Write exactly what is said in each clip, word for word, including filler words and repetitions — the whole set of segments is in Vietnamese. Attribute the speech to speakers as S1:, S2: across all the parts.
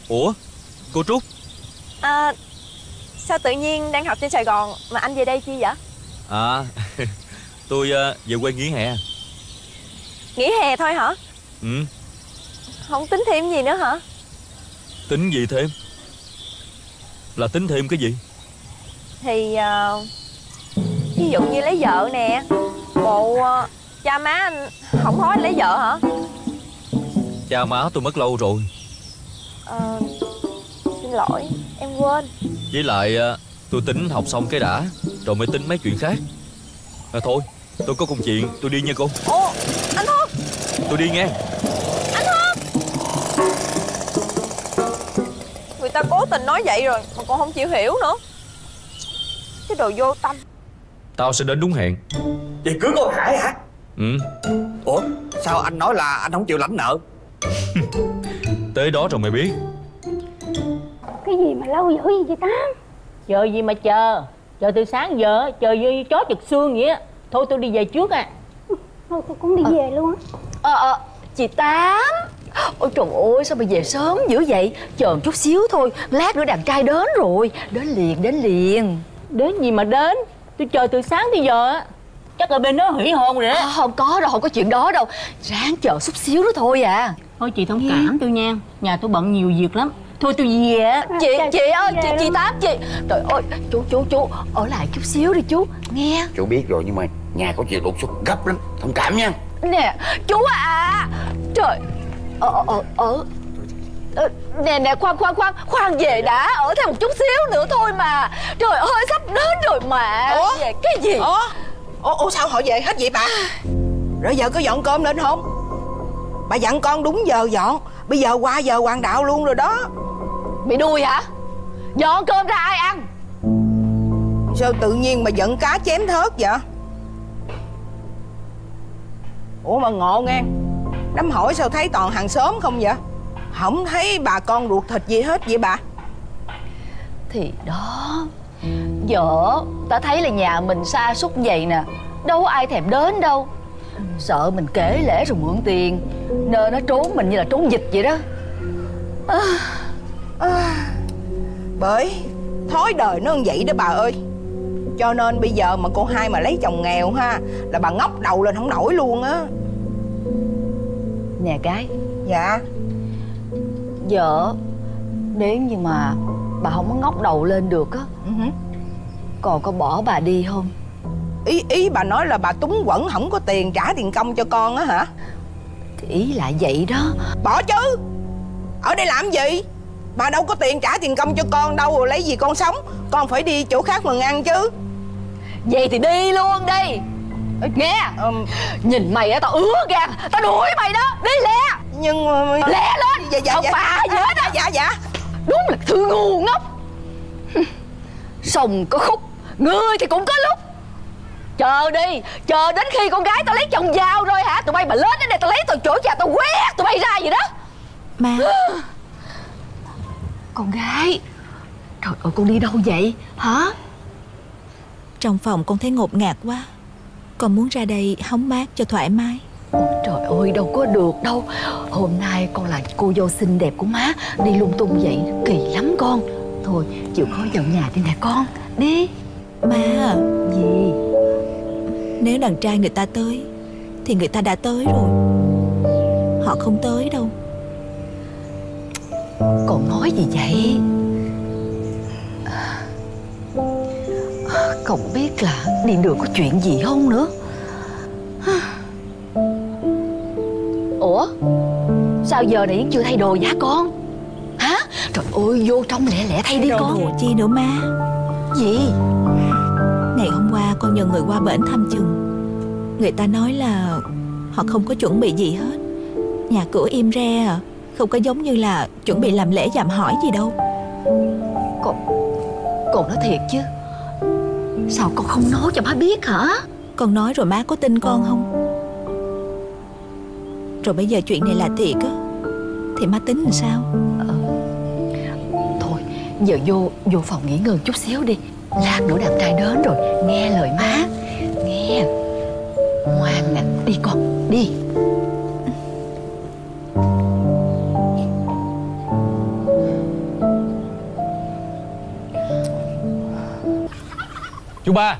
S1: Ủa cô Trúc?
S2: À, sao tự nhiên đang học trên Sài Gòn mà anh về đây chi vậy?
S1: À tôi uh, về quê nghỉ hè.
S2: Nghỉ hè thôi hả?
S1: Ừ.
S2: Không tính thêm gì nữa hả?
S1: Tính gì thêm? Là tính thêm cái gì?
S2: Thì uh, ví dụ như lấy vợ nè. Bộ uh, cha má anh không hối anh lấy vợ hả?
S1: Cha má tôi mất lâu rồi.
S2: uh, Xin lỗi, em quên.
S1: Với lại uh, tôi tính học xong cái đã, rồi mới tính mấy chuyện khác. À, thôi tôi có công chuyện, tôi đi nha cô.
S2: Ồ, anh Hương.
S1: Tôi đi nghe.
S2: Anh Hương. Người ta cố tình nói vậy rồi mà còn không chịu hiểu nữa. Cái đồ vô tâm.
S1: Tao sẽ đến đúng hẹn.
S3: Vậy cưới con Hải hả?
S1: Ừ.
S3: Ủa sao anh nói là anh không chịu lãnh nợ?
S1: Tới đó rồi mày biết.
S4: Cái gì mà lâu dữ gì vậy Tám?
S5: Chờ gì mà chờ? Chờ từ sáng giờ, chờ như chó chực xương vậy á. Thôi tôi đi về trước à.
S4: Thôi tôi cũng đi à. về luôn á.
S6: Ờ ờ chị Tám. Ôi trời ơi sao mà về sớm dữ vậy? Chờ một chút xíu thôi, lát nữa đàn trai đến rồi. Đến liền, đến liền.
S5: Đến gì mà đến? Tôi chờ từ sáng tới giờ á. Chắc là bên đó hủy hôn rồi đó.
S6: À, không có đâu, không có chuyện đó đâu. Ráng chờ chút xíu nữa thôi à.
S5: Thôi chị thông cảm tôi nha. Nhà tôi bận nhiều việc lắm. Thôi tôi về á.
S6: Chị, chị ơi, chị, chị Tám, chị. Trời ơi, chú, chú, chú ở lại chút xíu đi chú, nghe.
S3: Chú biết rồi nhưng mà nhà có chuyện đột xuất gấp lắm, thông cảm nha.
S6: Nè, chú à. Trời, ở, ở, ở Ờ, nè nè khoan khoan khoan khoan về đã, ở thêm một chút xíu nữa thôi mà. Trời ơi sắp đến rồi mà.
S7: Ủa?
S6: Về cái gì?
S7: Ủa? Ủa, Ủa sao họ về hết vậy bà? Rồi giờ có dọn cơm lên không? Bà dặn con đúng giờ dọn. Bây giờ qua giờ hoàng đạo luôn rồi đó.
S6: Bị đuôi hả? Dọn cơm ra ai ăn?
S7: Sao tự nhiên mà giận cá chém thớt vậy? Ủa mà ngộ nghe. Đám hỏi sao thấy toàn hàng xóm không vậy? Không thấy bà con ruột thịt gì hết vậy bà?
S6: Thì đó, vợ ta thấy là nhà mình sa sút vậy nè, đâu có ai thèm đến đâu. Sợ mình kể lể rồi mượn tiền nên nó trốn mình như là trốn dịch vậy đó.
S7: à, à, Bởi thói đời nó như vậy đó bà ơi. Cho nên bây giờ mà cô hai mà lấy chồng nghèo ha, là bà ngóc đầu lên không nổi luôn á.
S6: Nè gái.
S7: Dạ.
S6: Vợ, nếu như mà bà không có ngóc đầu lên được á, uh-huh. còn có bỏ bà đi không?
S7: Ý ý bà nói là bà túng quẫn không có tiền trả tiền công cho con á hả?
S6: Thì ý là vậy đó.
S7: Bỏ chứ. Ở đây làm gì? Bà đâu có tiền trả tiền công cho con đâu, rồi lấy gì con sống? Con phải đi chỗ khác mà ăn chứ.
S6: Vậy thì đi luôn đi. Nghe, um, nhìn mày á tao ứa gan, tao đuổi mày đó. Đi lẹ.
S7: Nhưng
S6: lẹ lên.
S7: Dạ dạ
S6: không
S7: dạ.
S6: bà gì hết á.
S7: Dạ dạ.
S6: Đúng là thứ ngu ngốc. Sông có khúc, người thì cũng có lúc. Chờ đi, chờ đến khi con gái tao lấy chồng giàu rồi hả? Tụi bay mà lên đến đây tao lấy tao chỗ nhà tao quét tụi bay ra vậy đó.
S2: Má.
S6: Con gái. Trời ơi con đi đâu vậy hả?
S2: Trong phòng con thấy ngột ngạt quá, con muốn ra đây hóng mát cho thoải mái.
S6: Ôi, trời ơi đâu có được đâu. Hôm nay con là cô dâu xinh đẹp của má, đi lung tung vậy kỳ lắm con. Thôi chịu khó vào nhà đi nè con. Đi.
S2: Má.
S6: Gì?
S2: Nếu đàn trai người ta tới thì người ta đã tới rồi. Họ không tới đâu.
S6: Con nói gì vậy? Không biết là đi đường có chuyện gì không nữa. Ủa sao giờ này vẫn chưa thay đồ hả con? Hả? Trời ơi vô trong lẹ lẹ thay đi
S2: đồ
S6: con.
S2: Đồ chi nữa má?
S6: Gì?
S2: Ngày hôm qua con nhờ người qua bển thăm chừng. Người ta nói là họ không có chuẩn bị gì hết. Nhà cửa im re à, không có giống như là chuẩn bị làm lễ dạm hỏi gì đâu.
S6: Con Con nói thiệt chứ? Sao con không nói cho má biết hả?
S2: Con nói rồi má có tin con không? Rồi bây giờ chuyện này là thiệt á thì má tính làm sao?
S6: ờ, Thôi giờ vô vô phòng nghỉ ngơi chút xíu đi. Lát nữa đàn trai đến rồi nghe lời má. Nghe. Ngoan nè. Đi con. Đi.
S1: Chú ba.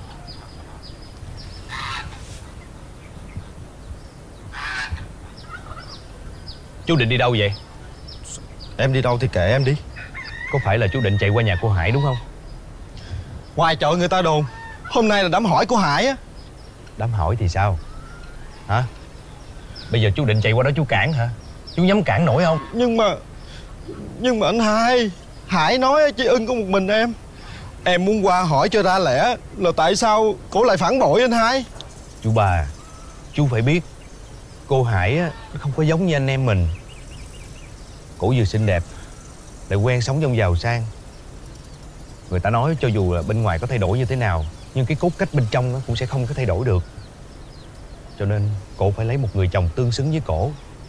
S1: Chú định đi đâu vậy?
S8: Em đi đâu thì kệ em đi.
S1: Có phải là chú định chạy qua nhà cô Hải đúng không?
S8: Ngoài chợ người ta đồn hôm nay là đám hỏi của Hải á.
S1: Đám hỏi thì sao? Hả? Bây giờ chú định chạy qua đó chú cản hả? Chú dám cản nổi không?
S8: Nhưng mà Nhưng mà anh hai, Hải nói chỉ ưng có một mình em. Em muốn qua hỏi cho ra lẽ là tại sao cổ lại phản bội anh hai.
S1: Chú ba, chú phải biết cô Hải á, không có giống như anh em mình. Cổ vừa xinh đẹp lại quen sống trong giàu sang. Người ta nói cho dù là bên ngoài có thay đổi như thế nào, nhưng cái cốt cách bên trong cũng sẽ không có thay đổi được. Cho nên cổ phải lấy một người chồng tương xứng với cổ.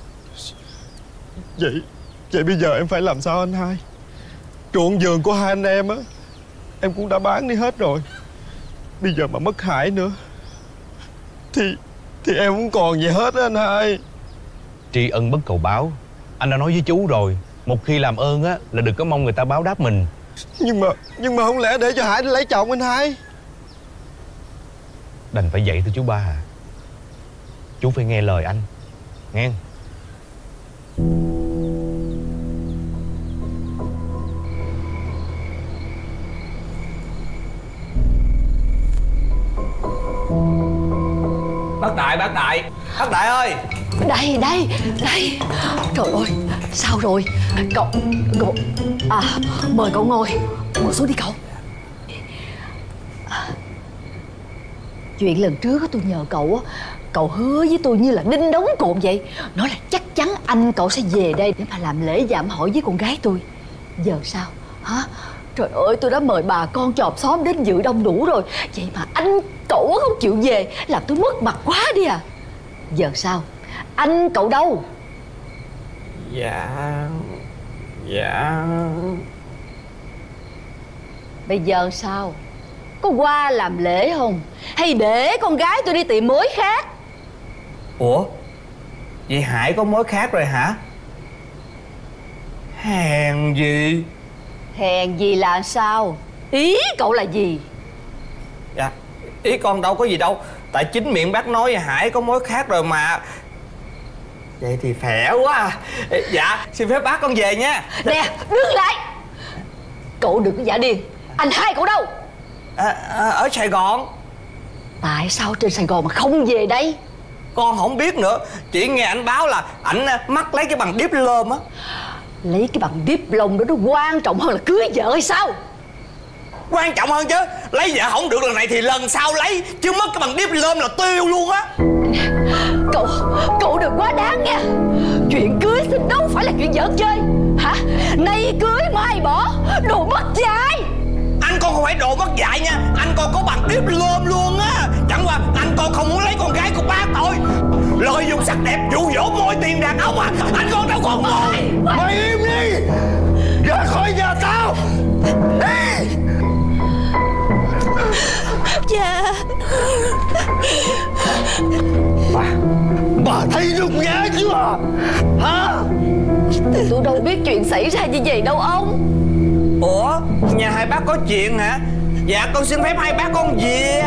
S8: Vậy Vậy bây giờ em phải làm sao anh hai? Ruộng vườn của hai anh em á em cũng đã bán đi hết rồi. Bây giờ mà mất Hải nữa Thì Thì em không còn gì hết á anh hai.
S1: Tri ân bất cầu báo. Anh đã nói với chú rồi, một khi làm ơn á là đừng có mong người ta báo đáp mình.
S8: Nhưng mà Nhưng mà không lẽ để cho Hải đi lấy chồng anh hai?
S1: Đành phải vậy thôi chú ba à. Chú phải nghe lời anh, nghe.
S9: Bác Đại, bác Đại, bác Đại ơi.
S6: Đây, đây, đây. Trời ơi, sao rồi? Cậu, cậu À, mời cậu ngồi. Ngồi xuống đi cậu. à, Chuyện lần trước tôi nhờ cậu, cậu hứa với tôi như là đinh đóng cột vậy. Nói là chắc chắn anh cậu sẽ về đây để mà làm lễ dạm hỏi với con gái tôi. Giờ sao? Hả? Trời ơi, tôi đã mời bà con chòm xóm đến dự đông đủ rồi. Vậy mà anh cậu không chịu về, làm tôi mất mặt quá đi à. Giờ sao? Anh cậu đâu?
S9: Dạ Dạ
S6: Bây giờ sao? Có qua làm lễ không? Hay để con gái tôi đi tìm mối khác?
S9: Ủa, vậy Hải có mối khác rồi hả? Hèn gì.
S6: Hèn gì là sao? Ý cậu là gì?
S9: Dạ, ý con đâu có gì đâu. Tại chính miệng bác nói Hải có mối khác rồi mà. Vậy thì khỏe quá à. Dạ, xin phép bác con về nha.
S6: Nè, đứng lại. Cậu đừng có giả điên. Anh hai cậu đâu?
S9: À, à, ở Sài Gòn.
S6: Tại sao trên Sài Gòn mà không về đây?
S9: Con không biết nữa. Chỉ nghe anh báo là ảnh mắc lấy cái bằng diplôm á.
S6: Lấy cái bằng diplôm đó nó quan trọng hơn là cưới vợ hay sao?
S9: Quan trọng hơn chứ. Lấy vợ không được lần này thì lần sau lấy. Chứ mất cái bằng diplôm là tiêu luôn á.
S6: Cậu, cậu đừng quá đáng nha. Chuyện cưới xin đâu phải là chuyện giỡn chơi. Hả? Nay cưới mai bỏ. Đồ mất dạy.
S9: Anh con không phải đồ mất dạy nha. Anh con có bằng diplôm luôn á. Chẳng qua anh con không muốn lấy con gái của bác thôi. Lợi dụng sắc đẹp dụ dỗ môi tiền đàn ông à. Anh con đâu còn ngồi.
S3: Mày im đi. Ra khỏi nhà tao. Đi.
S2: Cha.
S3: Bà Bà thấy rung nhá chưa? Hả?
S6: Tôi đâu biết chuyện xảy ra như vậy đâu ông.
S9: Ủa, nhà hai bác có chuyện hả? Dạ con xin phép hai bác con về.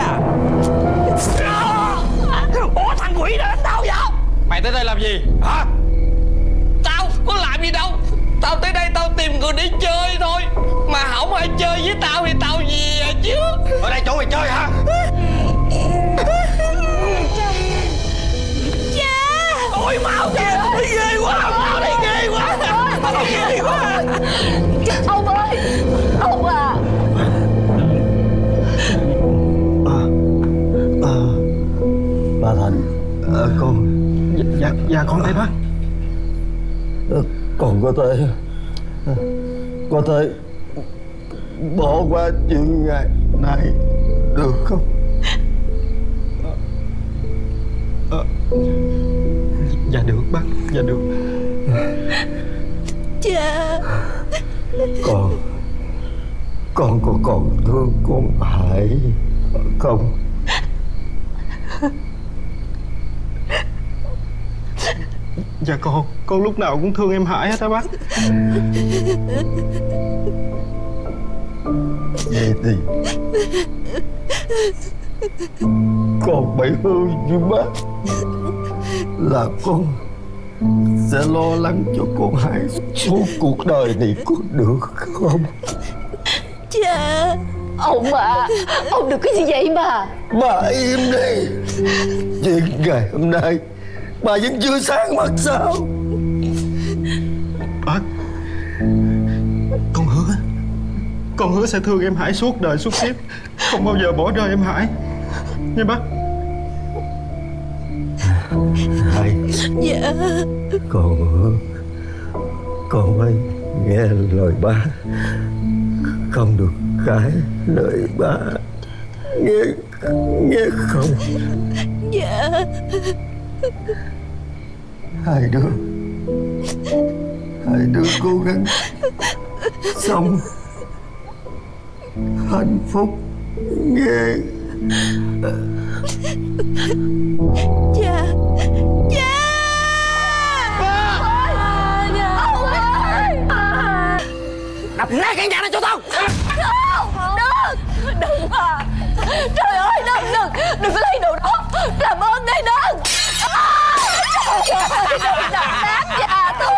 S9: Ủa thằng quỷ đó đánh tao vậy?
S1: Mày tới đây làm gì?
S9: Hả? Tao có làm gì đâu. Tao tới đây tao tìm người để chơi thôi. Mà không ai chơi với tao thì tao về chứ.
S3: Ở đây chỗ mày chơi hả?
S9: Ôi mau kìa, ghê quá, mau đây ghê quá, ghê quá.
S6: Ông ơi, ông à.
S3: À, à, bà Thành. À, con.
S8: Dạ, dạ con thấy bác.
S3: À, con có thể Có thể bỏ qua chuyện ngày này được không?
S8: À, dạ được bác, dạ được.
S2: Cha.
S3: Con Con có còn thương con Hải không?
S8: Dạ con, con lúc nào cũng thương em Hải hết á bác.
S3: Vậy thì Con bị hư như má, là con sẽ lo lắng cho con Hải suốt cuộc đời này, có được không?
S2: Cha.
S6: Ông à, ông đừng có như vậy mà.
S3: Bà im đi. Chuyện ngày hôm nay bà vẫn chưa sáng mắt sao?
S8: Bác, con hứa Con hứa sẽ thương em Hải suốt đời suốt kiếp, không bao giờ bỏ rơi em Hải nha bác.
S3: Hải.
S2: Dạ.
S3: Con hứa con phải nghe lời ba, không được cãi lời ba, nghe nghe không?
S2: Dạ.
S3: Hai đứa Hai đứa cố gắng sống hạnh phúc nghe.
S2: Cha. Cha.
S9: Đập nát căn nhà này cho tao.
S6: Không, đừng, đừng mà. Trời ơi, đừng, đừng, đừng có lấy đồ đó. Làm ơn đi, đừng. Trời ơi, đừng đập nát nhà tôi.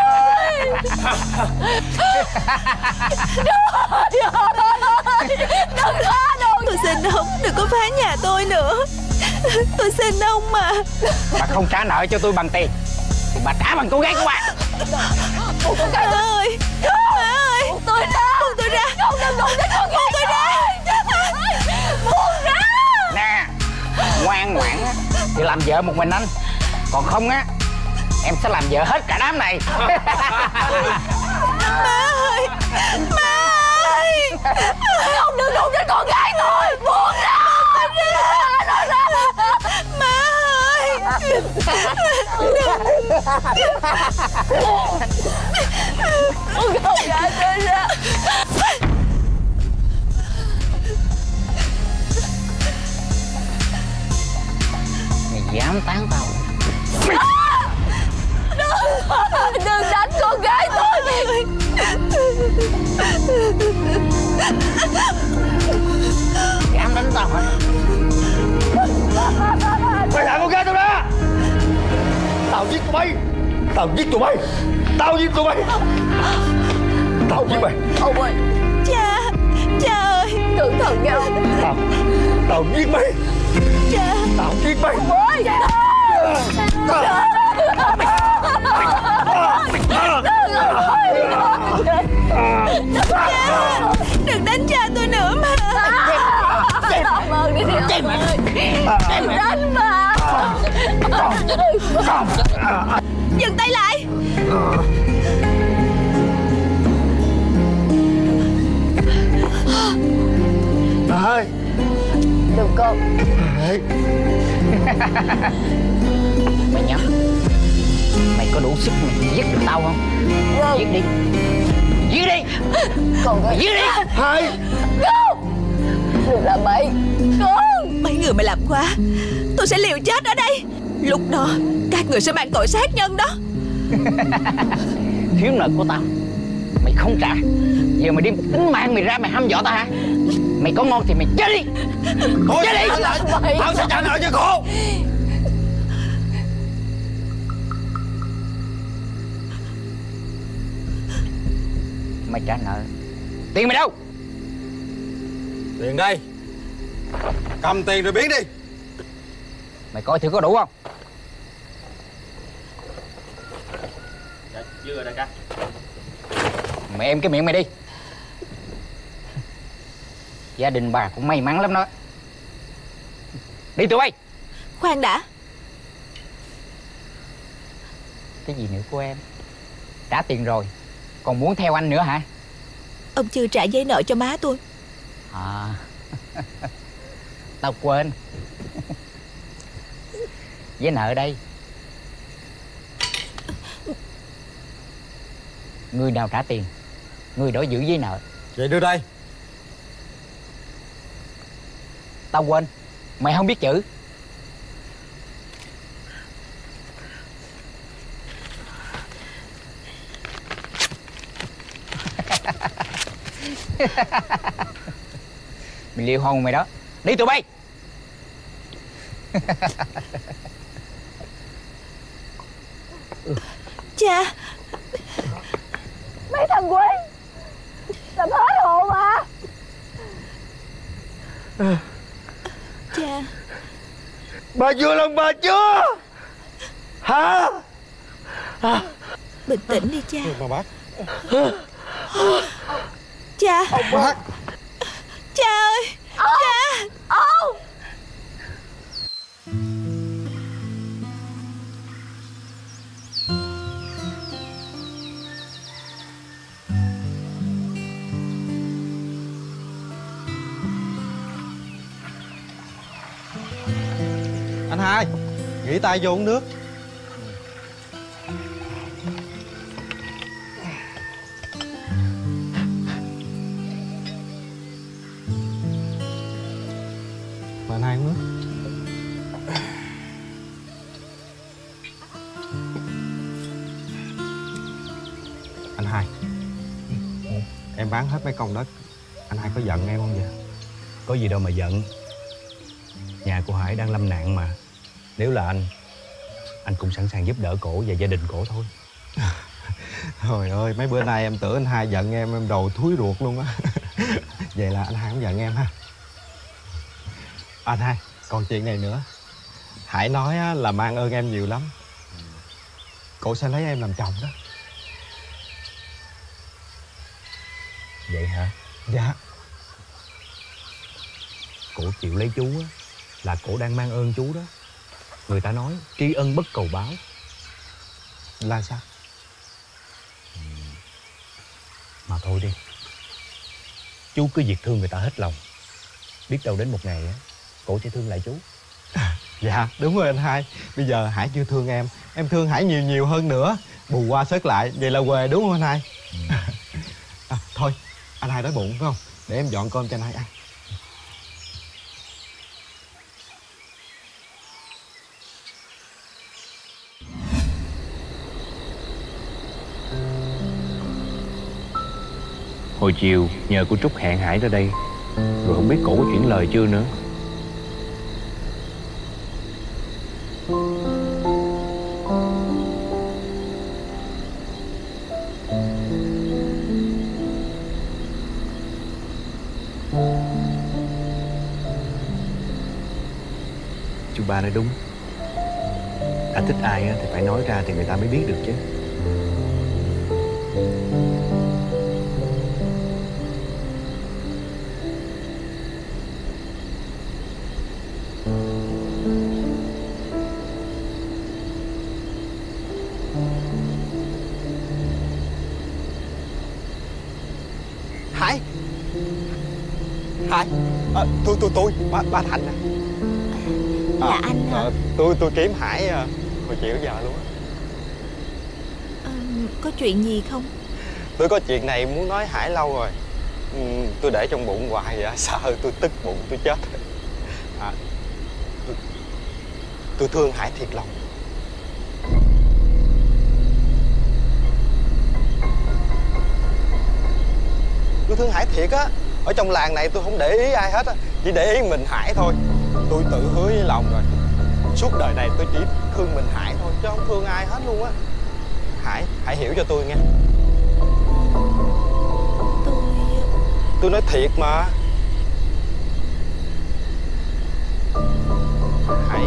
S6: Trời ơi, đừng phá đồ.
S2: Tôi xin ông, đừng có phá nhà tôi nữa. Tôi xin ông mà.
S9: Bà không trả nợ cho tôi bằng tiền thì bà trả bằng cô gái của bà.
S6: Buông con gái
S2: Má ơi, má ơi,
S6: buông tôi ra.
S2: buông tôi ra.
S6: Không, đừng đụng đến con gái tôi ra. Buông ra.
S9: Nè, ngoan ngoãn á thì làm vợ một mình anh, còn không á em sẽ làm vợ hết cả đám này.
S2: Má ơi, má ơi.
S6: Không được đụng đến con gái tôi. Buông ra.
S2: Má ơi.
S6: Buông con gái tôi ra.
S9: Mày dám tán tao?
S6: Đừng, đừng đánh con gái tôi.
S9: Dám đánh tao hả?
S3: Mày thả con gái tao ra. Tao giết tụi bay. Tao giết tụi bay. Tao giết tụi bay. Tao giết mày.
S6: Ông ơi.
S2: Cha. Cha ơi.
S6: Cẩn thận nha ông.
S3: Tao Tao giết mày.
S2: Cha.
S3: Tao giết mày.
S6: Ông ơi.
S2: Cha. Đừng đánh cha tôi nữa mà.
S6: Làm ơn đi đi ông ơi. Đừng đánh mà.
S2: Dừng tay lại.
S3: Hải.
S6: Đừng con.
S3: Hải.
S9: Mày nhắm. Mày có đủ sức mày giết được tao không?
S6: Vâng.
S9: Giết đi. Giết đi.
S6: Con ơi.
S9: Giết đi.
S3: Hải.
S6: Con. Đừng làm bậy. Con.
S2: Mấy người mà làm quá, tôi sẽ liều chết ở đây. Lúc đó các người sẽ mang tội sát nhân đó.
S9: Thiếu nợ của tao mày không trả, giờ mày đem tính mạng mày ra mày hăm dọa tao hả? Mày có ngon thì mày chết đi.
S3: Thôi
S9: chết đi.
S3: Tao sẽ trả nợ cho cô.
S9: Mày trả nợ. Tiền mày đâu?
S10: Tiền đây. Cầm tiền rồi biến đi.
S9: Mày coi thử có đủ không?
S10: Dạ, dư rồi đại ca.
S9: Mày em cái miệng mày đi. Gia đình bà cũng may mắn lắm đó. Đi tụi bay.
S2: Khoan đã.
S9: Cái gì nữa của em? Trả tiền rồi còn muốn theo anh nữa hả?
S2: Ông chưa trả giấy nợ cho má tôi.
S9: À. Tao quên. Giấy nợ đây. Người nào trả tiền người đó giữ giấy nợ.
S10: Vậy đưa đây.
S9: Tao quên. Mày không biết chữ. Mày liều hồn mày đó. Đi tụi bay.
S2: Cha.
S4: Mấy thằng quỷ làm hết hồn mà.
S2: Cha.
S3: Bà vừa lòng bà chưa? Hả?
S2: À. Bình tĩnh đi cha.
S10: Mà bác.
S2: Cha.
S3: Ông bác.
S2: Cha ơi.
S4: Ông.
S2: Cha.
S4: Ông.
S10: Anh hai, nghỉ tay vô uống nước. Mà anh hai uống nước. Anh hai, em bán hết mấy công đất, anh hai có giận em không vậy?
S1: Có gì đâu mà giận. Nhà của Hải đang lâm nạn mà. Nếu là anh, anh cũng sẵn sàng giúp đỡ cổ và gia đình cổ thôi.
S10: Trời ơi, mấy bữa nay em tưởng anh hai giận em, em đầu thúi ruột luôn á. Vậy là anh hai không giận em ha. Anh hai, còn chuyện này nữa. Hải nói á, là mang ơn em nhiều lắm. Cổ sẽ lấy em làm chồng đó.
S1: Vậy hả?
S10: Dạ.
S1: Cổ chịu lấy chú á, là cổ đang mang ơn chú đó. Người ta nói tri ân bất cầu báo.
S10: Là sao?
S1: Mà thôi đi, chú cứ việc thương người ta hết lòng. Biết đâu đến một ngày á, cổ sẽ thương lại chú.
S10: À, dạ đúng rồi anh hai. Bây giờ Hải chưa thương em, em thương Hải nhiều nhiều hơn nữa. Bù qua xớt lại, vậy là què đúng không anh hai? Ừ. À, thôi, anh hai đói bụng phải không? Để em dọn cơm cho anh hai ăn.
S1: Hồi chiều nhờ cô Trúc hẹn Hải ra đây, rồi không biết cổ có chuyển lời chưa nữa. Chú ba nói đúng. Đã thích ai thì phải nói ra thì người ta mới biết được chứ.
S10: Hải. Hải. À, tôi tôi tôi ba, ba Thành à.
S2: Là à, anh hả?
S10: À, tôi tôi kiếm Hải à, hồi chiều giờ luôn á.
S2: À, có chuyện gì không?
S10: Tôi có chuyện này muốn nói Hải lâu rồi. Ừ, tôi để trong bụng hoài vậy, sợ tôi tức bụng tôi chết. À, tôi, tôi thương Hải thiệt lòng. Tôi thương Hải thiệt á. Ở trong làng này tôi không để ý ai hết á, chỉ để ý mình Hải thôi. Tôi tự hứa với lòng rồi, suốt đời này tôi chỉ thương mình Hải thôi, chứ không thương ai hết luôn á. Hải, Hải hiểu cho tôi nghe.
S2: Tôi...
S10: Tôi nói thiệt mà. Hải...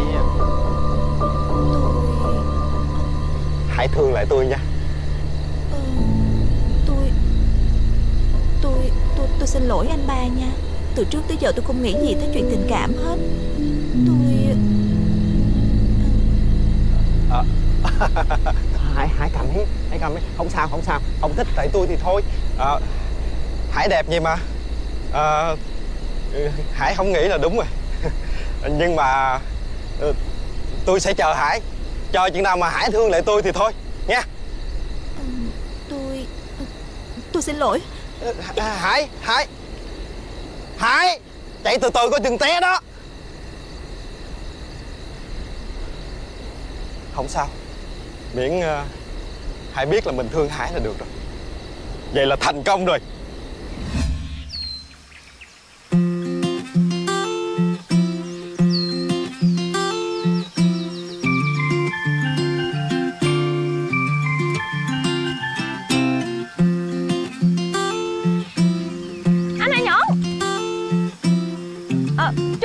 S2: Tôi...
S10: Hải thương lại tôi nha.
S2: Ừ, tôi... Tôi... Tôi... Tôi xin lỗi anh ba nha. Từ trước tới giờ tôi không nghĩ gì tới chuyện tình cảm hết. Tôi...
S10: À, Hải, Hải cầm ấy, Hải cầm ấy. Không sao, không sao. Không thích tại tôi thì thôi. À, Hải đẹp vậy mà. À, Hải không nghĩ là đúng rồi. Nhưng mà tôi sẽ chờ Hải. Chờ chuyện nào mà Hải thương lại tôi thì thôi nha.
S2: Ừ, tôi... Tôi xin lỗi.
S10: Hải, Hải Hải, chạy từ từ có chừng té đó. Không sao. Miễn uh, Hải biết là mình thương Hải là được rồi. Vậy là thành công rồi.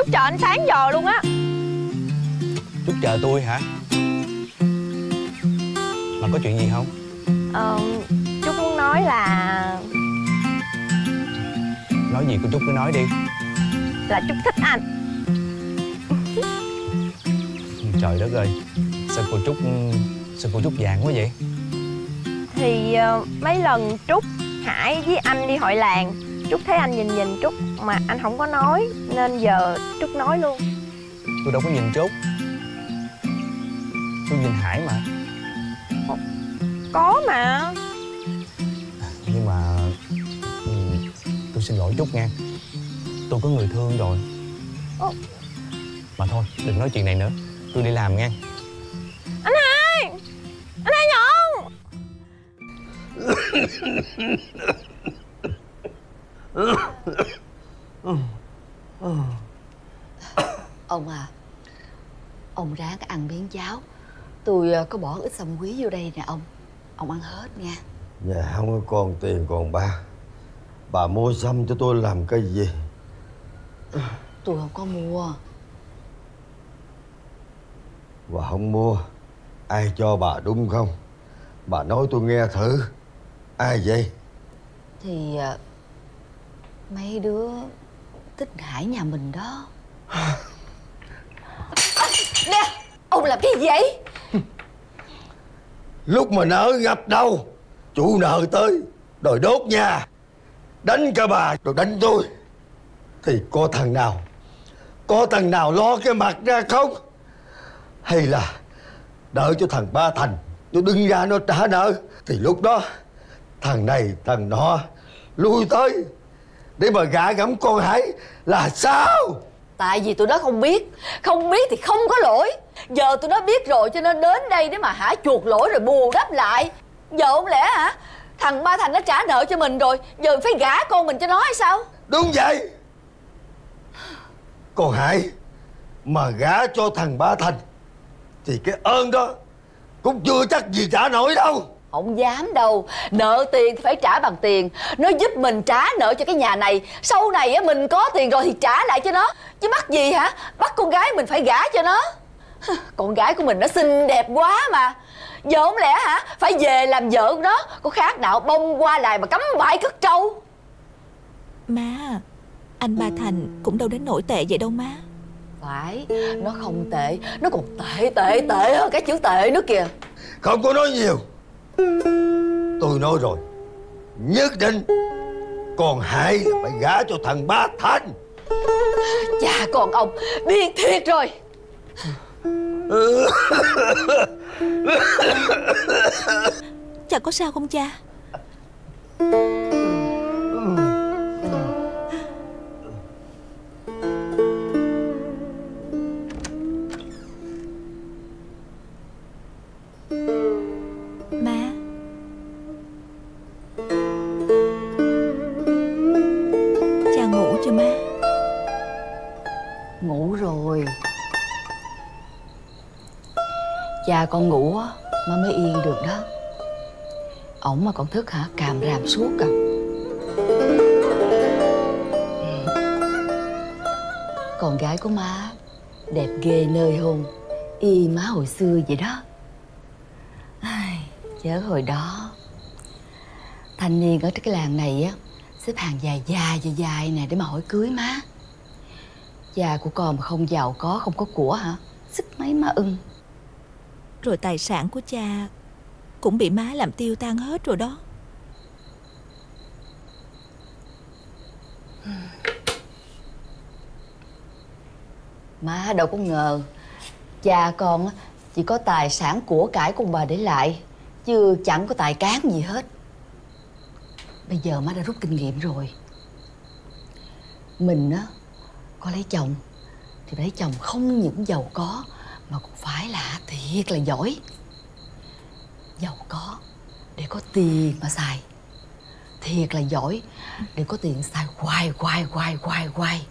S11: chờ anh sáng giờ luôn á.
S1: Trúc chờ tôi hả? Mà có chuyện gì không?
S11: Ờ, Trúc muốn nói là...
S1: Nói gì cô Trúc cứ nói đi.
S11: Là Trúc thích anh.
S1: Trời đất ơi, sao cô Trúc sao cô Trúc vàng quá vậy?
S11: Thì uh, mấy lần Trúc, Hải với anh đi hội làng, Trúc thấy anh nhìn nhìn Trúc mà anh không có nói, nên giờ Trúc nói luôn.
S1: Tôi đâu có nhìn Trúc, tôi nhìn Hải mà.
S11: Có mà.
S1: Nhưng mà ừ, tôi xin lỗi Trúc nha. Tôi có người thương rồi.
S11: Ồ.
S1: Mà thôi, đừng nói chuyện này nữa. Tôi đi làm nha.
S11: Anh hai! Anh hai Nhuận!
S6: Ông à, ông ráng ăn miếng cháo. Tôi có bỏ ít sâm quý vô đây nè ông. Ông ăn hết nha.
S3: Nhà không có còn tiền còn bạc, bà mua sâm cho tôi làm cái gì?
S6: Tôi không có mua.
S3: Bà không mua, ai cho bà đúng không? Bà nói tôi nghe thử. Ai vậy?
S6: Thì mấy đứa Tích Hải nhà mình đó. À, nè, ông làm cái gì vậy?
S3: Lúc mà nợ ngập đầu, chủ nợ tới đòi đốt nhà, đánh cả bà rồi đánh tôi. Thì có thằng nào Có thằng nào lo cái mặt ra không? Hay là đợi cho thằng Ba Thành nó đứng ra nó trả nợ, thì lúc đó thằng này thằng nọ lui tới để mà gạ gẫm con Hải là sao?
S6: Tại vì tụi nó không biết. Không biết thì không có lỗi. Giờ tụi nó biết rồi cho nên đến đây để mà hả chuộc lỗi rồi bù đắp lại. Giờ không lẽ hả thằng Ba Thành nó trả nợ cho mình rồi, giờ mình phải gả con mình cho nó hay sao?
S3: Đúng vậy. Con Hải mà gả cho thằng Ba Thành thì cái ơn đó cũng chưa chắc gì trả nổi đâu.
S6: Không dám đâu. Nợ tiền thì phải trả bằng tiền. Nó giúp mình trả nợ cho cái nhà này. Sau này á mình có tiền rồi thì trả lại cho nó. Chứ bắt gì hả bắt con gái mình phải gả cho nó. Con gái của mình nó xinh đẹp quá mà. Giờ không lẽ hả phải về làm vợ của nó. Có khác nào bông qua lại mà cắm bãi cất trâu.
S2: Má, anh Ba Thành cũng đâu đến nổi tệ vậy đâu má.
S6: Phải, nó không tệ. Nó còn tệ tệ tệ hơn cái chữ tệ nữa kìa.
S3: Không có nói nhiều. Tôi nói rồi, nhất định con Hải là phải gả cho thằng Ba Thành.
S6: Cha con ông điên thiệt rồi.
S2: Cha có sao không cha? Má, cha ngủ chưa má?
S6: Ngủ rồi. Cha con ngủ á má mới yên được đó. Ổng mà còn thức hả càm ràm suốt à. Con gái của má đẹp ghê nơi hôn, y má hồi xưa vậy đó. Ai, chớ hồi đó thanh niên ở cái làng này á xếp hàng dài dài dài dài nè để mà hỏi cưới má. Cha của con mà không giàu có không có của hả sức mấy má ưng.
S2: Rồi tài sản của cha cũng bị má làm tiêu tan hết rồi đó.
S6: Má đâu có ngờ cha con chỉ có tài sản của cải của bà để lại, chứ chẳng có tài cán gì hết. Bây giờ má đã rút kinh nghiệm rồi. Mình á có lấy chồng thì lấy chồng không những giàu có mà cũng phải là thiệt là giỏi. Giàu có để có tiền mà xài, thiệt là giỏi để có tiền xài hoài hoài hoài hoài hoài.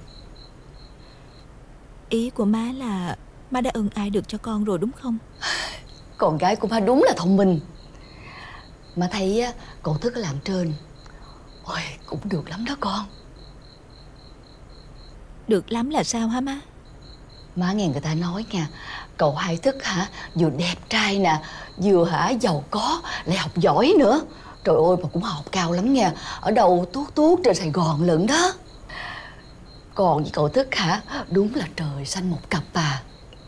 S2: Ý của má là má đã ưng ai được cho con rồi đúng không?
S6: Con gái của má đúng là thông minh. Má thấy á, con thức ở làng trên ôi cũng được lắm đó con.
S2: được lắm là sao hả má?
S6: Má nghe người ta nói nha, cậu Hai Thức hả, vừa đẹp trai nè, vừa hả giàu có, lại học giỏi nữa. Trời ơi, mà cũng học cao lắm nha. Ở đâu tuốt tuốt trên Sài Gòn lận đó. Còn với cậu Thức hả, đúng là trời xanh một cặp à.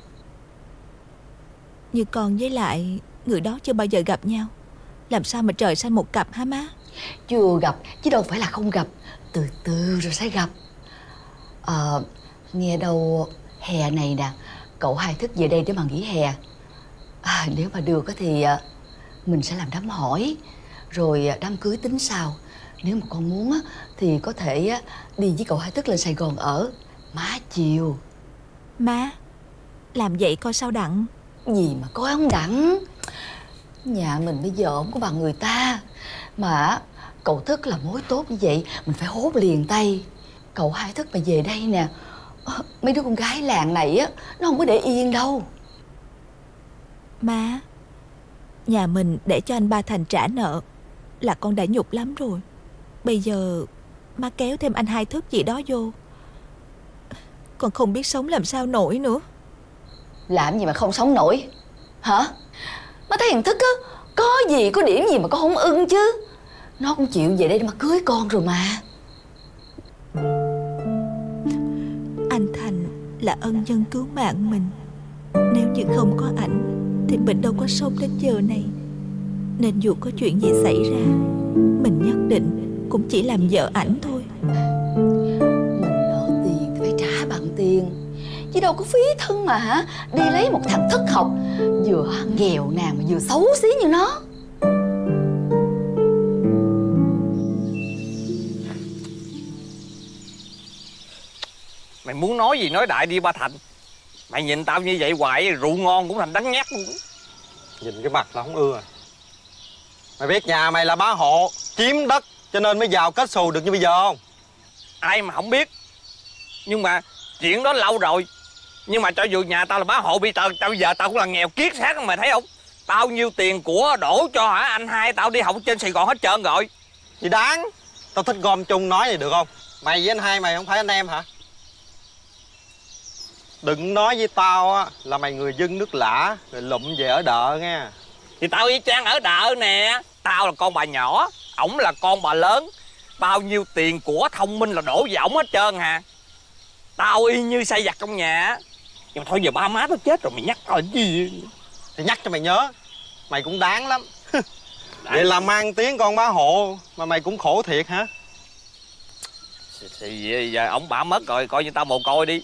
S2: Như con với lại người đó chưa bao giờ gặp nhau, làm sao mà trời xanh một cặp hả má?
S6: Chưa gặp chứ đâu phải là không gặp. Từ từ rồi sẽ gặp. Ờ, nghe đâu hè này nè, cậu Hai Thức về đây để mà nghỉ hè à, nếu mà được thì mình sẽ làm đám hỏi, rồi đám cưới tính sau. Nếu mà con muốn thì có thể đi với cậu Hai Thức lên Sài Gòn ở. Má chiều.
S2: Má, làm vậy coi sao đặng.
S6: Gì mà coi không đặng. Nhà mình bây giờ không có bằng người ta. Mà cậu Thức là mối tốt như vậy, mình phải hốt liền tay. Cậu Hai Thức mà về đây nè, mấy đứa con gái làng này á, nó không có để yên đâu.
S2: Má, nhà mình để cho anh Ba Thành trả nợ là con đã nhục lắm rồi. Bây giờ má kéo thêm anh Hai Thức gì đó vô, con không biết sống làm sao nổi nữa.
S6: Làm gì mà không sống nổi hả? Má thấy thằng Thức á, có gì, có điểm gì mà con không ưng chứ. Nó cũng chịu về đây để mà cưới con rồi mà.
S2: Anh Thành là ân nhân cứu mạng mình. Nếu như không có ảnh thì mình đâu có sống đến giờ này. Nên dù có chuyện gì xảy ra, mình nhất định cũng chỉ làm vợ ảnh thôi.
S6: Mình nợ tiền thì phải trả bằng tiền, chứ đâu có phí thân mà hả đi lấy một thằng thất học, vừa nghèo nàn mà vừa xấu xí như nó.
S9: Mày muốn nói gì nói đại đi Ba Thành. Mày nhìn tao như vậy hoài, rượu ngon cũng thành đắng nhát luôn.
S10: Nhìn cái mặt là không ưa. Mày biết nhà mày là bá hộ, chiếm đất cho nên mới giàu kết xù được như bây giờ không?
S9: Ai mà không biết. Nhưng mà chuyện đó lâu rồi. Nhưng mà cho dù nhà tao là bá hộ, bây tao, tao bây giờ tao cũng là nghèo kiết xác, mày thấy không? Bao nhiêu tiền của đổ cho hả anh hai tao đi học trên Sài Gòn hết trơn rồi.
S10: Gì đáng. Tao thích gom chung nói này được không? Mày với anh hai mày không phải anh em hả? Đừng nói với tao á là mày người dân nước lã rồi lụm về ở đợ nghe.
S9: Thì tao y chang ở đợ nè. Tao là con bà nhỏ, ổng là con bà lớn. Bao nhiêu tiền của thông minh là đổ về ổng hết trơn hà. Tao y như say giặt trong nhà. Nhưng mà thôi giờ ba má tao chết rồi mày nhắc tao làm gì?
S10: Thì nhắc cho mày nhớ. Mày cũng đáng lắm. Vậy là mang tiếng con bá hộ mà mày cũng khổ thiệt hả?
S9: Thì giờ ổng bả mất rồi, coi như tao mồ côi đi.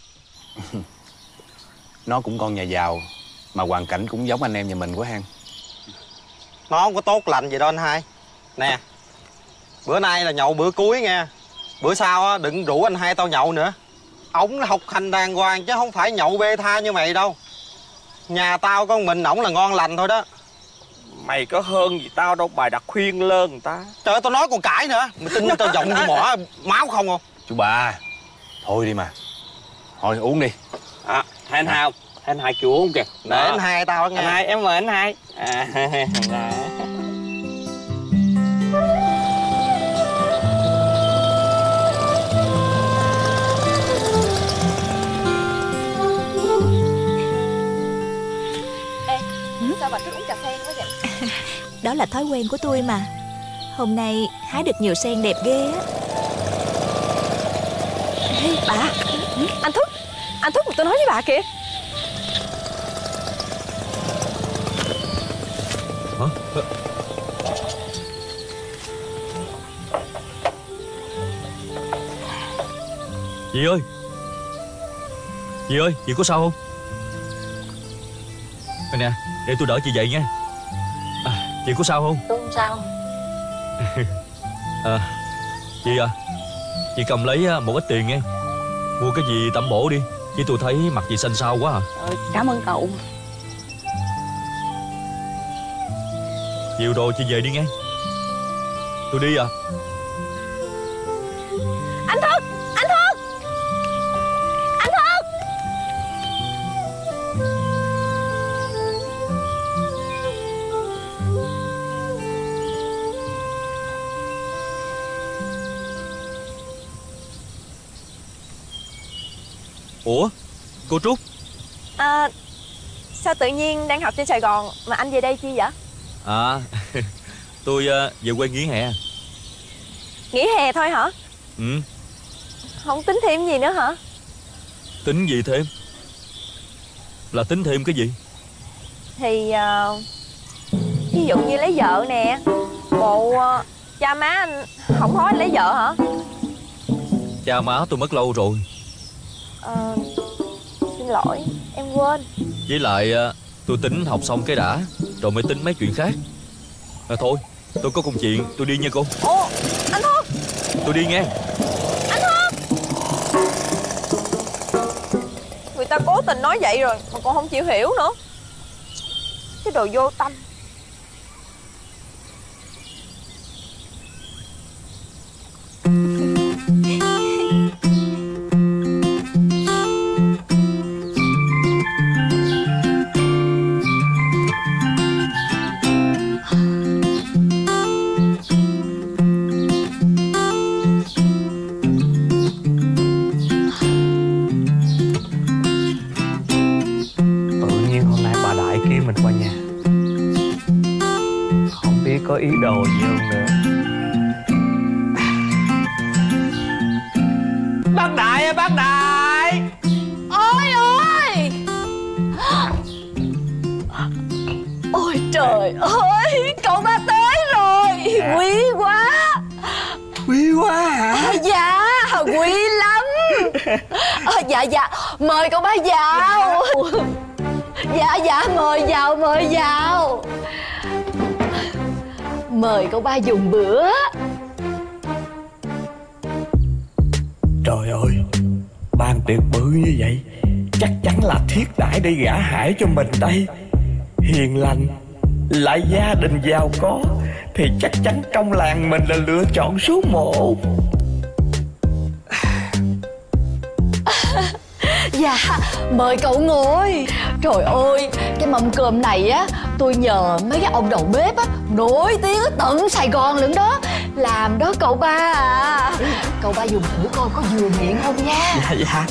S1: Nó cũng con nhà giàu, mà hoàn cảnh cũng giống anh em nhà mình quá han.
S10: Nó không có tốt lành gì đâu anh hai. Nè, bữa nay là nhậu bữa cuối nghe. Bữa sau á đừng rủ anh hai tao nhậu nữa. Ổng học hành đàng hoàng chứ không phải nhậu bê tha như mày đâu. Nhà tao có mình ổng là ngon lành thôi đó.
S9: Mày có hơn gì tao đâu, bài đặt khuyên lơn người ta.
S10: Trời ơi, tao nói còn cãi nữa. Mày tin tao giọng như mỏ máu không không?
S1: Chú ba, thôi đi mà. Thôi uống đi.
S9: À, hai anh hai, anh hai chưa uống kìa.
S10: Để anh hai tao nghe.
S9: Anh hai, em mời anh hai. À,
S11: sao bà thích uống trà sen quá vậy?
S2: Đó là thói quen của tôi mà. Hôm nay hái được nhiều sen đẹp ghê á.
S11: Ê, bà, anh Thức, anh Thức, tôi nói với bà kìa.
S1: Hả? Dì ơi, dì ơi, dì có sao không? Đây nè, để tôi đỡ chị dậy nha. À, chị có sao không?
S6: Tôi không sao.
S1: À, chị à, chị cầm lấy một ít tiền nghe. Mua cái gì tẩm bổ đi, chứ tôi thấy mặt chị xanh xao quá à.
S6: Ờ, cảm ơn cậu.
S1: Chiều rồi chị về đi nghe. Tôi đi à.
S11: Anh Thức, anh Thức, anh Thức.
S12: Ủa cô Trúc?
S11: À, sao tự nhiên đang học trên Sài Gòn mà anh về đây chi vậy?
S12: À tôi uh, về quê nghỉ hè.
S11: Nghỉ hè thôi hả?
S12: Ừ.
S11: Không tính thêm gì nữa hả?
S12: Tính gì thêm? Là tính thêm cái gì?
S11: Thì uh, ví dụ như lấy vợ nè. Bộ uh, cha má anh không hối anh lấy vợ hả?
S12: Cha má tôi mất lâu rồi.
S11: uh, Xin lỗi, em quên.
S12: Với lại uh, tôi tính học xong cái đã, rồi mới tính mấy chuyện khác. À, thôi tôi có công chuyện, tôi đi nha cô.
S11: Ồ, anh Hương.
S12: Tôi đi nghe.
S11: Anh Hương. Người ta cố tình nói vậy rồi mà còn không chịu hiểu nữa. Cái đồ vô tâm.
S1: Có ý đồ gì không nữa?
S9: Bác Đại ơi, bác Đại!
S6: Ôi ơi! Ôi trời ơi, cậu ba tới rồi. Dạ. Quý quá.
S9: Quý quá hả?
S6: À, dạ, quý lắm. À, dạ dạ, mời cậu ba vào. Dạ dạ, mời vào, mời vào. Mời cậu ba dùng bữa.
S3: Trời ơi, ban tiệc bự như vậy chắc chắn là thiết đãi để gả Hải cho mình đây. Hiền lành, lại gia đình giàu có thì chắc chắn trong làng mình là lựa chọn số một.
S6: Dạ, mời cậu ngồi. Trời ơi, cái mâm cơm này á, tôi nhờ mấy cái ông đầu bếp á, nổi tiếng ở tận Sài Gòn lận đó, làm đó cậu ba à. Cậu ba dùng thử coi có vừa miệng không nha.
S3: Dạ dạ.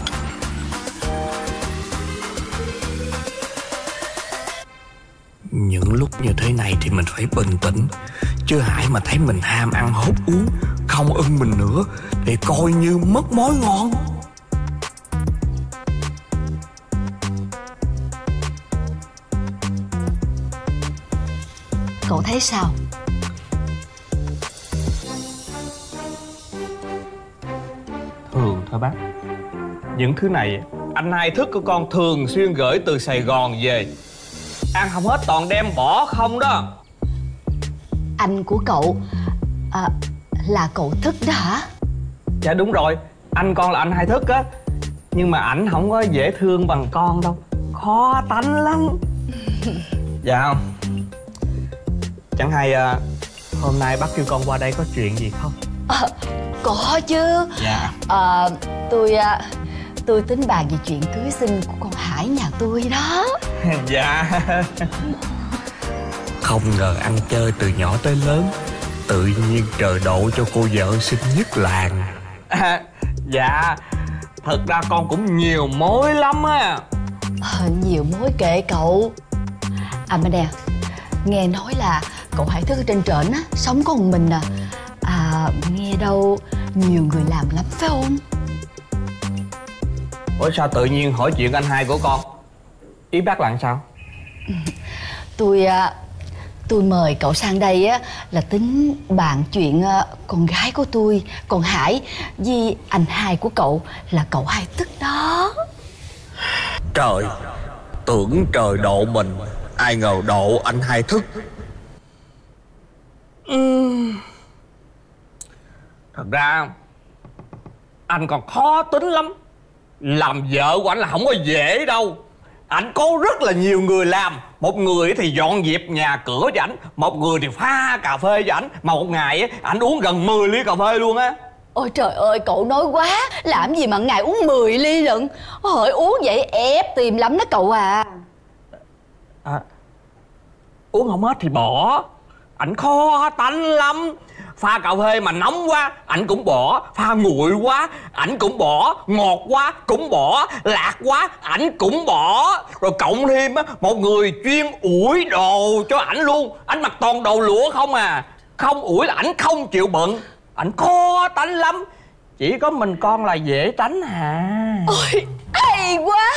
S3: Những lúc như thế này thì mình phải bình tĩnh, chứ Hải mà thấy mình ham ăn hút uống, không ưng mình nữa thì coi như mất mối ngon.
S6: Cậu thấy sao?
S1: Thường thôi bác. Những thứ này anh Hai thức của con thường xuyên gửi từ Sài Gòn về. Ăn không hết toàn đem bỏ không đó.
S6: Anh của cậu à, là cậu Thức đó hả?
S1: Dạ đúng rồi, anh con là anh Hai thức á. Nhưng mà ảnh không có dễ thương bằng con đâu, khó tánh lắm. Dạ không? Chẳng hay à, hôm nay bác kêu con qua đây có chuyện gì không?
S6: À, có chứ.
S1: Dạ.
S6: À, tôi à, tôi tính bàn về chuyện cưới xin của con Hải nhà tôi đó.
S1: Dạ.
S3: Không ngờ ăn chơi từ nhỏ tới lớn, tự nhiên trời độ cho cô vợ xinh nhất làng.
S1: À, dạ, thật ra con cũng nhiều mối lắm á.
S6: À, nhiều mối kệ cậu. À mà nè, nghe nói là cậu Hải Thức ở trên trển á, sống có một mình à. À, nghe đâu nhiều người làm lắm phải không?
S1: Ủa sao tự nhiên hỏi chuyện anh hai của con? Ý bác là sao?
S6: Tôi tôi mời cậu sang đây á là tính bàn chuyện con gái của tôi, con Hải, với anh hai của cậu là cậu Hai Thức đó.
S3: Trời, tưởng trời độ mình, ai ngờ độ anh Hai Thức.
S1: uhm. Thật ra anh còn khó tính lắm. Làm vợ của anh là không có dễ đâu. Anh có rất là nhiều người làm. Một người thì dọn dẹp nhà cửa cho ảnh, một người thì pha cà phê cho ảnh. Mà một ngày ảnh uống gần mười ly cà phê luôn á.
S6: Ôi trời ơi, cậu nói quá. Làm gì mà ngày uống mười ly lận. Hỏi uống vậy ép tìm lắm đó cậu à.
S1: À, uống không hết thì bỏ. Ảnh khó tánh lắm.
S9: Pha cà phê mà nóng quá ảnh cũng bỏ, pha nguội quá ảnh cũng bỏ, ngọt quá cũng bỏ, lạc quá ảnh cũng bỏ. Rồi cộng thêm á, một người chuyên ủi đồ cho ảnh luôn. Ảnh mặc toàn đồ lụa không à. Không ủi là ảnh không chịu bận. Ảnh khó tánh lắm. Chỉ có mình con là dễ tánh à.
S6: Ôi hay quá.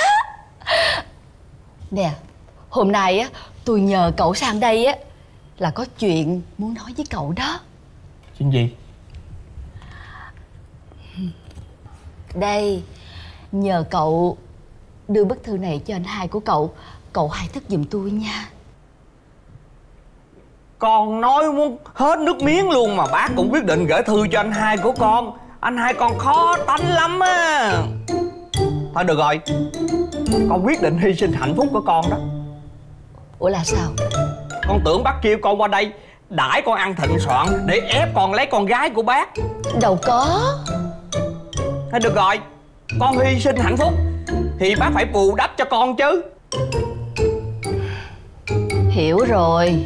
S6: Nè, hôm nay á tôi nhờ cậu sang đây á là có chuyện muốn nói với cậu đó.
S9: Chuyện gì?
S6: Đây, nhờ cậu đưa bức thư này cho anh hai của cậu. Cậu hai thức giùm tôi nha.
S9: Con nói muốn hết nước miếng luôn mà bác cũng quyết định gửi thư cho anh hai của con. Anh hai con khó tánh lắm á. Thôi được rồi, con quyết định hy sinh hạnh phúc của con đó.
S6: Ủa là sao?
S9: Con tưởng bác kêu con qua đây đãi con ăn thịnh soạn để ép con lấy con gái của bác.
S6: Đâu có.
S9: Thôi được rồi, con hy sinh hạnh phúc thì bác phải bù đắp cho con chứ.
S6: Hiểu rồi.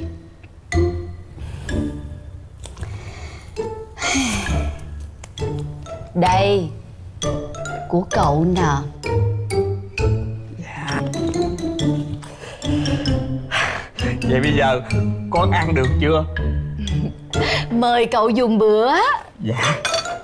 S6: Đây, của cậu nè.
S9: Dạ. Vậy bây giờ con ăn được chưa?
S6: Mời cậu dùng bữa.
S9: Dạ.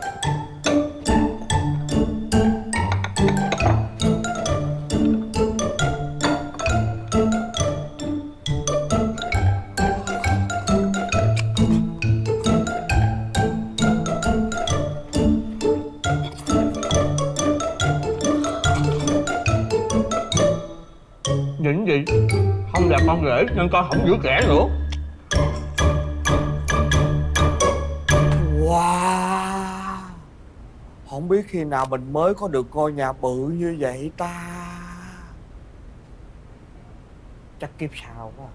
S9: Những gì không là con rể nên con không giữ kẻ nữa.
S13: Wow, không biết khi nào mình mới có được ngôi nhà bự như vậy ta. Chắc kiếp sau quá.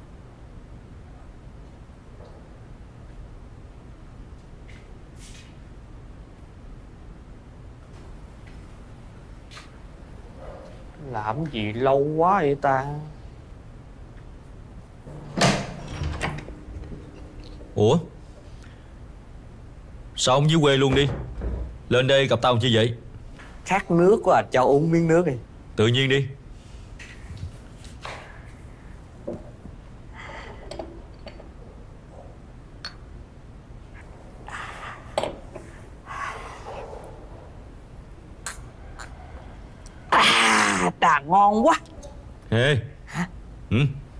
S13: Làm gì lâu quá vậy ta?
S12: Ủa, sao ông dưới quê luôn đi? Lên đây gặp tao chi vậy?
S13: Khát nước quá à, cho uống miếng nước đi.
S12: Tự nhiên đi.
S13: À, trà ngon quá.
S12: Ê.
S13: Hả?
S12: Ừ.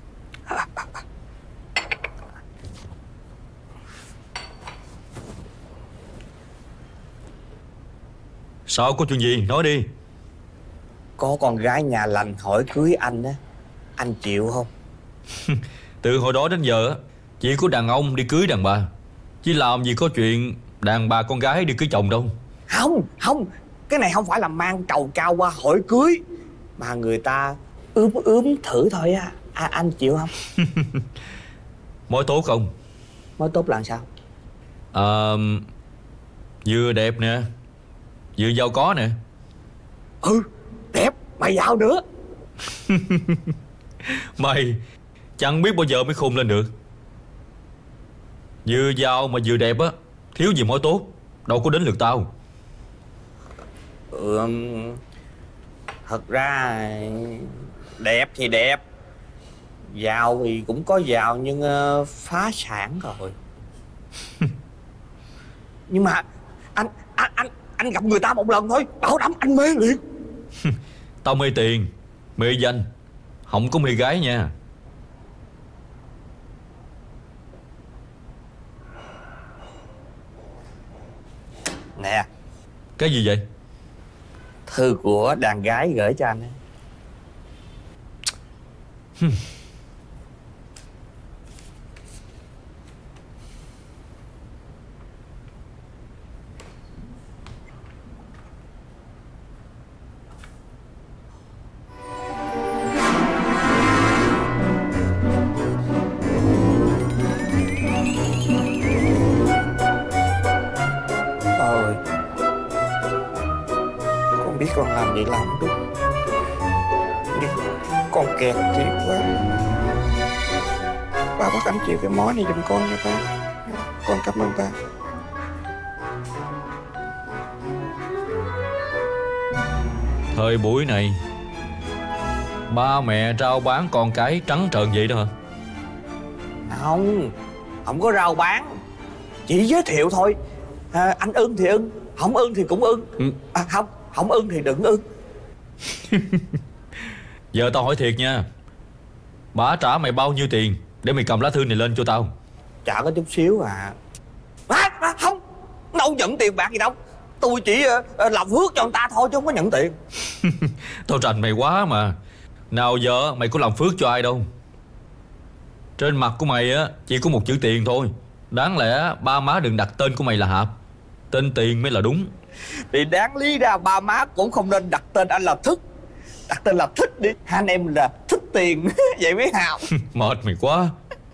S12: Sao, có chuyện gì? Nói đi.
S13: Có con gái nhà lành hỏi cưới anh á, anh chịu không?
S12: Từ hồi đó đến giờ á, chỉ có đàn ông đi cưới đàn bà, chứ làm gì có chuyện đàn bà con gái đi cưới chồng đâu.
S13: Không, không, cái này không phải là mang trầu cao qua hỏi cưới, mà người ta ướm ướm thử thôi á. À, anh chịu không?
S12: Mối tốt không?
S13: Mối tốt là sao?
S12: À, vừa đẹp nè, vừa giàu có nè.
S13: Ừ, đẹp mà giàu nữa.
S12: Mày chẳng biết bao giờ mới khùng lên được. Vừa giàu mà vừa đẹp á, thiếu gì mối tốt. Đâu có đến lượt tao.
S13: Ừ, thật ra đẹp thì đẹp, giàu thì cũng có giàu nhưng uh, phá sản rồi. Nhưng mà anh anh anh anh gặp người ta một lần thôi, bảo đảm anh mê liền.
S12: Tao mê tiền, mê danh, không có mê gái nha.
S13: Nè.
S12: Cái gì vậy?
S13: Thư của đàn gái gửi cho anh ấy. Ôi, con biết con làm vậy làm đúng, nhưng con kẹt thiệt quá. Ba bắt anh chịu cái mối này giùm con nha ba. Con cảm ơn ba.
S12: Thời buổi này ba mẹ rao bán con cái trắng trợn vậy đó hả?
S13: Không, không có rao bán, chỉ giới thiệu thôi. À, anh ưng thì ưng, không ưng thì cũng ưng.
S12: Ừ.
S13: À, không, không ưng thì đừng ưng.
S12: Giờ tao hỏi thiệt nha, bả trả mày bao nhiêu tiền để mày cầm lá thư này lên cho tao?
S13: Trả có chút xíu à. À, à không, đâu nhận tiền bạc gì đâu. Tôi chỉ uh, làm phước cho người ta thôi chứ không có nhận tiền.
S12: Tao rành mày quá mà. Nào giờ mày có làm phước cho ai đâu. Trên mặt của mày á chỉ có một chữ tiền thôi. Đáng lẽ ba má đừng đặt tên của mày là Hạp, tên Tiền mới là đúng.
S13: Thì đáng lý ra ba má cũng không nên đặt tên anh là Thức. Đặt tên là Thích đi, hai anh em là Thích Tiền. Vậy mới hào.
S12: Mệt mày quá.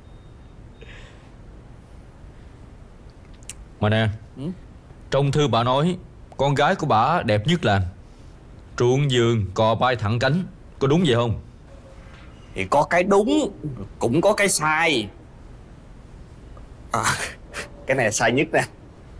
S12: Mà nè, ừ? Trong thư bà nói con gái của bà đẹp nhất làng, ruộng vườn cò bay thẳng cánh. Có đúng vậy không?
S13: Thì có cái đúng, cũng có cái sai. À, cái này là sai nhất nè.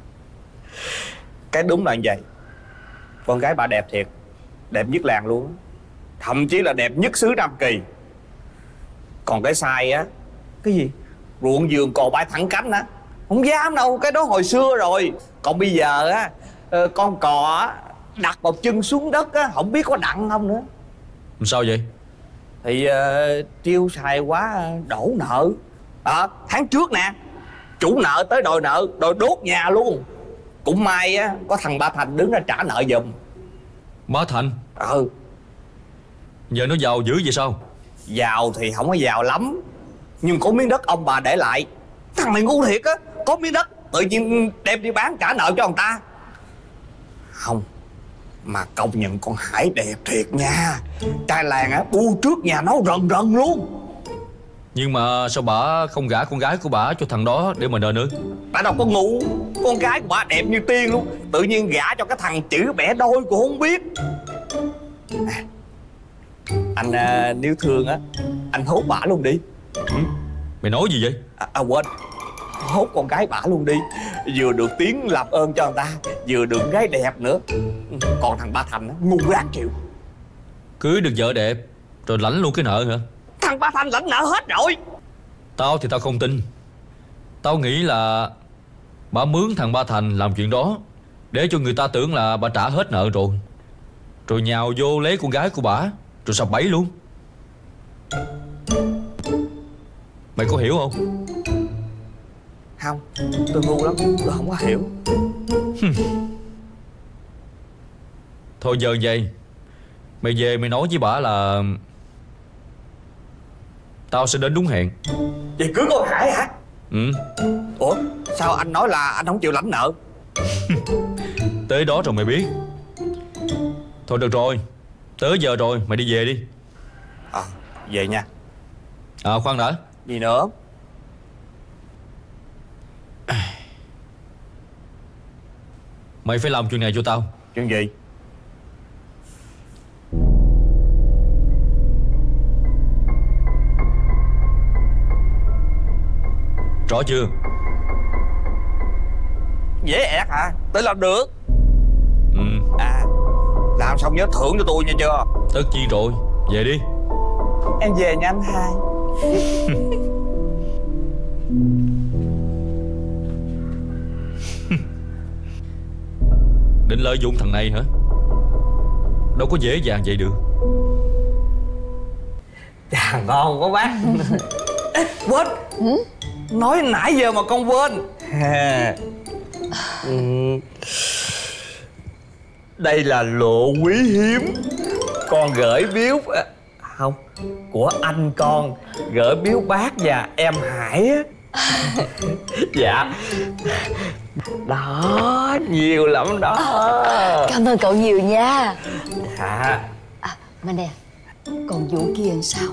S13: Cái đúng là như vậy, con gái bà đẹp thiệt, đẹp nhất làng luôn, thậm chí là đẹp nhất xứ Nam Kỳ. Còn cái sai á, cái gì? Ruộng vườn cò bay thẳng cánh á, không dám đâu, cái đó hồi xưa rồi. Còn bây giờ á, con cò á đặt một chân xuống đất á, không biết có đặng không nữa.
S12: Sao vậy?
S13: Thì uh, tiêu xài quá đổ nợ. À, tháng trước nè, chủ nợ tới đòi nợ, đòi đốt nhà luôn. Cũng may á, có thằng ba Thành đứng ra trả nợ giùm.
S12: Ba Thành?
S13: Ừ.
S12: Giờ nó giàu dữ vậy sao?
S13: Giàu thì không có giàu lắm, nhưng có miếng đất ông bà để lại. Thằng này ngu thiệt á, có miếng đất tự nhiên đem đi bán trả nợ cho người ta. Không, mà công nhận con Hải đẹp thiệt nha. Trai làng á bu trước nhà nó rần rần luôn.
S12: Nhưng mà sao bà không gả con gái của bà cho thằng đó để mà đền ơn?
S13: Bà đâu có ngu, con gái của bà đẹp như tiên luôn, tự nhiên gả cho cái thằng chữ bẻ đôi cũng không biết. À, anh à, nếu thương á, anh hốt bả luôn đi.
S12: Ừ? Mày nói gì vậy?
S13: À, à quên, hốt con gái bả luôn đi. Vừa được tiếng làm ơn cho người ta, vừa được gái đẹp nữa. Còn thằng ba Thành á, ngu rác chịu.
S12: Cưới được vợ đẹp rồi lãnh luôn cái nợ hả?
S13: Thằng ba Thành lãnh nợ hết rồi.
S12: Tao thì tao không tin. Tao nghĩ là bà mướn thằng ba Thành làm chuyện đó để cho người ta tưởng là bà trả hết nợ rồi, rồi nhào vô lấy con gái của bà, rồi sập bẫy luôn. Mày có hiểu không?
S13: Không, tôi ngu lắm, tôi không có hiểu.
S12: Thôi giờ vậy, mày về mày nói với bà là tao sẽ đến đúng hẹn.
S13: Vậy cưới con Hải hả?
S12: Ừ.
S13: Ủa, sao anh nói là anh không chịu lãnh nợ?
S12: Tới đó rồi mày biết. Thôi được rồi, tới giờ rồi, mày đi về đi.
S13: À, về nha.
S12: À khoan đã.
S13: Gì nữa?
S12: Mày phải làm chuyện này cho tao.
S13: Chuyện gì?
S12: Rõ chưa?
S13: Dễ ẹt hả? Tôi làm được.
S12: Ừ.
S13: À, làm xong nhớ thưởng cho tôi nha chưa?
S12: Tất nhiên rồi, về đi.
S13: Em về nha anh hai.
S12: Định lợi dụng thằng này hả? Đâu có dễ dàng vậy được.
S13: Chà, ngon quá bác. Quên. Ừ? Nói nãy giờ mà con quên. À, ừ. Đây là lộ quý hiếm con gửi biếu à, không, của anh con gửi biếu bác và em Hải á. Dạ. Đó, nhiều lắm đó.
S6: À, cảm ơn cậu nhiều nha.
S13: Dạ.
S6: À, mà nè, còn vụ kia làm sao?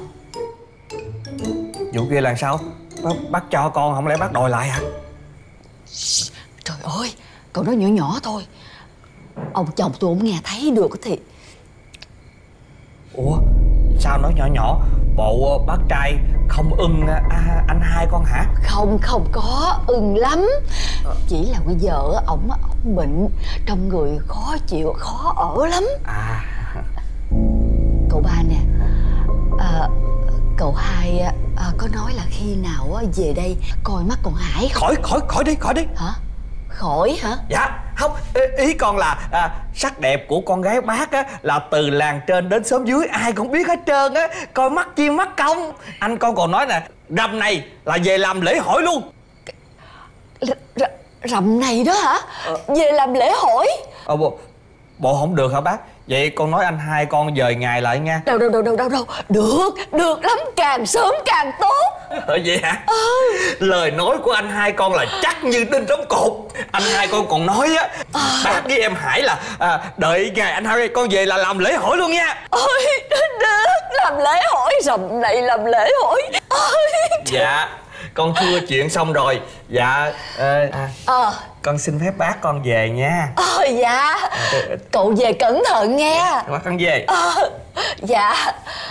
S13: Vụ kia là sao? Bác, bác cho con, không lẽ bác đòi lại hả?
S6: Trời ơi, cậu nói nhỏ nhỏ thôi, ông chồng tôi không nghe thấy được thì.
S13: Ủa, sao nói nhỏ nhỏ? bộ bác trai không ưng à, anh hai con hả?
S6: Không, không có, ưng lắm. Chỉ là bây giờ ổng ổng bệnh, trong người khó chịu, khó ở lắm.
S13: À.
S6: Cậu ba nè, à, cậu hai à, có nói là khi nào về đây coi mắt con Hải không?
S13: Khỏi, khỏi, khỏi đi, khỏi đi.
S6: Hả? Khỏi hả?
S13: Dạ, không, ý con là à, sắc đẹp của con gái bác á là từ làng trên đến xóm dưới ai cũng biết hết trơn á. Coi mắt chim mắt công. Anh con còn nói nè, rằm này là về làm lễ hỏi luôn.
S6: R r rằm này đó hả? Ờ. Về làm lễ hỏi?
S13: Ờ, bộ, bộ không được hả bác? Vậy con nói anh hai con dời ngày lại nha.
S6: Đâu đâu đâu đâu đâu đâu. Được, được lắm, càng sớm càng tốt.
S13: Ờ, vậy hả? Ừ. Lời nói của anh hai con là chắc như đinh đóng cột. Anh hai con còn nói á, à. bác với em Hải là à, đợi ngày anh hai con về là làm lễ hỏi luôn nha.
S6: Ôi, được, làm lễ hỏi, rằm này làm lễ hỏi. Ôi,
S13: dạ, con thưa chuyện xong rồi. Dạ, à, à,
S6: à.
S13: con xin phép bác con về nha.
S6: Ờ, dạ. À, cậu về cẩn thận nghe.
S13: Bác con về.
S6: À, dạ.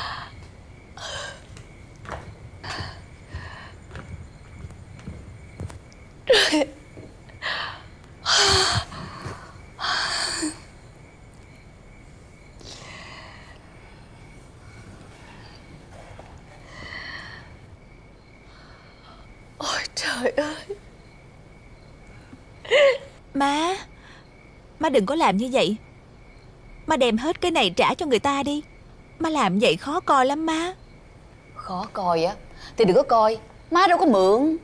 S6: Ôi trời ơi.
S2: Má, má đừng có làm như vậy. Má đem hết cái này trả cho người ta đi. Má làm vậy khó coi lắm má.
S6: Khó coi á thì đừng có coi, má đâu có mượn.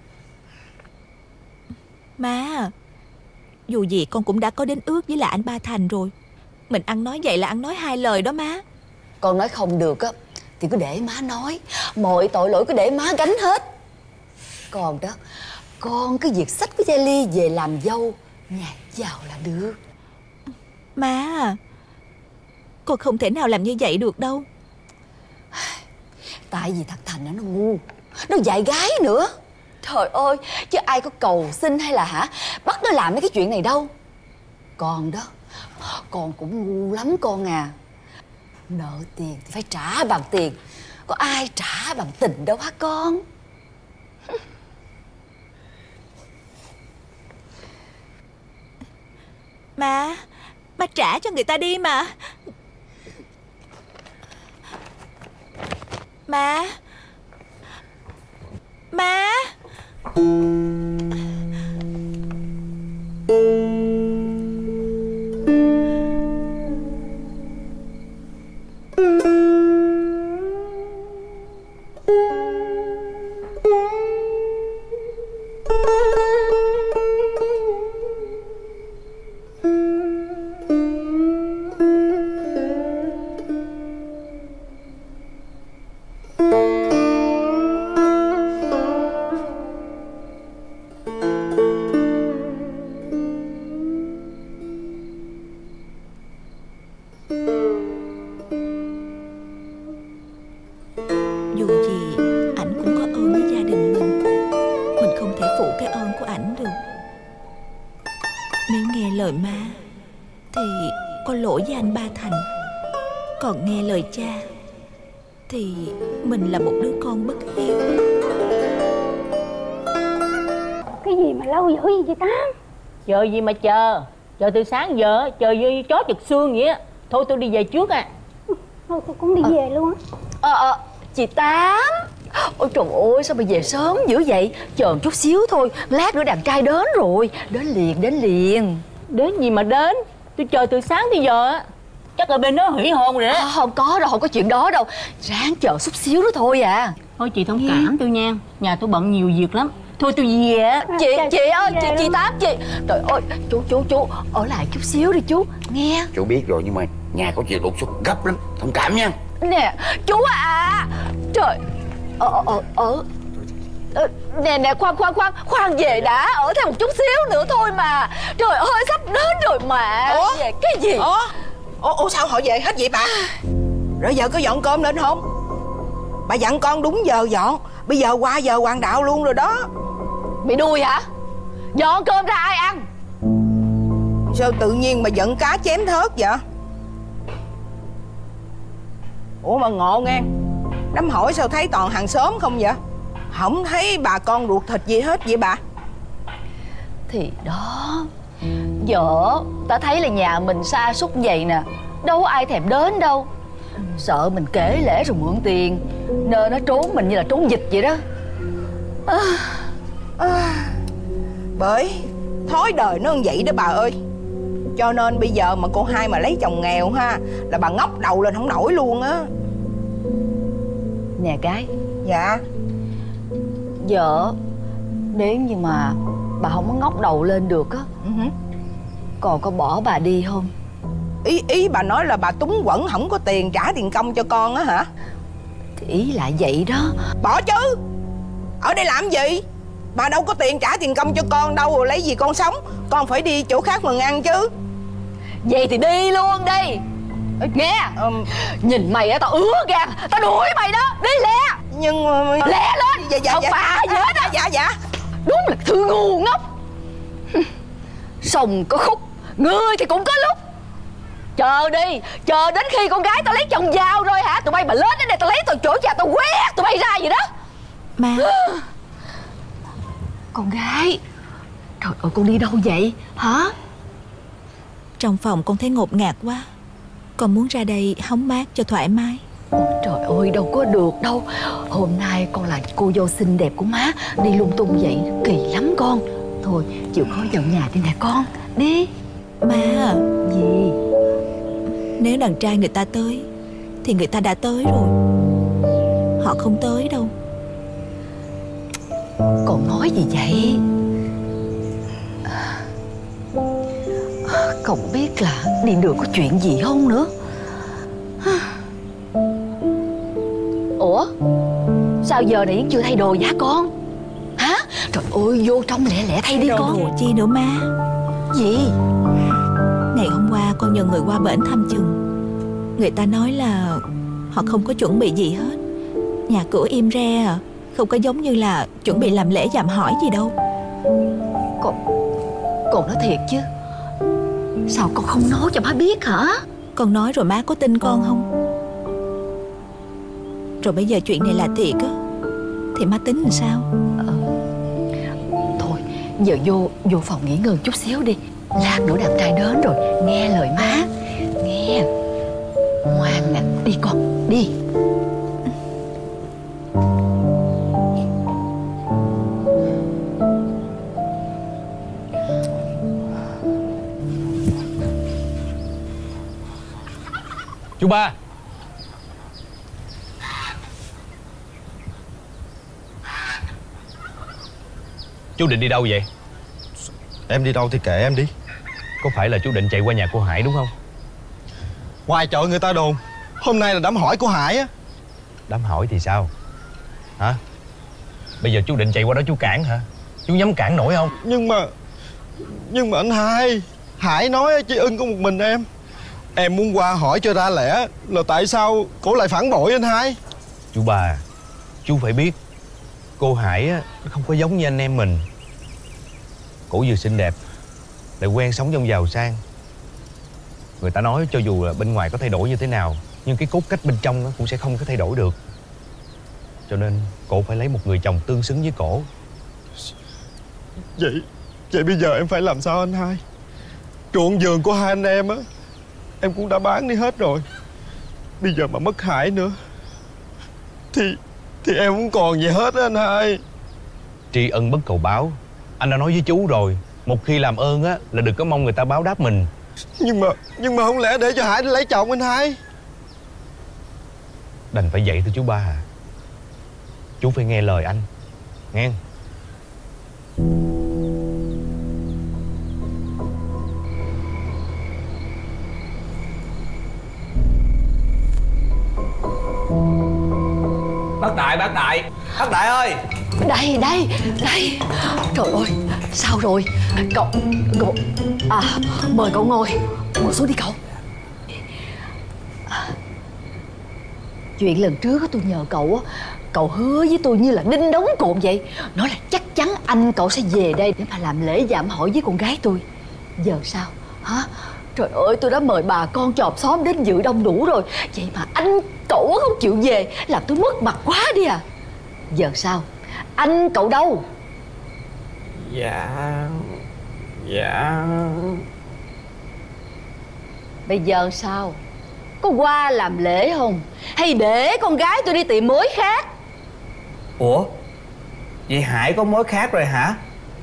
S2: Má, dù gì con cũng đã có đến ước với lại anh Ba Thành rồi. Mình ăn nói vậy là ăn nói hai lời đó má.
S6: Con nói không được á thì cứ để má nói. Mọi tội lỗi cứ để má gánh hết. Còn đó, con cứ việc xách cái vali về làm dâu nhà giàu là được.
S2: Má, con không thể nào làm như vậy được đâu.
S6: Tại vì thằng Thành nó ngu, nó dại gái nữa. Trời ơi, chứ ai có cầu xin hay là hả bắt nó làm mấy cái chuyện này đâu. Con đó, con cũng ngu lắm con à. Nợ tiền thì phải trả bằng tiền, có ai trả bằng tình đâu hả con.
S2: Má, má trả cho người ta đi mà. Má, má. Dù gì ảnh cũng có ơn với gia đình mình. Mình không thể phụ cái ơn của ảnh được. Nếu nghe lời má thì có lỗi với anh Ba Thành. Còn nghe lời cha thì mình là một đứa con bất hiếu.
S4: Cái gì mà lâu dữ gì vậy Tám?
S5: Chờ gì mà chờ. Chờ từ sáng giờ, chờ như chó chực xương vậy á. Thôi tôi đi về trước à.
S4: Thôi tôi cũng đi à. về luôn á.
S6: Ờ ờ chị Tám. Ôi trời ơi, sao mà về sớm dữ vậy? Chờ một chút xíu thôi, lát nữa đàn trai đến rồi. Đến liền, đến liền.
S5: Đến gì mà đến? Tôi chờ từ sáng tới giờ á. Chắc là bên đó hủy hôn rồi đó.
S6: À, không có đâu, không có chuyện đó đâu. Ráng chờ chút xíu nữa thôi à.
S5: Thôi chị thông cảm tôi nha. Nhà tôi bận nhiều việc lắm. Thôi tôi về á.
S6: Chị, chị ơi, chị, chị Tám, chị. Trời ơi, chú, chú, chú ở lại chút xíu đi chú, nghe.
S14: Chú biết rồi nhưng mà nhà có chuyện đột xuất gấp lắm. Thông cảm nha.
S6: Nè, chú à. Trời. Ờ, ờ, ờ ờ nè nè khoan khoan khoan khoan về đã, ở thêm một chút xíu nữa thôi mà. Trời ơi sắp đến rồi mà.
S7: Ủa?
S6: Về cái gì?
S7: Ủa? Ủa, Ủa sao họ về hết vậy bà? Rồi giờ có dọn cơm lên không? Bà dặn con đúng giờ dọn. Bây giờ qua giờ hoàng đạo luôn rồi đó.
S6: Bị đuôi hả? Dọn cơm ra ai ăn?
S7: Sao tự nhiên mà giận cá chém thớt vậy? Ủa mà ngộ nghe. Đám hỏi sao thấy toàn hàng xóm không vậy? Không thấy bà con ruột thịt gì hết vậy bà?
S6: Thì đó, vợ ta thấy là nhà mình sa sút vậy nè, đâu có ai thèm đến đâu. Sợ mình kể lể rồi mượn tiền nên nó trốn mình như là trốn dịch vậy đó.
S7: à, à, Bởi thói đời nó như vậy đó bà ơi. Cho nên bây giờ mà cô hai mà lấy chồng nghèo ha, là bà ngóc đầu lên không nổi luôn á.
S6: Nè gái.
S7: Dạ.
S6: Vợ, nếu như mà bà không có ngóc đầu lên được á, uh-huh. còn có bỏ bà đi không?
S7: Ý ý bà nói là bà túng quẫn không có tiền trả tiền công cho con á hả?
S6: Thì ý là vậy đó.
S7: Bỏ chứ. Ở đây làm gì? Bà đâu có tiền trả tiền công cho con đâu, rồi lấy gì con sống? Con phải đi chỗ khác mà ăn chứ.
S6: Vậy thì đi luôn đi. Nghe um, nhìn mày á, tao ứa gan, tao đuổi mày đó. Đi lẹ.
S7: Nhưng
S6: lẹ lên.
S7: Dạ dạ
S6: không
S7: dạ.
S6: bà gì hết á.
S7: Dạ dạ.
S6: Đúng là thứ ngu ngốc. Sông có khúc, người thì cũng có lúc. Chờ đi, chờ đến khi con gái tao lấy chồng giàu rồi hả? Tụi bay mà lên đến đây tao lấy tao chỗ nhà tao quét tụi bay ra vậy đó.
S2: Má.
S6: Con gái. Trời ơi, con đi đâu vậy hả?
S2: Trong phòng con thấy ngột ngạt quá, con muốn ra đây hóng mát cho thoải mái.
S6: Ôi trời ơi, đâu có được đâu. Hôm nay con là cô dâu xinh đẹp của má, đi lung tung vậy kỳ lắm con. Thôi chịu khó vào nhà đi nè con. Đi.
S2: Má.
S6: Gì?
S2: Nếu đàn trai người ta tới thì người ta đã tới rồi. Họ không tới đâu.
S6: Con nói gì vậy? Không biết là đi đường có chuyện gì không nữa. Ủa, sao giờ này vẫn chưa thay đồ vậy hả con? Hả? Trời ơi, vô trong lẹ lẹ thay đi con.
S2: Đồ chi nữa má?
S6: Gì?
S2: Ngày hôm qua con nhờ người qua bển thăm chừng. Người ta nói là họ không có chuẩn bị gì hết. Nhà cửa im re à, không có giống như là chuẩn bị làm lễ dạm hỏi gì đâu.
S6: Con Con nói thiệt chứ? Sao con không nói cho má biết hả?
S2: Con nói rồi má có tin con không? Rồi bây giờ chuyện này là thiệt á thì má tính làm sao?
S6: ờ. Thôi giờ vô vô phòng nghỉ ngơi chút xíu đi. Lát nữa đàn trai đến rồi nghe lời má. Nghe. Ngoan nè. Đi con. Đi.
S1: Chú ba. Chú định đi đâu vậy?
S8: Em đi đâu thì kệ em đi.
S1: Có phải là chú định chạy qua nhà cô Hải đúng không?
S8: Ngoài chợ người ta đồn hôm nay là đám hỏi của Hải á.
S1: Đám hỏi thì sao? Hả? Bây giờ chú định chạy qua đó chú cản hả? Chú dám cản nổi không?
S8: Nhưng mà Nhưng mà anh hai, Hải nói chỉ ưng có một mình em. Em muốn qua hỏi cho ra lẽ là tại sao cổ lại phản bội anh hai.
S1: Chú ba, chú phải biết cô Hải á, nó không có giống như anh em mình. Cổ vừa xinh đẹp lại quen sống trong giàu sang. Người ta nói cho dù là bên ngoài có thay đổi như thế nào, nhưng cái cốt cách bên trong nó cũng sẽ không có thay đổi được. Cho nên cổ phải lấy một người chồng tương xứng với cổ.
S8: Vậy Vậy bây giờ em phải làm sao anh hai? Ruộng vườn của hai anh em á em cũng đã bán đi hết rồi. Bây giờ mà mất Hải nữa Thì Thì em không còn gì hết á anh hai.
S1: Tri ân bất cầu báo. Anh đã nói với chú rồi, một khi làm ơn á là đừng có mong người ta báo đáp mình.
S8: Nhưng mà Nhưng mà không lẽ để cho Hải đi lấy chồng anh hai?
S1: Đành phải vậy thôi chú ba à. Chú phải nghe lời anh nghe.
S9: Bác Đại, bác Đại, bác Đại ơi.
S6: Đây, đây, đây. Trời ơi, sao rồi? Cậu, cậu À, mời cậu ngồi. Ngồi xuống đi cậu. à, Chuyện lần trước tôi nhờ cậu á, cậu hứa với tôi như là đinh đóng cột vậy. Nói là chắc chắn anh cậu sẽ về đây để mà làm lễ dạm hỏi với con gái tôi. Giờ sao? Hả? Trời ơi, tôi đã mời bà con chòm xóm đến dự đông đủ rồi, vậy mà anh cậu không chịu về, làm tôi mất mặt quá đi à. Giờ sao? Anh cậu đâu?
S13: Dạ... Dạ...
S6: Bây giờ sao? Có qua làm lễ không? Hay để con gái tôi đi tìm mối khác?
S13: Ủa? Vậy Hải có mối khác rồi hả?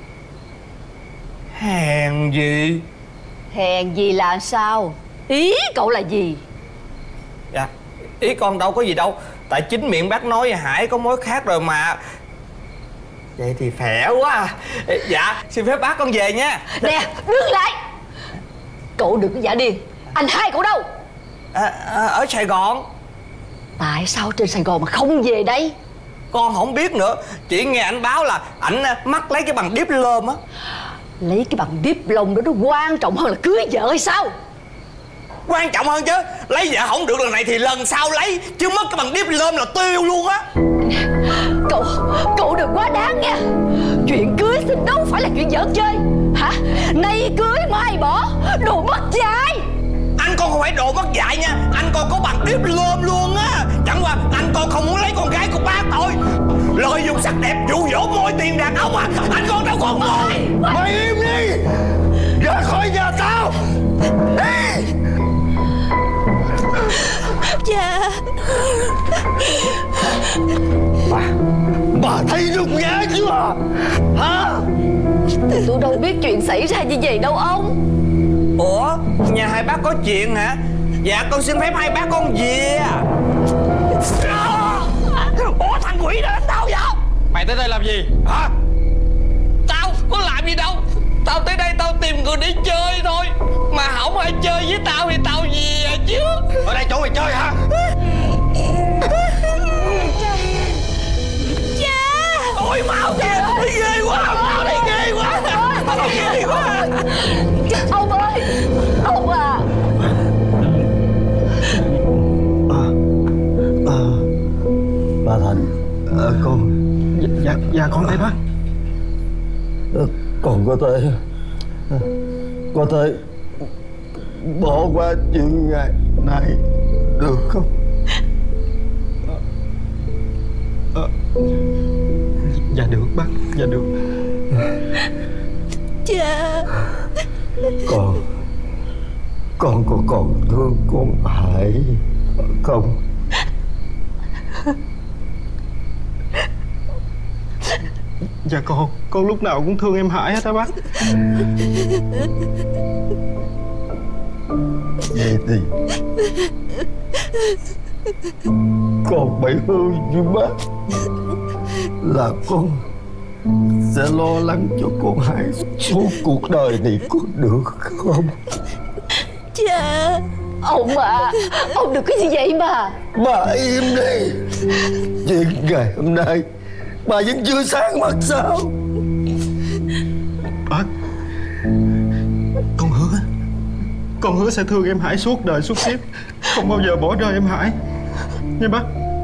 S13: Hèn gì?
S6: Hèn gì là sao? Ý cậu là gì?
S13: Dạ, ý con đâu có gì đâu. Tại chính miệng bác nói Hải có mối khác rồi mà. Vậy thì khỏe quá à. Dạ, xin phép bác con về nha.
S6: Nè, đứng lại. Cậu đừng có giả điên. Anh hai cậu đâu?
S13: À, à, ở Sài Gòn.
S6: Tại sao trên Sài Gòn mà không về đây?
S13: Con không biết nữa. Chỉ nghe anh báo là ảnh mắc lấy cái bằng diplom á.
S6: Lấy cái bằng diplom đó nó quan trọng hơn là cưới vợ hay sao?
S13: Quan trọng hơn chứ. Lấy vợ không được lần này thì lần sau lấy. Chứ mất cái bằng diplom là tiêu luôn á.
S6: Cậu, cậu đừng quá đáng nha. Chuyện cưới xin đâu phải là chuyện giỡn chơi. Hả? Nay cưới mai bỏ. Đồ mất dạy.
S13: Anh con không phải đồ mất dạy nha. Anh con có bằng diplom luôn á. Chẳng qua anh con không muốn lấy con gái của bác thôi. Lợi dụng sắc đẹp dụ dỗ môi tiền đàn ông à. Anh con đâu còn mồi.
S3: Mày im đi. Ra khỏi nhà tao. Đi.
S2: Cha.
S3: Bà Bà thấy nhục nhã chưa? Hả?
S6: Thì tôi đâu biết chuyện xảy ra như vậy đâu ông.
S13: Ủa, nhà hai bác có chuyện hả? Dạ con xin phép hai bác con về. Ủa thằng quỷ đó đánh tao vậy?
S12: Mày tới đây làm gì?
S13: Hả? Tao có làm gì đâu. Tao tới đây tao tìm người để chơi thôi. Mà không ai chơi với tao thì tao về à chứ.
S3: Ở đây chỗ mày chơi hả?
S2: Cha.
S13: Ôi mau kìa. Ghê quá. Mau đây ghê quá. Ghê quá.
S6: Ông ơi. Ông à.
S3: À, à, bà Thành. À, con.
S8: Dạ, dạ con thấy bác.
S3: À, con có thể à, có thể bỏ qua chuyện ngày này được không?
S8: À, dạ được bác, dạ được.
S2: Cha.
S3: Con Con có còn thương con Hải không?
S8: Dạ con, con lúc nào cũng thương em Hải hết á bác.
S3: Vậy thì con phải hứa với bác là con sẽ lo lắng cho con Hải suốt cuộc đời này, có được không?
S2: Cha.
S6: Ông à, ông đừng có như vậy mà.
S3: Bà im đi. Chuyện ngày hôm nay bà vẫn chưa sáng mặt sao?
S8: Bác, con hứa Con hứa sẽ thương em Hải suốt đời suốt kiếp, không bao giờ bỏ rơi em Hải nha bác.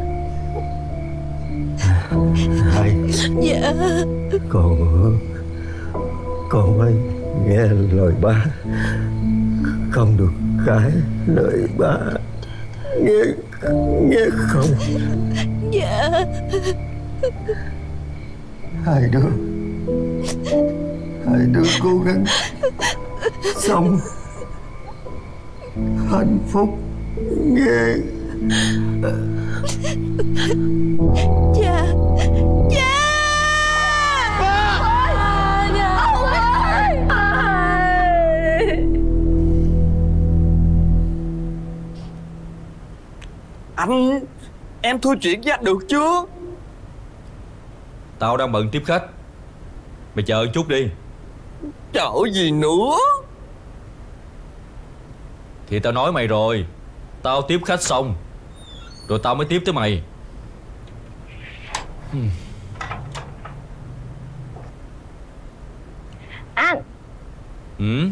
S3: Hải.
S2: Dạ.
S3: Con hứa con phải nghe lời ba, không được cãi lời ba, nghe nghe không?
S2: Dạ.
S3: Hai đứa Hai đứa cố gắng sống hạnh phúc nghe.
S2: Cha. Cha.
S13: Anh, em thua chuyện với anh được chưa?
S12: Tao đang bận tiếp khách. Mày chờ chút đi.
S13: Chờ gì nữa?
S12: Thì tao nói mày rồi, tao tiếp khách xong rồi tao mới tiếp tới mày.
S11: Anh.
S12: Ừ.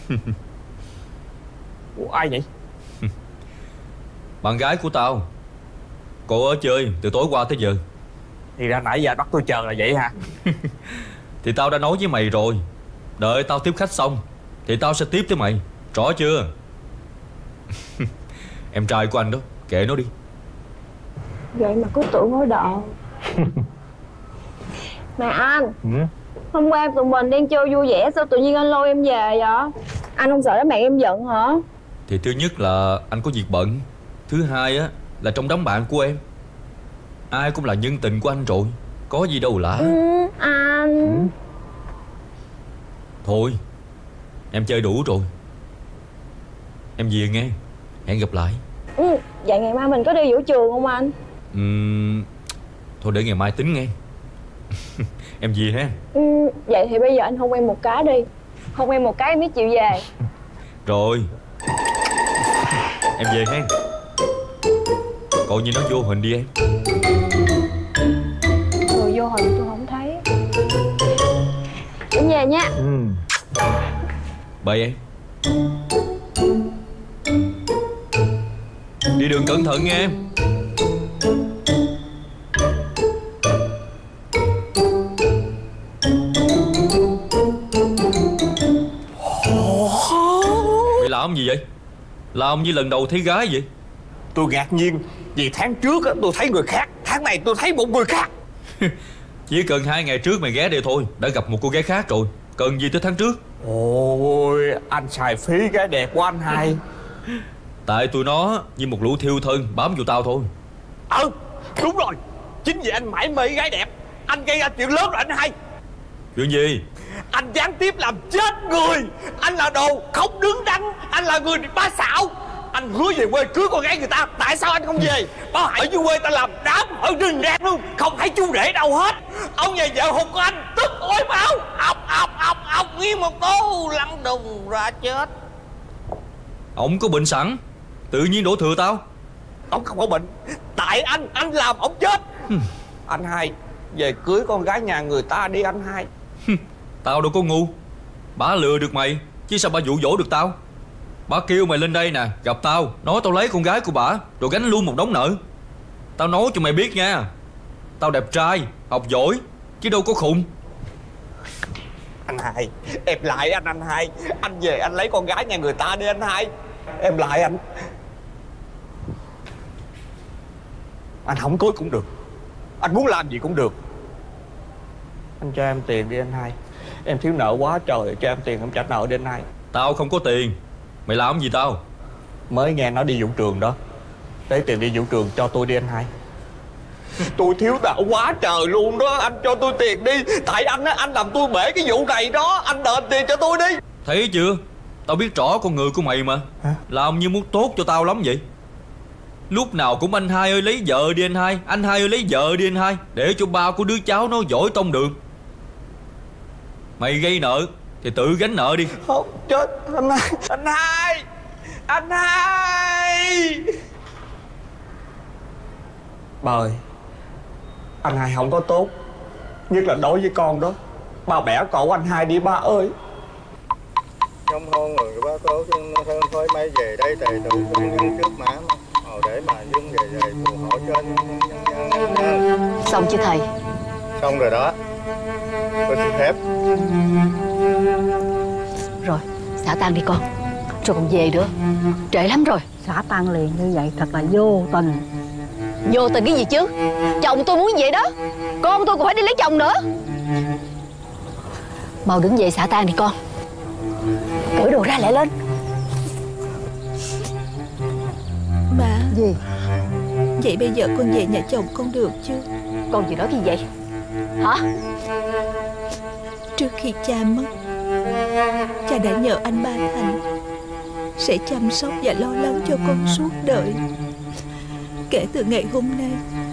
S13: Ủa ai vậy?
S12: Bạn gái của tao. Cô ở chơi từ tối qua tới giờ.
S13: Thì ra nãy giờ bắt tôi chờ là vậy hả?
S12: Thì tao đã nói với mày rồi, đợi tao tiếp khách xong thì tao sẽ tiếp tới mày. Rõ chưa? Em trai của anh đó, kệ nó đi.
S11: Vậy mà cứ tưởng hối độ. Mà anh,
S12: Ừ?
S11: hôm qua tụi mình đang chơi vui vẻ, sao tự nhiên anh lôi em về vậy? Anh không sợ đó mẹ em giận hả?
S12: Thì thứ nhất là anh có việc bận. Thứ hai á là trong đám bạn của em ai cũng là nhân tình của anh rồi, có gì đâu lạ.
S11: Ừ, anh.
S12: Ừ. Thôi, em chơi đủ rồi. Em về nghe. Hẹn gặp lại.
S11: Ừ, vậy ngày mai mình có đi vũ trường không anh?
S12: Uhm, thôi để ngày mai tính nghe. Em về ha.
S11: Ừ, vậy thì bây giờ anh hôn em một cái đi. Hôn em một cái em mới chịu về.
S12: Rồi. Em về ha. Coi như nó vô hình đi em.
S11: Người vô hình tôi không thấy. Em về nha.
S12: Ừ. Bye em. Đi đường cẩn thận nha em. Mày làm gì vậy? Làm như lần đầu thấy gái vậy?
S13: Tôi ngạc nhiên vì tháng trước á, tôi thấy người khác, tháng này tôi thấy một người khác.
S12: Chỉ cần hai ngày trước mày ghé đây thôi đã gặp một cô gái khác rồi. Cần gì tới tháng trước?
S13: Ôi, anh xài phí gái đẹp của anh Hai.
S12: Tại tụi nó như một lũ thiêu thân bám vô tao thôi.
S13: Ừ, đúng rồi. Chính vì anh mải mê gái đẹp, anh gây ra chuyện lớn rồi anh Hai.
S12: Chuyện gì?
S13: Anh gián tiếp làm chết người. Anh là đồ không đứng đắn. Anh là người ba xạo. Anh hứa về quê cưới con gái người ta, tại sao anh không về? Bao Hải ở dưới quê ta làm đám ở rừng rạc luôn, không thấy chú rể đâu hết. Ông nhà vợ hụt của anh tức ối máu, ọc ọc ọc ọc nguyên một tô lăn đùng ra chết.
S12: Ông có bệnh sẵn, tự nhiên đổ thừa tao.
S13: Ông không có bệnh, tại anh, anh làm ông chết. Anh Hai, về cưới con gái nhà người ta đi anh Hai.
S12: Tao đâu có ngu. Bà lừa được mày, chứ sao bà dụ dỗ được tao. Bà kêu mày lên đây nè, gặp tao, nói tao lấy con gái của bà, rồi gánh luôn một đống nợ. Tao nói cho mày biết nha, tao đẹp trai, học giỏi, chứ đâu có khùng.
S13: Anh Hai, em lại anh anh Hai. Anh về anh lấy con gái nhà người ta đi anh Hai. Em lại anh. Anh không cưới cũng được, anh muốn làm gì cũng được. Anh cho em tiền đi anh Hai. Em thiếu nợ quá trời, cho em tiền em trả nợ đi anh Hai.
S12: Tao không có tiền. Mày làm gì tao?
S13: Mới nghe nói đi vũ trường đó. Lấy tiền đi vũ trường cho tôi đi anh Hai. Tôi thiếu nợ quá trời luôn đó. Anh cho tôi tiền đi. Tại anh á, anh làm tôi bể cái vụ này đó. Anh đền tiền cho tôi đi.
S12: Thấy chưa? Tao biết rõ con người của mày mà. Hả? Làm như muốn tốt cho tao lắm vậy. Lúc nào cũng anh Hai ơi lấy vợ đi anh Hai, anh Hai ơi lấy vợ đi anh Hai, để cho ba của đứa cháu nó giỏi tông đường. Mày gây nợ thì tự gánh nợ đi.
S13: Không, chết anh Hai. Anh Hai, anh Hai. Bà ơi, anh Hai không có tốt, nhất là đối với con đó. Ba bẻ cổ anh Hai đi ba ơi.
S15: Trong hôn rồi ba cô hơn thôi may về đây tề tự nhân trước má để mà Dương về về phù hộ cho nhân.
S6: Xong chưa thầy?
S15: Xong rồi đó. Tôi xin phép.
S6: Rồi, xả tang đi con. Rồi còn về nữa. Trễ lắm rồi.
S4: Xả tang liền như vậy thật là vô tình.
S6: Vô tình cái gì chứ? Chồng tôi muốn vậy đó. Con tôi còn phải đi lấy chồng nữa. Mau đứng dậy xả tang đi con. Cởi đồ ra lại lên.
S2: Bà.
S6: Gì?
S2: Vậy bây giờ con về nhà chồng con được chứ?
S6: Con gì nói gì vậy? Hả?
S2: Trước khi cha mất, cha đã nhờ anh Ba Thành sẽ chăm sóc và lo lắng cho con suốt đời. Kể từ ngày hôm nay,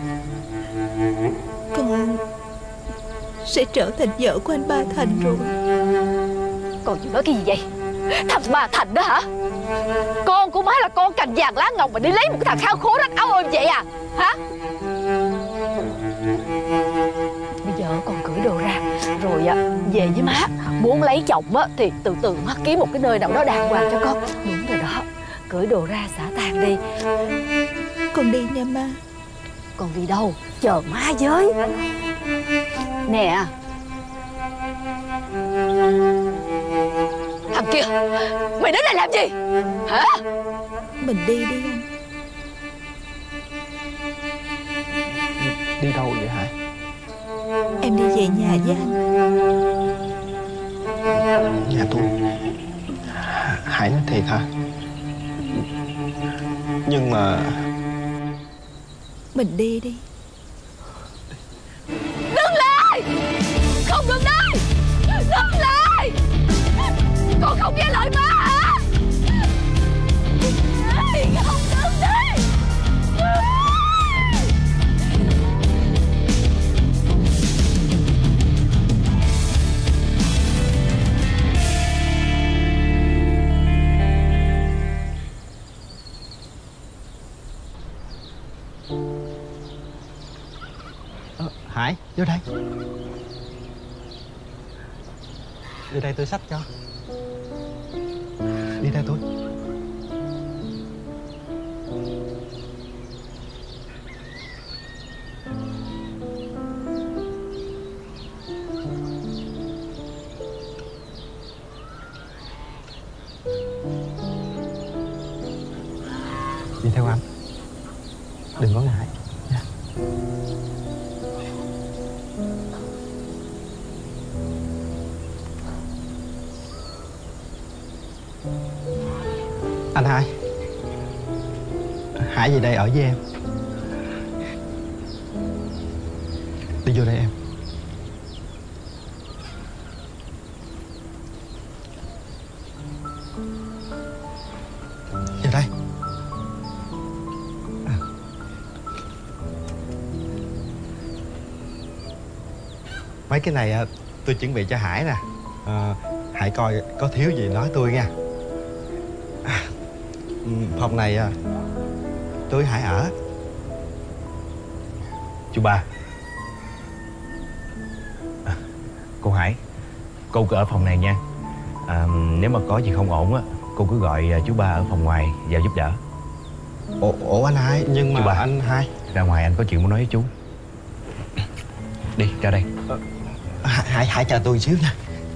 S2: con sẽ trở thành vợ của anh Ba Thành rồi.
S6: Con chỉ nói cái gì vậy? Thằng Ba Thành đó hả? Con của má là con cành vàng lá ngọc mà đi lấy một cái thằng khao khố rách áo ôm vậy à? Hả? Bây giờ con cởi đồ ra rồi á về với má. Muốn lấy chồng á thì từ từ má kiếm một cái nơi nào đó đàng hoàng cho con. Đúng rồi đó. Cởi đồ ra xả tang đi.
S2: Con đi nha má.
S6: Con đi đâu? Chờ má với. Nè, thằng thằng kia. Mày đến đây làm gì hả?
S2: Mình đi đi anh.
S10: Đi đâu vậy Hải?
S2: Em đi về nhà với anh.
S10: Nhà tôi. Hải nói thiệt hả? Nhưng mà
S2: mình đi đi.
S6: Đừng lại! Không được đây! Đừng lại! Con không nghe lời má hả? Không được đi!
S10: Hải, vô đây. Vô đây tôi xách cho. Đi theo tôi. Đi theo anh. Đừng có ngại. Anh Hai. Hải về đây ở với em. Đi vô đây em. Vô đây. Mấy cái này tôi chuẩn bị cho Hải nè. à, Hải coi có thiếu gì nói tôi nha. Phòng này tôi Hải ở.
S1: Chú ba. À, cô Hải, cô cứ ở phòng này nha. à, Nếu mà có gì không ổn á, cô cứ gọi chú ba ở phòng ngoài vào giúp đỡ.
S10: Ủa, ủa anh Hai, nhưng mà
S1: chú ba,
S10: anh Hai
S1: ra ngoài anh có chuyện muốn nói với chú. Đi ra đây.
S10: Hải, Hải, Hải chờ tôi xíu nha.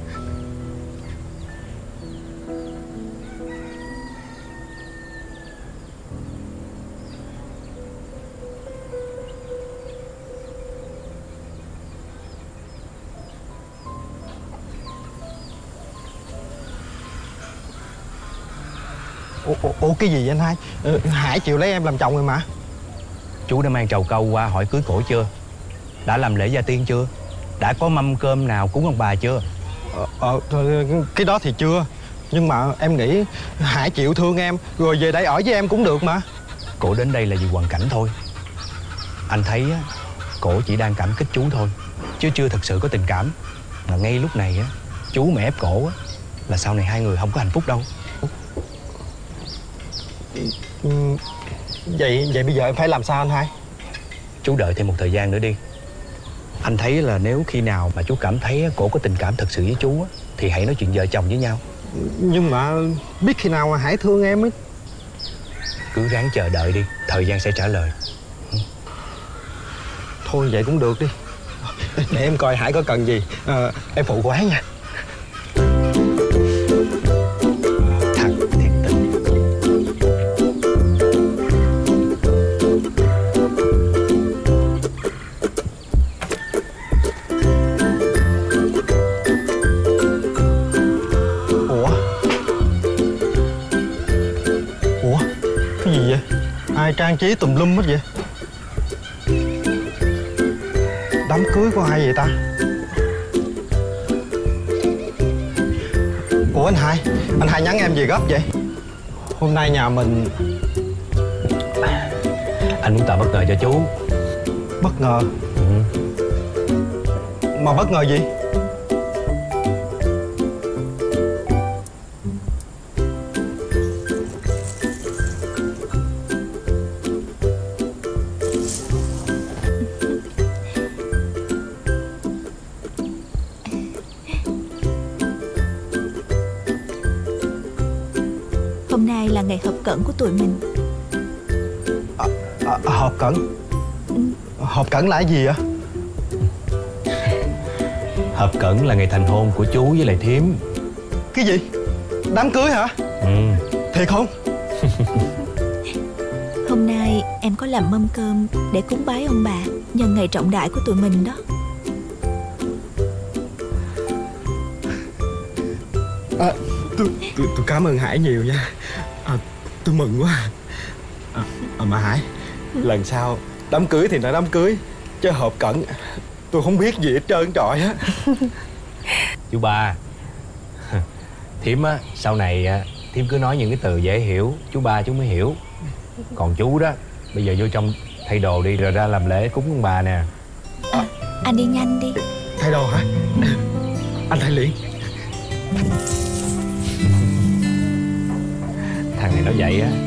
S10: Ủa, ủa cái gì vậy anh Hai? ừ, Hải chịu lấy em làm chồng rồi mà.
S1: Chú đã mang trầu cau qua hỏi cưới cổ chưa? Đã làm lễ gia tiên chưa? Đã có mâm cơm nào cúng ông bà chưa?
S10: Ờ, ờ cái đó thì chưa. Nhưng mà em nghĩ Hải chịu thương em rồi về đây ở với em cũng được mà.
S1: Cổ đến đây là vì hoàn cảnh thôi. Anh thấy á, cổ chỉ đang cảm kích chú thôi, chứ chưa thật sự có tình cảm. Mà ngay lúc này á, chú mà ép cổ á, là sau này hai người không có hạnh phúc đâu.
S10: Ừ, vậy vậy bây giờ em phải làm sao anh Hai?
S1: Chú đợi thêm một thời gian nữa đi. Anh thấy là nếu khi nào mà chú cảm thấy cổ có tình cảm thật sự với chú á, thì hãy nói chuyện vợ chồng với nhau.
S10: Nhưng mà biết khi nào mà Hải thương em ấy.
S1: Cứ ráng chờ đợi đi, thời gian sẽ trả lời.
S10: Thôi vậy cũng được đi. Để em coi Hải có cần gì. à, Em phụ quán nha.
S1: Thằng thiệt tình.
S10: Ủa Ủa cái gì vậy? Ai trang trí tùm lum hết vậy? Đám cưới của ai vậy ta? Ủa anh Hai, anh Hai nhắn em gì gấp vậy? Hôm nay nhà mình...
S1: Anh muốn tạo bất ngờ cho chú.
S10: Bất ngờ?
S1: Ừ.
S10: Mà bất ngờ gì?
S2: Hôm nay là ngày hợp cận của tụi mình.
S10: à, à, Hợp cận? Ừ. Hợp cận là cái gì vậy?
S1: Hợp cận là ngày thành hôn của chú với lại thím.
S10: Cái gì? Đám cưới hả?
S1: Ừ.
S10: Thiệt không?
S2: Hôm nay em có làm mâm cơm để cúng bái ông bà nhân ngày trọng đại của tụi mình đó.
S10: À, tôi, tôi, tôi cảm ơn Hải nhiều nha. À, tôi mừng quá. À, à, mà Hải, lần sau đám cưới thì là đám cưới, chứ hộp cận tôi không biết gì hết trơn trọi á.
S1: Chú ba, Thiếm á, sau này Thiếm cứ nói những cái từ dễ hiểu, chú ba chú mới hiểu. Còn chú đó, bây giờ vô trong thay đồ đi rồi ra làm lễ cúng ông bà nè.
S2: À, anh đi nhanh đi.
S10: Thay đồ hả? Anh thay liền.
S1: Thằng này nó vậy á.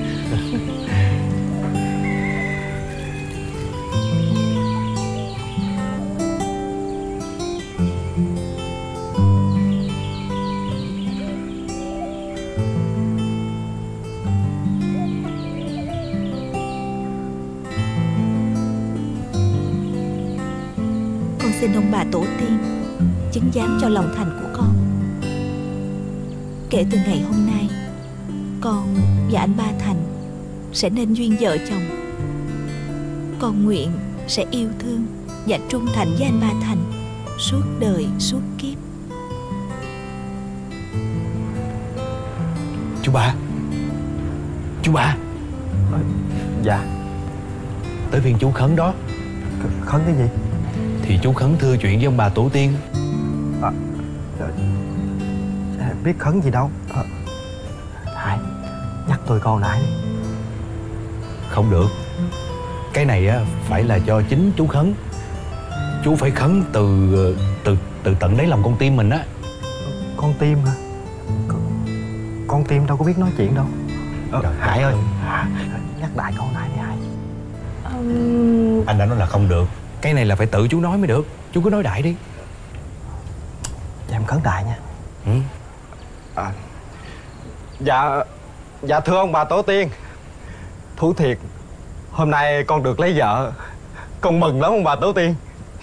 S2: Con xin ông bà tổ tiên chứng giám cho lòng thành của con. Kể từ ngày hôm nay, con và anh Ba Thành sẽ nên duyên vợ chồng. Con nguyện sẽ yêu thương và trung thành với anh Ba Thành suốt đời suốt kiếp.
S1: Chú ba, chú ba.
S10: Dạ.
S1: Tới phiên chú khấn đó.
S10: Khấn cái gì?
S1: Thì chú khấn thưa chuyện với ông bà tổ tiên.
S10: À, biết khấn gì đâu. À, Hải, nhắc tôi câu nãy.
S1: Không được. Cái này á phải là cho chính chú khấn. Chú phải khấn từ từ từ tận đáy lòng con tim mình á.
S10: Con tim hả? Con tim đâu có biết nói chuyện đâu. Ờ, Hải ơi, nhắc đại câu nãy đi Hải.
S1: um... Anh đã nói là không được. Cái này là phải tự chú nói mới được. Chú cứ nói đại đi.
S10: Dạ em khấn đại nha.
S1: Ừ.
S10: À, dạ dạ thưa ông bà tổ tiên, thú thiệt hôm nay con được lấy vợ, con mừng lắm ông bà tổ tiên.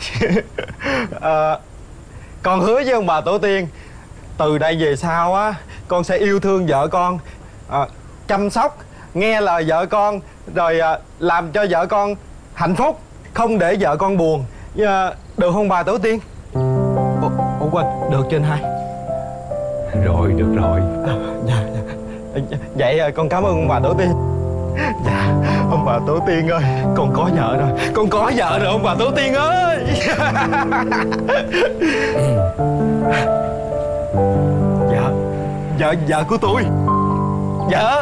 S10: À, con hứa với ông bà tổ tiên từ đây về sau á, con sẽ yêu thương vợ con, à, chăm sóc nghe lời vợ con, rồi à, làm cho vợ con hạnh phúc, không để vợ con buồn. À, được không bà tổ tiên? Ủa, ủa quên, được trên hai.
S1: Rồi, được rồi.
S10: À, dạ, dạ. Vậy con cảm ơn ông bà tổ tiên. Dạ, ông bà tổ tiên ơi, con có vợ rồi, con có vợ rồi ông bà tổ tiên ơi. Dạ, vợ, vợ của tôi. Vợ.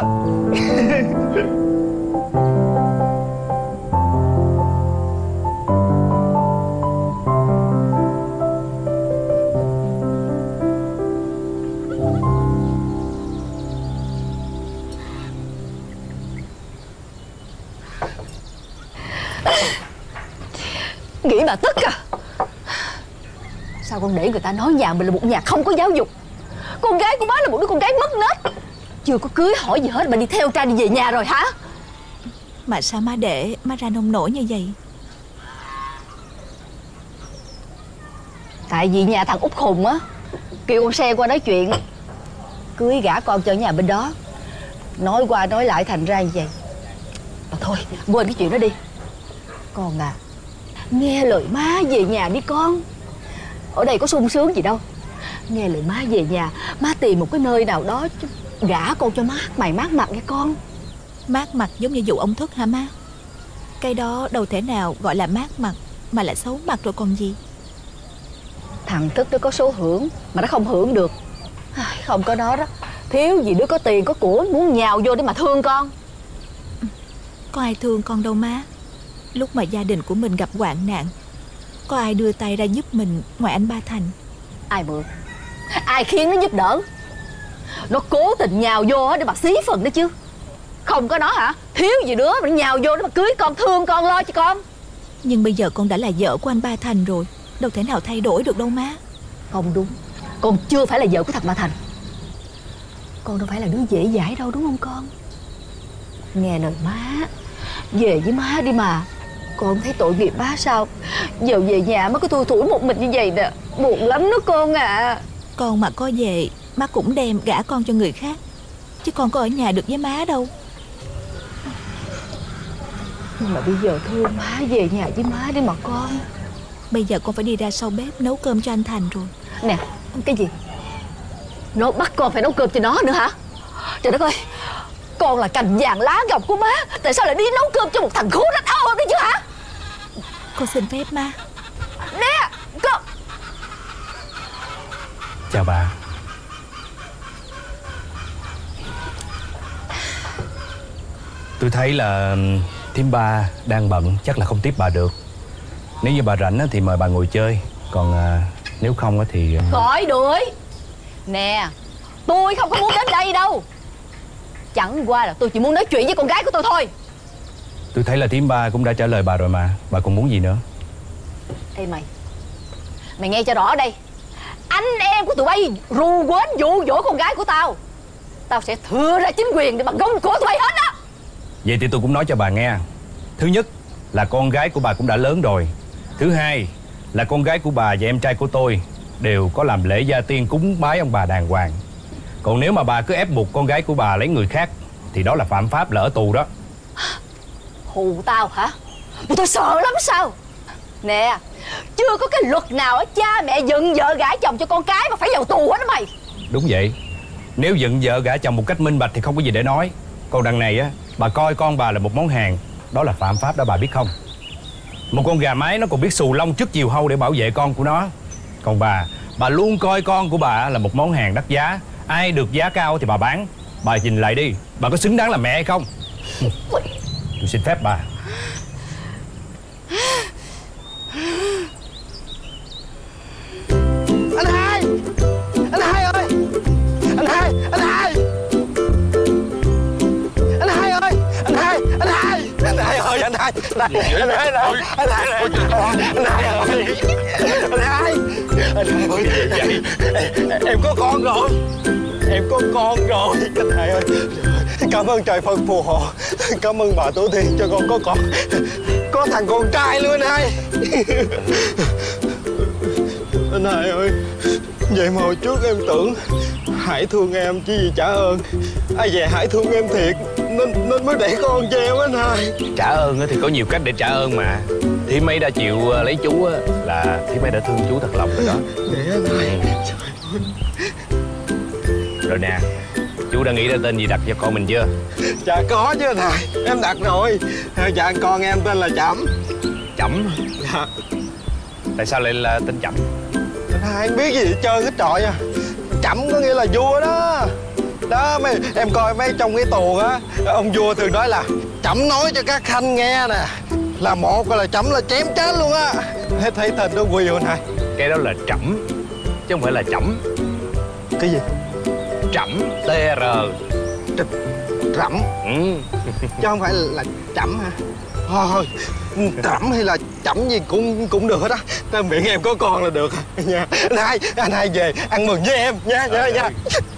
S6: Nghĩ mà tức à. Sao con để người ta nói nhà mình là một nhà không có giáo dục? Con gái của má là một đứa con gái mất nết, chưa có cưới hỏi gì hết mà đi theo trai đi về nhà rồi hả?
S2: Mà sao má để má ra nông nổi như vậy?
S6: Tại vì nhà thằng Út khùng á kêu con xe qua nói chuyện cưới gả con cho nhà bên đó. Nói qua nói lại thành ra như vậy. Mà thôi quên cái chuyện đó đi. Con à, nghe lời má về nhà đi con. Ở đây có sung sướng gì đâu. Nghe lời má về nhà, má tìm một cái nơi nào đó gả con cho mát mày mát mặt nghe con.
S2: Mát mặt giống như vụ ông Thức hả má? Cái đó đâu thể nào gọi là mát mặt, mà là xấu mặt rồi còn gì.
S6: Thằng Thức nó có số hưởng mà nó không hưởng được. Không có nó đó, thiếu gì đứa có tiền có của muốn nhào vô để mà thương con.
S2: Có ai thương con đâu má. Lúc mà gia đình của mình gặp hoạn nạn, có ai đưa tay ra giúp mình ngoài anh Ba Thành?
S6: Ai mượn? Ai khiến nó giúp đỡ? Nó cố tình nhào vô để mà xí phần đó chứ. Không có nó hả? Thiếu gì đứa mà nhào vô để mà cưới con, thương con, lo cho con.
S2: Nhưng bây giờ con đã là vợ của anh Ba Thành rồi, đâu thể nào thay đổi được đâu má.
S6: Không đúng, con chưa phải là vợ của thằng Ba Thành. Con đâu phải là đứa dễ dãi đâu đúng không con? Nghe lời má, về với má đi mà. Con thấy tội nghiệp má sao? Giờ về nhà má cứ thui thủi một mình như vậy nè, buồn lắm đó con à.
S2: Con mà có về má cũng đem gả con cho người khác, chứ con có ở nhà được với má đâu.
S6: Nhưng mà bây giờ thương má về nhà với má đi mà con.
S2: Bây giờ con phải đi ra sau bếp nấu cơm cho anh Thành rồi.
S6: Nè, cái gì? Nó bắt con phải nấu cơm cho nó nữa hả? Trời đất ơi, con là cành vàng lá ngọc của má, tại sao lại đi nấu cơm cho một thằng khốn rách áo đấy chứ hả?
S2: Con xin phép má.
S6: Nè, con.
S1: Chào bà. Tôi thấy là thím ba đang bận, chắc là không tiếp bà được. Nếu như bà rảnh thì mời bà ngồi chơi. Còn à, nếu không thì...
S6: Khỏi đuổi. Nè, tôi không có muốn đến đây đâu. Chẳng qua là tôi chỉ muốn nói chuyện với con gái của tôi thôi.
S1: Tôi thấy là thím ba cũng đã trả lời bà rồi mà. Bà còn muốn gì nữa?
S6: Ê mày, mày nghe cho rõ đây. Anh em của tụi bay rù quến dụ dỗ con gái của tao, tao sẽ thừa ra chính quyền để mà gông cổ tụi bay hết á.
S1: Vậy thì tôi cũng nói cho bà nghe. Thứ nhất là con gái của bà cũng đã lớn rồi. Thứ hai là con gái của bà và em trai của tôi đều có làm lễ gia tiên cúng bái ông bà đàng hoàng. Còn nếu mà bà cứ ép buộc con gái của bà lấy người khác thì đó là phạm pháp, là ở tù đó.
S6: Hù tao hả? Mà tôi sợ lắm sao? Nè, chưa có cái luật nào ở cha mẹ dựng vợ gả chồng cho con cái mà phải vào tù hết đó mày.
S1: Đúng vậy. Nếu dựng vợ gả chồng một cách minh bạch thì không có gì để nói. Còn đằng này á, bà coi con bà là một món hàng, đó là phạm pháp đó, bà biết không? Một con gà mái nó còn biết xù lông trước chiều hâu để bảo vệ con của nó. Còn bà, bà luôn coi con của bà là một món hàng đắt giá. Ai được giá cao thì bà bán. Bà nhìn lại đi, bà có xứng đáng là mẹ hay không? Tôi xin phép bà.
S10: Anh hai, anh hai ơi, anh hai, anh hai, anh hai ơi, anh hai, anh hai, anh hai ơi, anh hai, anh hai, anh hai, anh hai, anh hai, anh hai ơi, anh hai, anh hai ơi, em có con rồi, em có con rồi, anh hai ơi. Cảm ơn trời Phật phù hộ, cảm ơn bà Tổ Tiên cho con có con, có thằng con trai luôn anh hai. Anh hai ơi, vậy mà hồi trước em tưởng Hải thương em chứ gì trả ơn. Ai về Hải thương em thiệt nên nên mới để con cho em anh hai.
S1: Trả ơn thì có nhiều cách để trả ơn mà. Thím mấy đã chịu lấy chú là thím mấy đã thương chú thật lòng rồi đó.
S10: Vậy anh hai.
S1: Rồi nè, chú đã nghĩ ra tên gì đặt cho con mình chưa?
S10: Dạ có chứ anh hai, em đặt rồi. Dạ con em tên là Chẩm.
S1: Chẩm?
S10: Dạ.
S1: Tại sao lại là tên Chẩm?
S10: Anh hai biết gì hết trơn hết trọi à. Chẩm có nghĩa là vua đó. Đó mấy em coi mấy trong cái tuồng á, ông vua thường nói là Chẩm nói cho các khanh nghe nè, là một là Chẩm là chém chết luôn á. Hết thấy tên đó quy rồi anh hai.
S1: Cái đó là Trẩm chứ không phải là Chẩm.
S10: Cái gì?
S1: Trẩm, tê rờ.
S10: Trẩm.
S1: Ừ.
S10: Chứ không phải là Chẩm hả? Thôi, Trẩm hay là Chẩm gì cũng cũng được hết á. Tới miệng em có con là được nha. Anh hai, anh hai về ăn mừng với em nha, nha, nha.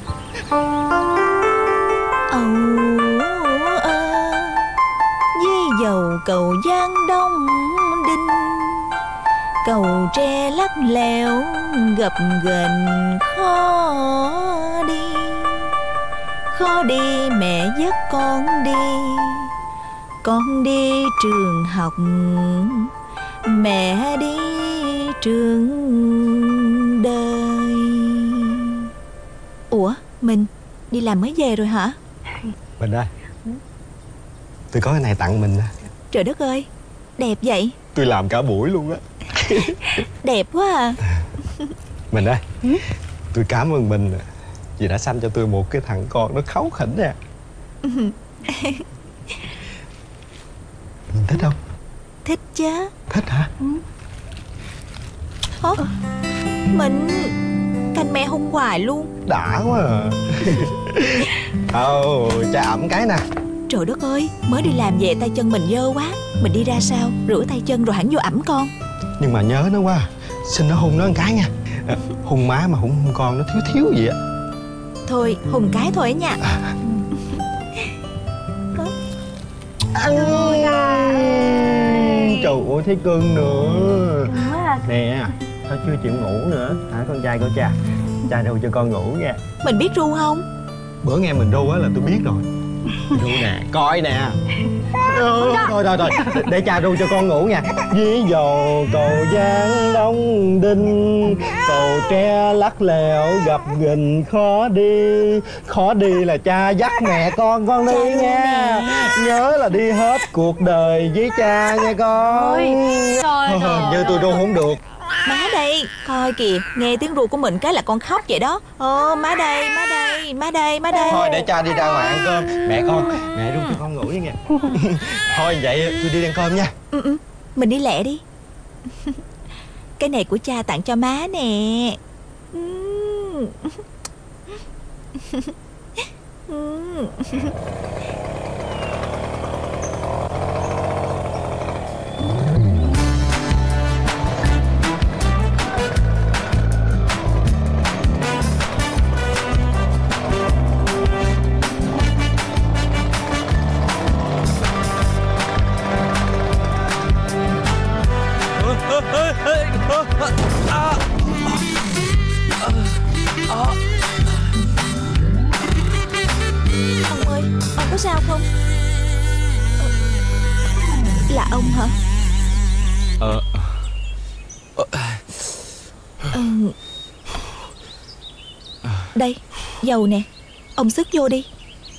S2: Âu ơ, với dầu cầu Giang Đông Đinh, cầu tre lắc lẻo gập ghềnh khó đi. Khó đi mẹ dắt con đi, con đi trường học, mẹ đi trường đời. Ủa, mình đi làm mới về rồi hả?
S10: Mình ơi, tôi có cái này tặng mình.
S2: Trời đất ơi, đẹp vậy.
S10: Tôi làm cả buổi luôn á.
S2: Đẹp quá à.
S10: Mình ơi, tôi cảm ơn mình vì đã sanh cho tôi một cái thằng con nó kháu khỉnh nè. Mình thích không?
S2: Thích chứ.
S10: Thích hả?
S2: Ừ. Ủa, mình canh mẹ hôm hoài luôn.
S10: Đã quá à. Ồ, oh, cha ẩm cái nè.
S2: Trời đất ơi, mới đi làm về tay chân mình dơ quá. Mình đi ra sao, rửa tay chân rồi hẳn vô ẩm con.
S10: Nhưng mà nhớ nó quá, xin nó hôn nó một cái nha. À, hôn má mà hôn con nó thiếu thiếu gì á.
S2: Thôi, hôn cái thôi nha.
S10: À.
S11: Ôi à.
S10: Trời ơi, thấy cưng nữa. Nè, sao chưa chịu ngủ nữa hả con trai của cha?
S8: cha ru cho con ngủ nha.
S2: Mình biết ru không?
S8: Bữa nghe mình ru á là tôi biết rồi. Ru nè, coi nè. Ừ, thôi thôi thôi, để cha ru cho con ngủ nha. Ví dầu cầu Giang Đông Đinh, cầu tre lắc lẻo gặp gình khó đi. Khó đi là cha dắt mẹ con con đi nha. Nhớ là đi hết cuộc đời với cha nha con.
S2: Ôi, trời
S8: Thôi,
S2: ơi.
S8: giờ tôi ru không được.
S2: Má đây, coi kìa, nghe tiếng ru của mình cái là con khóc vậy đó. Ờ, má đây, má đây, má đây, má đây.
S8: Thôi để cha đi ra ngoài ăn cơm. Mẹ con, mẹ ru cho con ngủ nha. Thôi vậy tôi đi ăn cơm nha.
S2: Ừ, ừ, mình đi lẹ đi. Cái này của cha tặng cho má nè. Ừ. Ừ. Ông ơi, ông có sao không? Là ông hả?
S12: Ờ
S2: Ừ. Đây, dầu nè. Ông sức vô đi.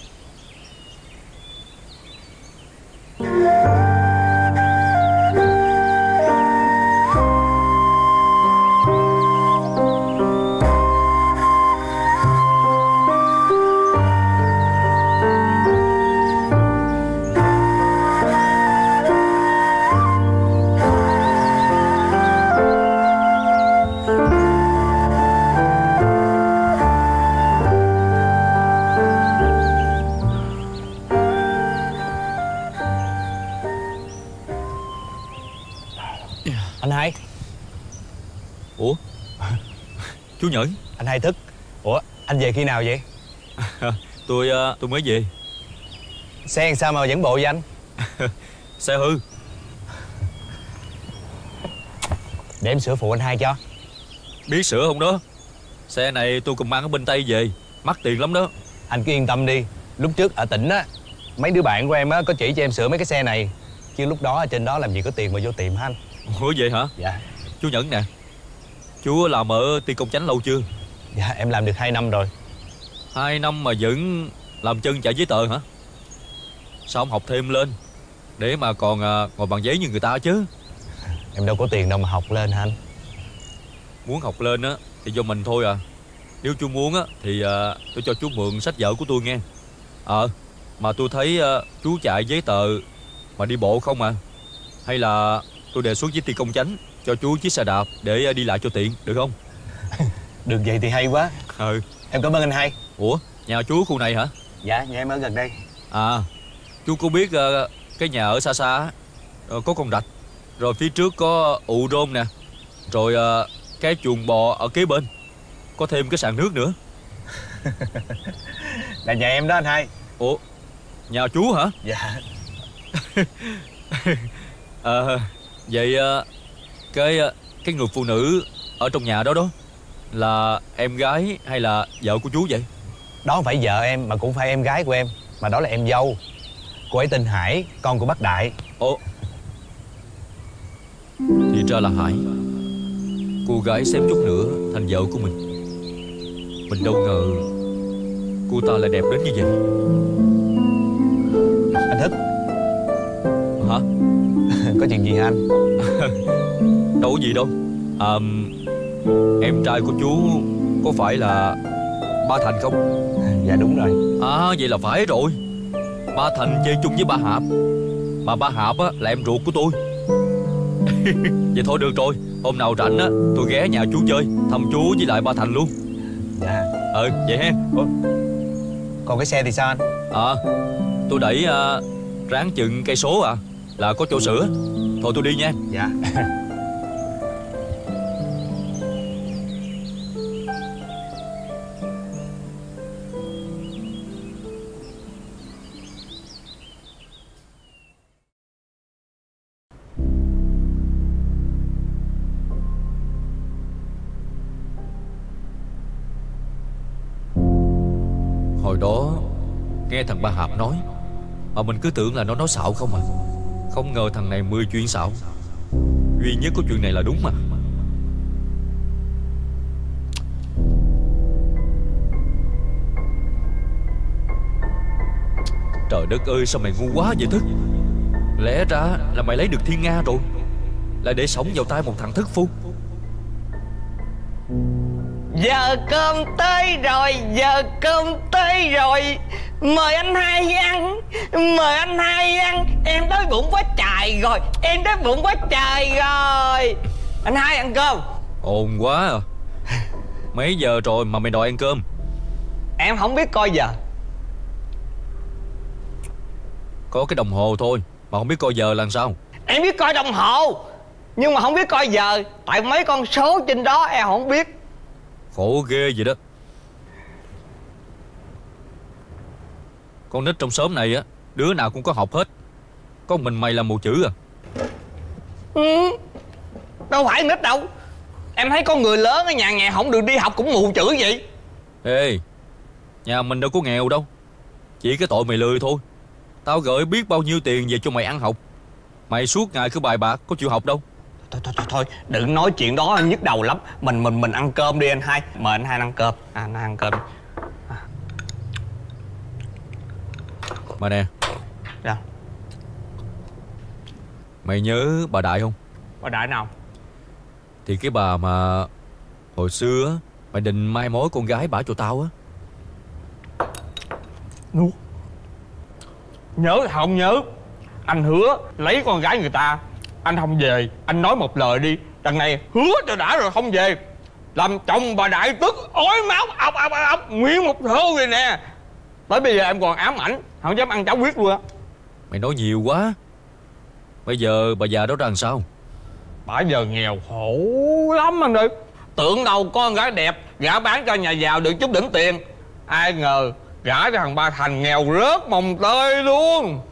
S1: Anh Hai.
S12: Ủa? Chú Nhẫn.
S1: Anh Hai thức. Ủa, anh về khi nào vậy?
S12: Tôi tôi mới về.
S1: Xe làm sao mà dẫn bộ vậy anh?
S12: Xe hư.
S1: Để em sửa phụ anh Hai cho.
S12: Biết sửa không đó? Xe này tôi cùng mang ở bên Tây về, mắc tiền lắm đó.
S1: Anh cứ yên tâm đi. Lúc trước ở tỉnh á, mấy đứa bạn của em á có chỉ cho em sửa mấy cái xe này. Chứ lúc đó ở trên đó làm gì có tiền mà vô tiệm hả anh?
S12: Ủa vậy hả?
S1: Dạ.
S12: Chú Nhẫn nè, chú làm ở Ty Công Chánh lâu chưa?
S1: Dạ em làm được hai năm rồi.
S12: Hai năm mà vẫn làm chân chạy giấy tờ hả? Sao không học thêm lên để mà còn à, ngồi bằng giấy như người ta chứ?
S1: Em đâu có tiền đâu mà học lên hả anh?
S12: Muốn học lên á thì do mình thôi à. Nếu chú muốn á thì à, tôi cho chú mượn sách vở của tôi nghe. Ờ à, mà tôi thấy à, chú chạy giấy tờ mà đi bộ không à. Hay là tôi đề xuất với Ty Công Chánh cho chú chiếc xe đạp để đi lại cho tiện, được không?
S1: Được vậy thì hay quá.
S12: Ừ.
S1: Em cảm ơn anh Hai.
S12: Ủa, nhà chú khu này hả?
S1: Dạ, nhà em ở gần đây.
S12: À, chú có biết uh, cái nhà ở xa xa uh, có con rạch, rồi phía trước có ụ rôm nè, rồi uh, cái chuồng bò ở kế bên, có thêm cái sàn nước nữa.
S1: Là nhà em đó anh Hai.
S12: Ủa, nhà chú hả?
S1: Dạ.
S12: À, vậy uh, cái uh, cái người phụ nữ ở trong nhà đó đó là em gái hay là vợ của chú vậy?
S1: Đó không phải vợ em mà cũng phải em gái của em, mà đó là em dâu. Cô ấy tên Hải, con của bác Đại.
S12: Ồ, thì ra là Hải. Cô gái xém chút nữa thành vợ của mình. Mình đâu ngờ cô ta lại đẹp đến như vậy.
S1: Anh Thức.
S12: Hả?
S1: Có chuyện gì hả anh?
S12: Đâu có gì đâu. À, em trai của chú có phải là ba Thành không?
S1: Dạ đúng rồi.
S12: À vậy là phải rồi. Ba Thành chơi chung với ba Hạp, mà ba Hạp á là em ruột của tôi. Vậy thôi được rồi, hôm nào rảnh á tôi ghé nhà chú chơi, thăm chú với lại ba Thành luôn.
S1: Dạ.
S12: Ừ vậy ha.
S1: Ủa? Còn cái xe thì sao anh?
S12: À tôi đẩy uh, ráng chừng cây số à là có chỗ sửa. Thôi tôi đi nha.
S1: Dạ.
S12: Nghe thằng Ba Hạp nói mà mình cứ tưởng là nó nói xạo không à. Không ngờ thằng này mười chuyện xạo, duy nhất có chuyện này là đúng mà. Trời đất ơi, sao mày ngu quá vậy Thức? Lẽ ra là mày lấy được Thiên Nga rồi, lại để sống vào tay một thằng thất phu.
S9: Giờ cơm tới rồi, giờ cơm tới rồi, mời anh hai ăn, mời anh hai ăn. Em đói bụng quá trời rồi, em đói bụng quá trời rồi. Anh hai ăn cơm.
S12: Ồn quá à. Mấy giờ rồi mà mày đòi ăn cơm?
S9: Em không biết coi giờ.
S12: Có cái đồng hồ thôi mà không biết coi giờ là sao?
S9: Em biết coi đồng hồ, nhưng mà không biết coi giờ. Tại mấy con số trên đó em không biết.
S12: Khổ ghê vậy đó. Con nít trong xóm này á, đứa nào cũng có học hết, có mình mày là một chữ à.
S9: Ừ, đâu phải nít đâu. Em thấy con người lớn ở nhà nghèo không được đi học cũng mù chữ vậy.
S12: Ê, nhà mình đâu có nghèo đâu, chỉ cái tội mày lười thôi. Tao gửi biết bao nhiêu tiền về cho mày ăn học, mày suốt ngày cứ bài bạc, có chịu học đâu.
S9: Thôi thôi thôi, thôi đừng nói chuyện đó, nhức đầu lắm. Mình mình mình ăn cơm đi anh hai. Mời anh hai ăn cơm. À, anh hai ăn cơm. À.
S12: Mà nè.
S9: Dạ.
S12: Mày nhớ bà Đại không?
S9: Bà Đại nào?
S12: Thì cái bà mà hồi xưa á, mày định mai mối con gái bả cho tao á.
S9: Nuốt. Nhớ là không nhớ. Anh hứa lấy con gái người ta, anh không về. Anh nói một lời đi, đằng này hứa cho đã rồi không về, làm chồng bà Đại tức ói máu ọc ọc ọc nguyên một thô rồi nè. Tới bây giờ em còn ám ảnh, không dám ăn cháo huyết luôn á.
S12: Mày nói nhiều quá. Bây giờ bà già đó ra làm sao?
S9: Bà giờ nghèo khổ lắm anh ơi. Tưởng đâu có con gái đẹp gả bán cho nhà giàu được chút đỉnh tiền, ai ngờ gả cho thằng Ba Thành nghèo rớt mồng tơi luôn.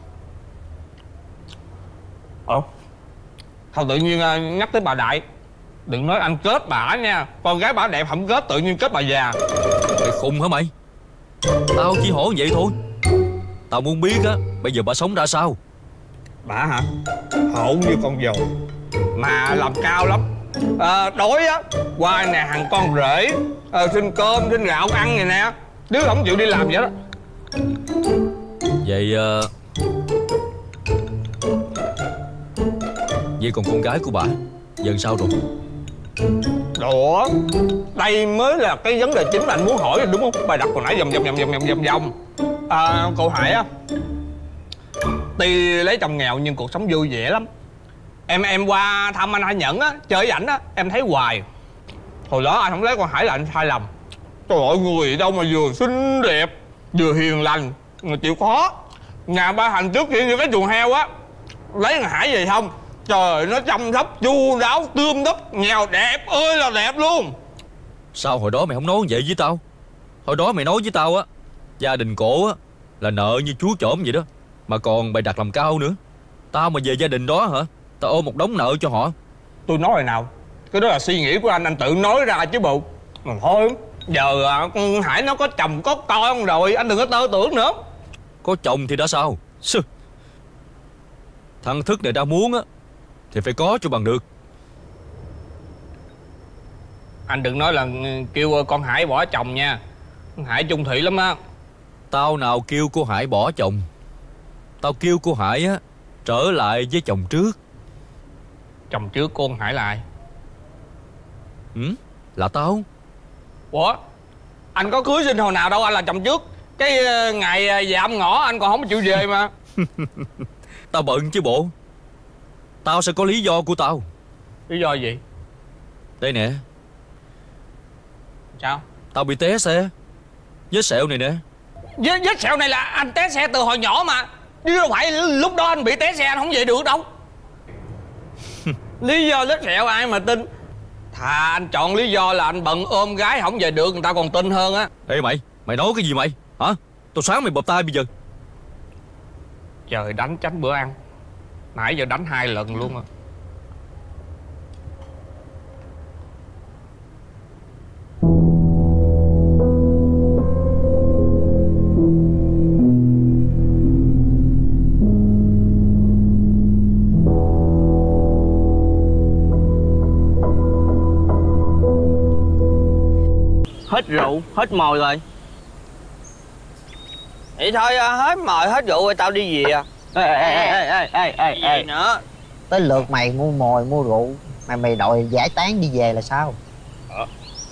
S9: Ủa? Thôi tự nhiên nhắc tới bà Đại, đừng nói anh kết bả nha. Con gái bả đẹp không kết, tự nhiên kết bà già.
S12: Mày khùng hả mày? Tao chỉ hỏi vậy thôi. Tao muốn biết á, bây giờ bà sống ra sao?
S9: Bả hả? Hổn như con dầu mà làm cao lắm. À, đói á, qua nè hàng con rể, à, xin cơm xin gạo ăn này nè. Đứa không chịu đi làm vậy đó.
S12: Vậy uh... vậy còn con gái của bà giờ sao rồi?
S9: Đó, đây mới là cái vấn đề chính mà anh muốn hỏi đúng không? Bài đặt còn nãy vòng vòng vòng vòng vòng vòng vòng. À, cô Hải á, tuy lấy chồng nghèo nhưng cuộc sống vui vẻ lắm. Em em qua thăm anh Hải Nhẫn á, chơi với ảnh á, em thấy hoài. Hồi đó anh không lấy con Hải là anh sai lầm. Trời ơi, người đâu mà vừa xinh đẹp vừa hiền lành, người chịu khó. Nhà Ba Thành trước kia như cái chuồng heo á, lấy thằng Hải về không, trời, nó chăm sóc chu đáo tươm tất, nghèo đẹp ơi là đẹp luôn.
S12: Sao hồi đó mày không nói vậy với tao? Hồi đó mày nói với tao á, gia đình cổ á là nợ như chúa chổm vậy đó, mà còn bày đặt làm cao nữa. Tao mà về gia đình đó hả, tao ôm một đống nợ cho họ.
S9: Tôi nói rồi nào, cái đó là suy nghĩ của anh, anh tự nói ra chứ bộ. Mà thôi, giờ con Hải nó có chồng có con rồi, anh đừng có tơ tưởng nữa.
S12: Có chồng thì đã sao? Sư. Thằng Thức này đã muốn á thì phải có cho bằng được.
S9: Anh đừng nói là kêu con Hải bỏ chồng nha. Con Hải chung thủy lắm á.
S12: Tao nào kêu cô Hải bỏ chồng. Tao kêu cô Hải á trở lại với chồng trước.
S9: Chồng trước con Hải là ai?
S12: Ừ, là tao.
S9: Ủa, anh có cưới xin hồi nào đâu, anh là chồng trước. Cái ngày về âm ngõ anh còn không chịu về mà.
S12: Tao bận chứ bộ. Tao sẽ có lý do của tao.
S9: Lý do gì?
S12: Đây nè.
S9: Sao?
S12: Tao bị té xe. Vết sẹo này nè.
S9: Vết, vết sẹo này là anh té xe từ hồi nhỏ mà. Chứ đâu phải lúc đó anh bị té xe anh không về được đâu. Lý do vết sẹo ai mà tin. Thà anh chọn lý do là anh bận ôm gái không về được, người ta còn tin hơn á.
S12: Ê mày, mày nói cái gì mày? Hả? Tao sáng mày bập tay bây giờ.
S9: Trời, đánh tránh bữa ăn. Nãy giờ đánh hai lần luôn à.
S16: hết rượu, hết mồi rồi.
S9: Vậy thôi, hết mồi hết rượu rồi tao đi về.
S16: Ê ê ê ê ê ê ê
S9: gì nữa?
S17: Tới lượt mày mua mồi mua rượu, mày mày đòi giải tán đi về là sao?
S9: Ờ.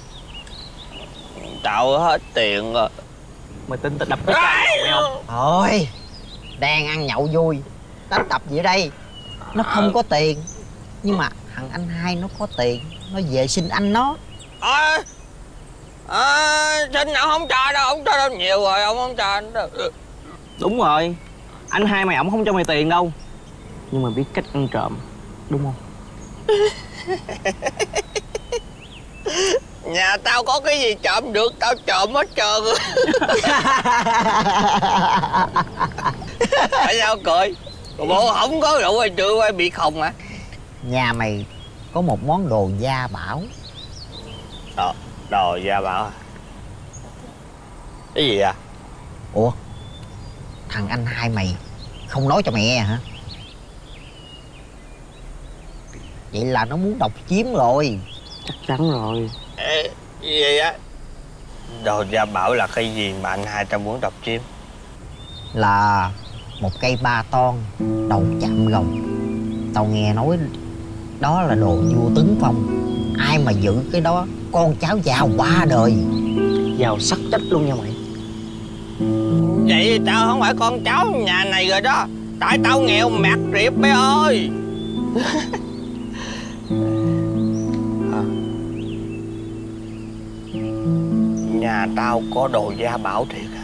S9: Tao hết tiền rồi.
S16: Mày tính tao đập cái chai mày không?
S17: Thôi, đang ăn nhậu vui, đánh đập gì ở đây? Nó không có tiền, nhưng mà thằng anh hai nó có tiền, nó về xin anh nó.
S9: À, à, xin ông không cho đâu, ông cho đâu nhiều rồi, ông không cho anh đâu.
S16: Đúng rồi, anh hai mày ổng không cho mày tiền đâu, nhưng mà biết cách ăn trộm, đúng không?
S9: Nhà tao có cái gì trộm được, tao trộm hết trơn. Tại sao cười? Bộ không có rượu hay chưa ai bị khùng hả?
S17: Nhà mày có một món đồ gia bảo.
S9: Đồ, đồ gia bảo à? Cái gì à?
S17: Ủa, thằng anh hai mày không nói cho mẹ hả? Vậy là nó muốn độc chiếm rồi.
S16: Chắc chắn rồi.
S9: Ê, gì vậy á? Đồ gia bảo là cái gì mà anh hai tao muốn độc chiếm?
S17: Là một cây ba ton đầu chạm gồng. Tao nghe nói đó là đồ vua Tấn Phong. Ai mà giữ cái đó con cháu giàu qua đời.
S16: Giàu sắc chết luôn nha mày.
S9: Vậy tao không phải con cháu nhà này rồi đó. Tại tao nghèo mạt riệp bé ơi. À. Nhà tao có đồ gia bảo thiệt à?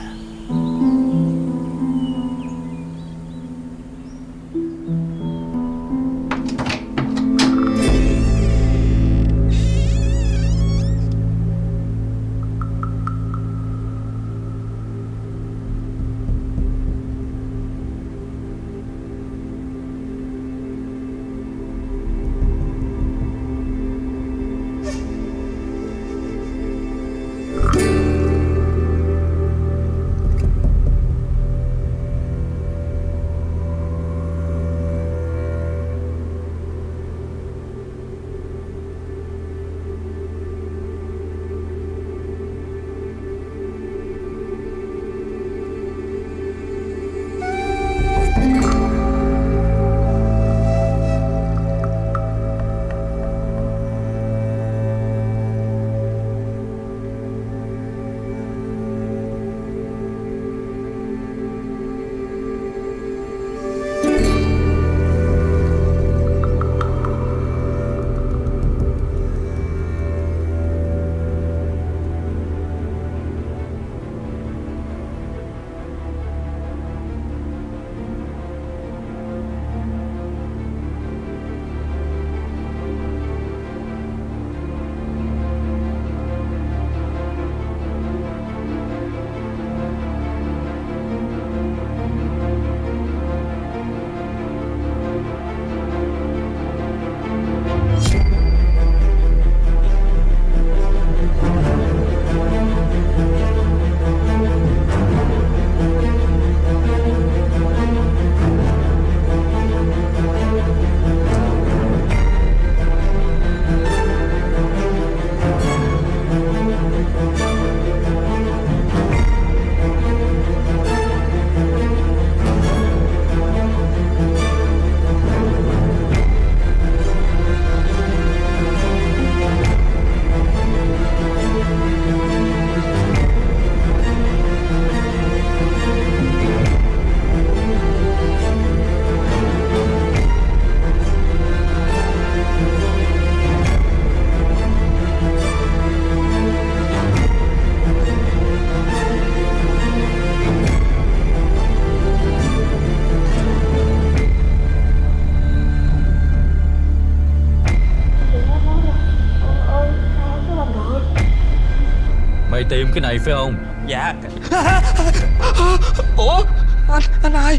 S12: Mày tìm cái này phải không?
S9: Dạ. Ủa anh, anh hai.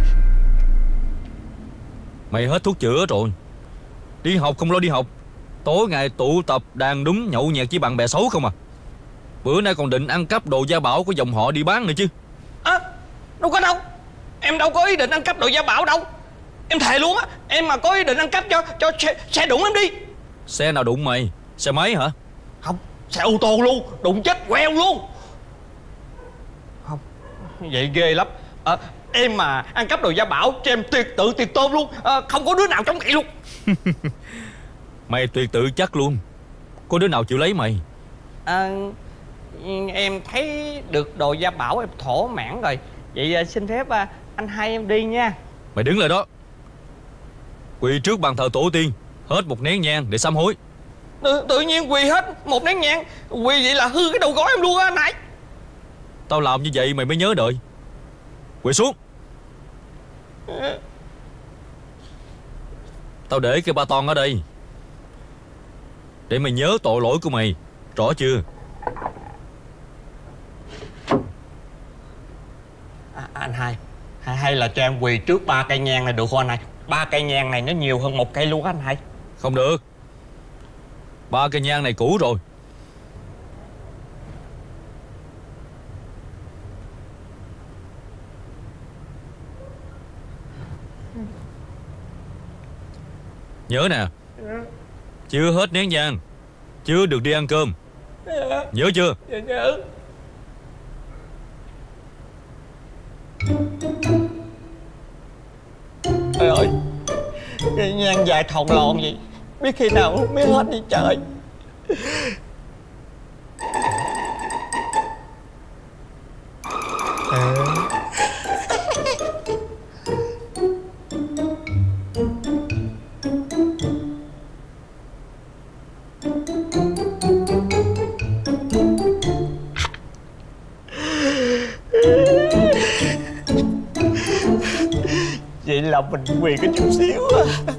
S12: Mày hết thuốc chữa rồi. Đi học không lo đi học, tối ngày tụ tập đàn đúng nhậu nhẹt với bạn bè xấu không à. Bữa nay còn định ăn cắp đồ gia bảo của dòng họ đi bán nữa chứ.
S9: À, đâu có đâu. Em đâu có ý định ăn cắp đồ gia bảo đâu. Em thề luôn á, em mà có ý định ăn cắp cho cho xe, xe đụng em đi.
S12: Xe nào đụng mày? Xe máy hả?
S9: Không, xe ô tô luôn, đụng chết queo luôn. Không, vậy ghê lắm. À, em mà ăn cắp đồ gia bảo cho em tuyệt tự tuyệt tôn luôn, à, không có đứa nào chống cậy luôn.
S12: Mày tuyệt tự chắc luôn. Có đứa nào chịu lấy mày?
S9: À, em thấy được đồ gia bảo em thỏa mãn rồi. Vậy à, xin phép à, anh hai em đi nha.
S12: Mày đứng lại đó, quỳ trước bàn thờ tổ tiên, hết một nén nhang để sám hối.
S9: Tự, tự nhiên quỳ hết một nén nhang. Quỳ vậy là hư cái đầu gối em luôn á anh hai.
S12: Tao làm như vậy mày mới nhớ đợi. Quỳ xuống. Tao để cái ba ton ở đây để mày nhớ tội lỗi của mày, rõ chưa?
S9: À, anh hai, hay, hay là cho em quỳ trước ba cây nhang này được không anh hai? Ba cây nhang này nó nhiều hơn một cây luôn á anh hai.
S12: Không được. Ba cây nhang này cũ rồi. Nhớ nè, chưa hết nén nhang chưa được đi ăn cơm. Nhớ chưa?
S9: Dạ nhớ. Trời ơi, cái nhang dài thòng lòn vậy, biết khi nào mới hết đi trời. À. Vậy là mình quỳ có chút xíu á.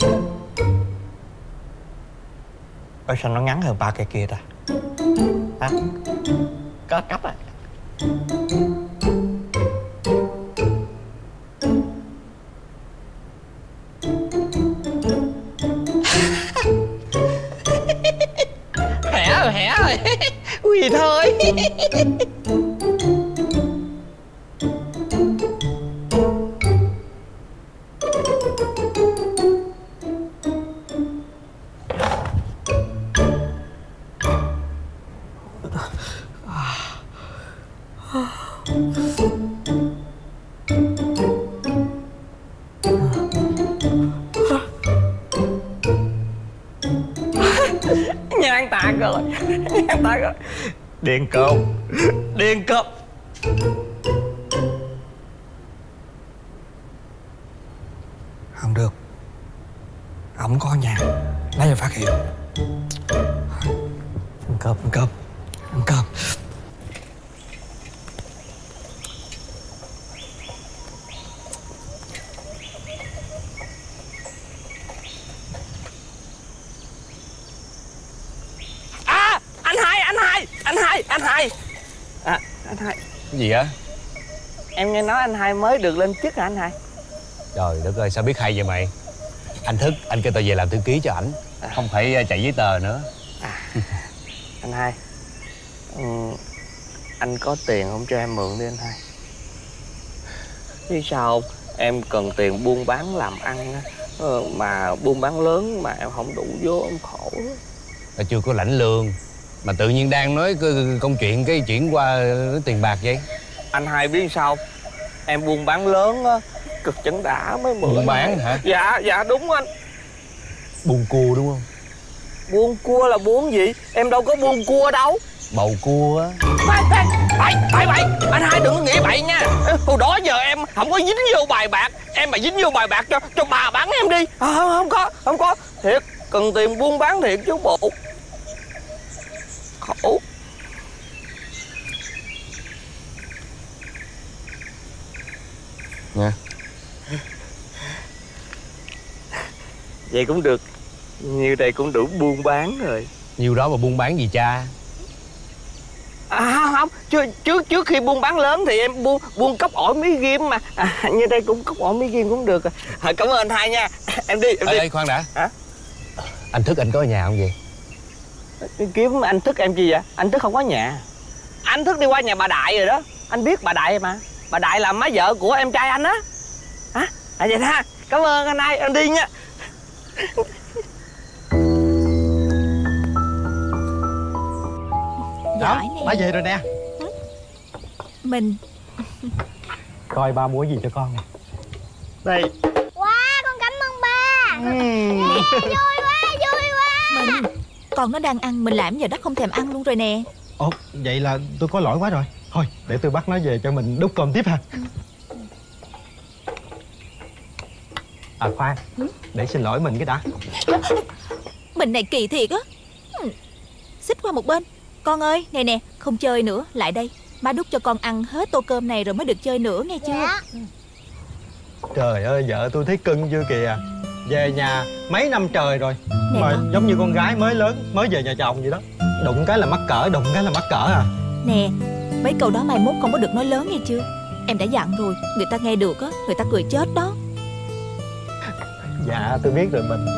S9: Ôi sao nó ngắn hơn ba cây kia ta? Hả? Có cấp à? Hẻ rồi, hẻ rồi. Quỳ thôi. Nhan tạc rồi, nhan tạc rồi. Điên cơm, điên cơm. Không được, ổng có nhà, lấy rồi phát hiện. Ăn cơm, ăn cơm, ăn cơm. À, anh hai, anh hai, anh hai, anh hai. À, anh hai.
S1: Cái gì á?
S9: Em nghe nói anh hai mới được lên chức hả anh hai?
S1: Trời đất ơi, sao biết hay vậy mày? Anh Thức, anh kêu tao về làm thư ký cho ảnh, à. Không phải chạy giấy tờ nữa.
S9: À, anh hai, ừ, anh có tiền không cho em mượn đi anh hai? Vì sao không? Em cần tiền buôn bán làm ăn á, mà buôn bán lớn mà em không đủ vô em khổ.
S1: Tao chưa có lãnh lương mà tự nhiên đang nói công chuyện cái chuyển qua tiền bạc vậy.
S9: Anh hai biết sao không? Em buôn bán lớn á, cực chẳng đã mới mượn.
S1: Buôn bán hả?
S9: Dạ, dạ đúng anh.
S1: Buôn cua đúng không?
S9: Buôn cua là buôn gì? Em đâu có buôn cua đâu.
S1: Bầu cua á.
S9: Bậy, bậy, bậy, anh hai đừng có nghĩ bậy nha. Hồi đó giờ em không có dính vô bài bạc. Em mà dính vô bài bạc cho cho bà bán em đi. À, không, không có, không có. Thiệt, cần tiền buôn bán thiệt chứ bộ. Khổ.
S1: Nha.
S9: Vậy cũng được. Như đây cũng đủ buôn bán rồi.
S1: Nhiêu đó mà buôn bán gì cha?
S9: À không, trước trước trước khi buôn bán lớn thì em buôn buôn cốc ổi mí ghim mà. À, như đây cũng cốc ổi mí ghim cũng được. À, cảm ơn anh hai nha. Em đi, em
S1: Ê,
S9: đi.
S1: ê, khoan đã.
S9: Hả?
S1: Anh Thức anh có ở nhà không vậy?
S9: Kiếm anh Thức em chi vậy? Anh Thức không có nhà. Anh Thức đi qua nhà bà Đại rồi đó. Anh biết bà Đại mà. Bà Đại là má vợ của em trai anh á. Hả? À vậy ha. Cảm ơn anh hai, em đi nha.
S2: Giỏi
S10: Đó,
S2: nè.
S10: ba về rồi nè.
S2: Mình
S10: Coi ba mua gì cho con nè. Đây.
S4: Wow, con cảm ơn ba. Yeah, vui quá, vui quá.
S2: Mình Con nó đang ăn, mình làm giờ nó không thèm ăn luôn rồi nè.
S10: Ồ, vậy là tôi có lỗi quá rồi. Thôi, để tôi bắt nó về cho mình đút cơm tiếp ha. À khoan, để xin lỗi mình cái đã.
S2: Mình này kỳ thiệt á. Ừ. Xích qua một bên. Con ơi, nè nè, không chơi nữa, lại đây. Má đút cho con ăn hết tô cơm này rồi mới được chơi nữa, nghe chưa?
S4: Dạ.
S10: Trời ơi, vợ tôi thấy cưng chưa kìa. Về nhà mấy năm trời rồi
S2: Nè
S10: mà
S2: con.
S10: giống như con gái mới lớn, mới về nhà chồng vậy đó. Đụng cái là mắc cỡ, đụng cái là mắc cỡ à.
S2: Nè, mấy câu đó mai mốt không có được nói lớn nghe chưa? Em đã dặn rồi, người ta nghe được á, người ta cười chết đó.
S10: Dạ, tôi biết rồi mình.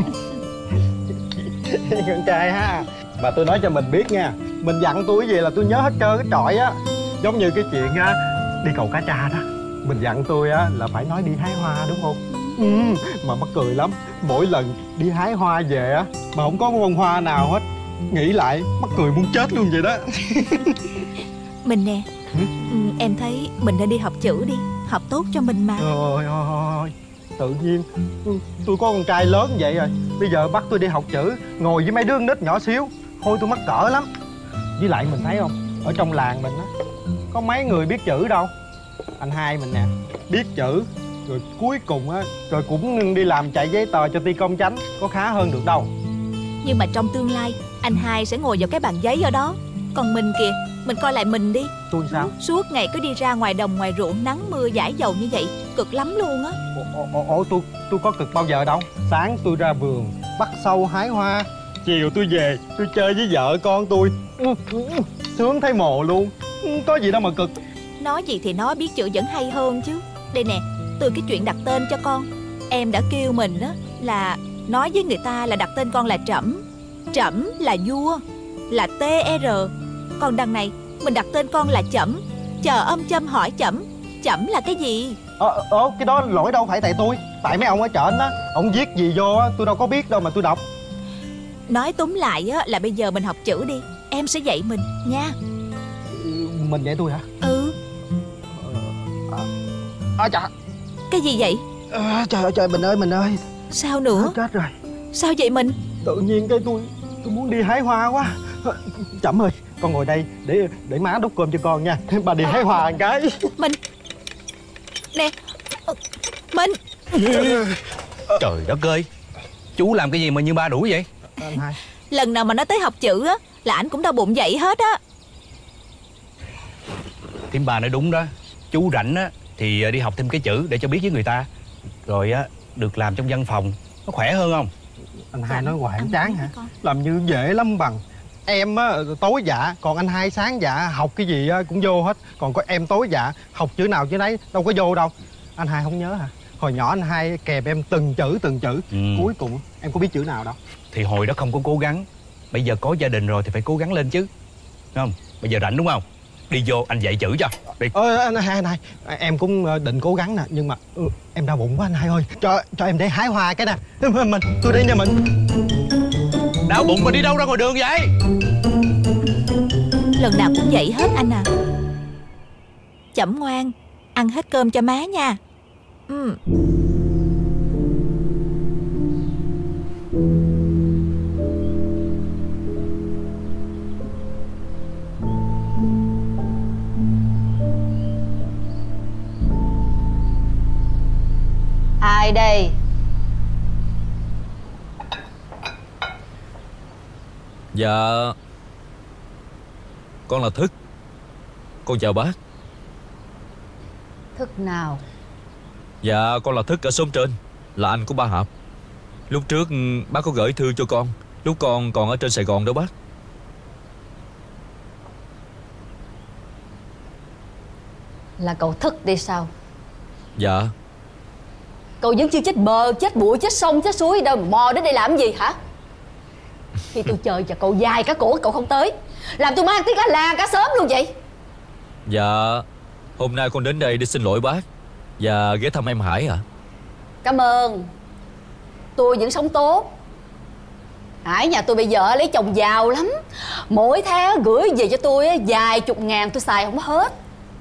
S10: Con trai ha. Mà tôi nói cho mình biết nha, mình dặn tôi cái gì là tôi nhớ hết trơn cái trọi á. Giống như cái chuyện á, đi cầu cá tra đó, mình dặn tôi á là phải nói đi hái hoa đúng không? Ừ, mà mắc cười lắm. Mỗi lần đi hái hoa về á mà không có bông hoa nào hết, nghĩ lại mắc cười muốn chết luôn vậy đó.
S2: Mình nè, ừ, em thấy mình nên đi học chữ đi, học tốt cho mình mà.
S10: Trời ơi, tự nhiên tôi có con trai lớn vậy rồi, bây giờ bắt tôi đi học chữ, ngồi với mấy đứa con nít nhỏ xíu, thôi tôi mắc cỡ lắm. Với lại mình thấy không, ở trong làng mình á có mấy người biết chữ đâu. Anh hai mình nè, biết chữ rồi cuối cùng á rồi cũng đi làm chạy giấy tờ cho ty công chánh, có khá hơn được đâu.
S2: Nhưng mà trong tương lai anh hai sẽ ngồi vào cái bàn giấy ở đó. Còn mình kìa, mình coi lại mình đi.
S10: Tôi sao?
S2: Suốt ngày cứ đi ra ngoài đồng ngoài ruộng nắng mưa dãi dầu như vậy, cực lắm luôn á.
S10: Ồ, ồ, ồ tôi tôi có cực bao giờ đâu. Sáng tôi ra vườn bắt sâu hái hoa, chiều tôi về tôi chơi với vợ con tôi, sướng thấy mồ luôn. Có gì đâu mà cực.
S2: Nói gì thì nói, biết chữ vẫn hay hơn chứ. Đây nè, từ cái chuyện đặt tên cho con, em đã kêu mình á là nói với người ta là đặt tên con là Trẫm. Trẫm là vua, là tê e rờ. Còn đằng này mình đặt tên con là Chẩm. Chờ ông Châm hỏi Chẩm, Chẩm là cái gì?
S10: Ờ, ờ, cái đó lỗi đâu phải tại tôi, tại mấy ông ở trển á, ông viết gì vô á tôi đâu có biết đâu mà tôi đọc.
S2: Nói túm lại á là bây giờ mình học chữ đi, em sẽ dạy mình nha.
S10: Mình dạy tôi hả?
S2: Ừ.
S10: À chà.
S2: Cái gì vậy?
S10: À, trời ơi trời, mình ơi mình ơi.
S2: Sao nữa?
S10: À, chết rồi.
S2: Sao vậy mình?
S10: Tự nhiên cái tôi tôi muốn đi hái hoa quá. Chẩm ơi, con ngồi đây để để má đút cơm cho con nha. Bà đi hái hoa một cái.
S2: Mình nè, mình.
S1: Trời đất ơi, chú làm cái gì mà như ba đuổi vậy?
S10: Anh hai.
S2: Lần nào mà nói tới học chữ á là ảnh cũng đau bụng vậy hết á.
S1: Thím ba nói đúng đó. Chú rảnh á thì đi học thêm cái chữ để cho biết với người ta, rồi á được làm trong văn phòng, nó khỏe hơn không?
S10: Anh hai nói hoài chán hả? Làm như dễ lắm bằng. Em á tối dạ, còn anh hai sáng dạ, học cái gì á cũng vô hết. Còn có em tối dạ, học chữ nào chứ nấy, đâu có vô đâu. Anh hai không nhớ hả? Hồi nhỏ anh hai kèm em từng chữ từng chữ, ừ. Cuối cùng em có biết chữ nào đâu.
S1: Thì hồi đó không có cố gắng, bây giờ có gia đình rồi thì phải cố gắng lên chứ, đúng không? Bây giờ rảnh đúng không? Đi vô anh dạy chữ cho. Đi.
S10: Ơ anh hai, anh hai, em cũng định cố gắng nè, nhưng mà ừ, em đau bụng quá anh hai ơi. Cho cho em để hái hoa cái nè. Mình, tôi đi nha mình.
S1: Đau bụng mà đi đâu ra ngoài đường vậy?
S2: Lần nào cũng vậy hết anh à. Chẩm ngoan, ăn hết cơm cho má nha. Ừ.
S6: Ai đây?
S12: Dạ, con là Thức. Con chào bác.
S6: Thức nào?
S12: Dạ, con là Thức ở xóm trên, là anh của ba Hạp. Lúc trước bác có gửi thư cho con lúc con còn ở trên Sài Gòn đó bác.
S6: Là cậu Thức đi sao?
S12: Dạ.
S6: Cậu vẫn chưa chết bờ, chết bụi, chết sông, chết suối đâu mà mò đến đây làm gì hả? Khi tôi chờ và cậu dài cả cổ cậu không tới, làm tôi mang tiếng cả làng cả xóm luôn vậy.
S12: Dạ, hôm nay con đến đây để xin lỗi bác và ghé thăm em Hải ạ. À?
S6: Cảm ơn. Tôi vẫn sống tốt. Hải nhà tôi bây giờ lấy chồng giàu lắm. Mỗi tháng gửi về cho tôi vài chục ngàn tôi xài không hết.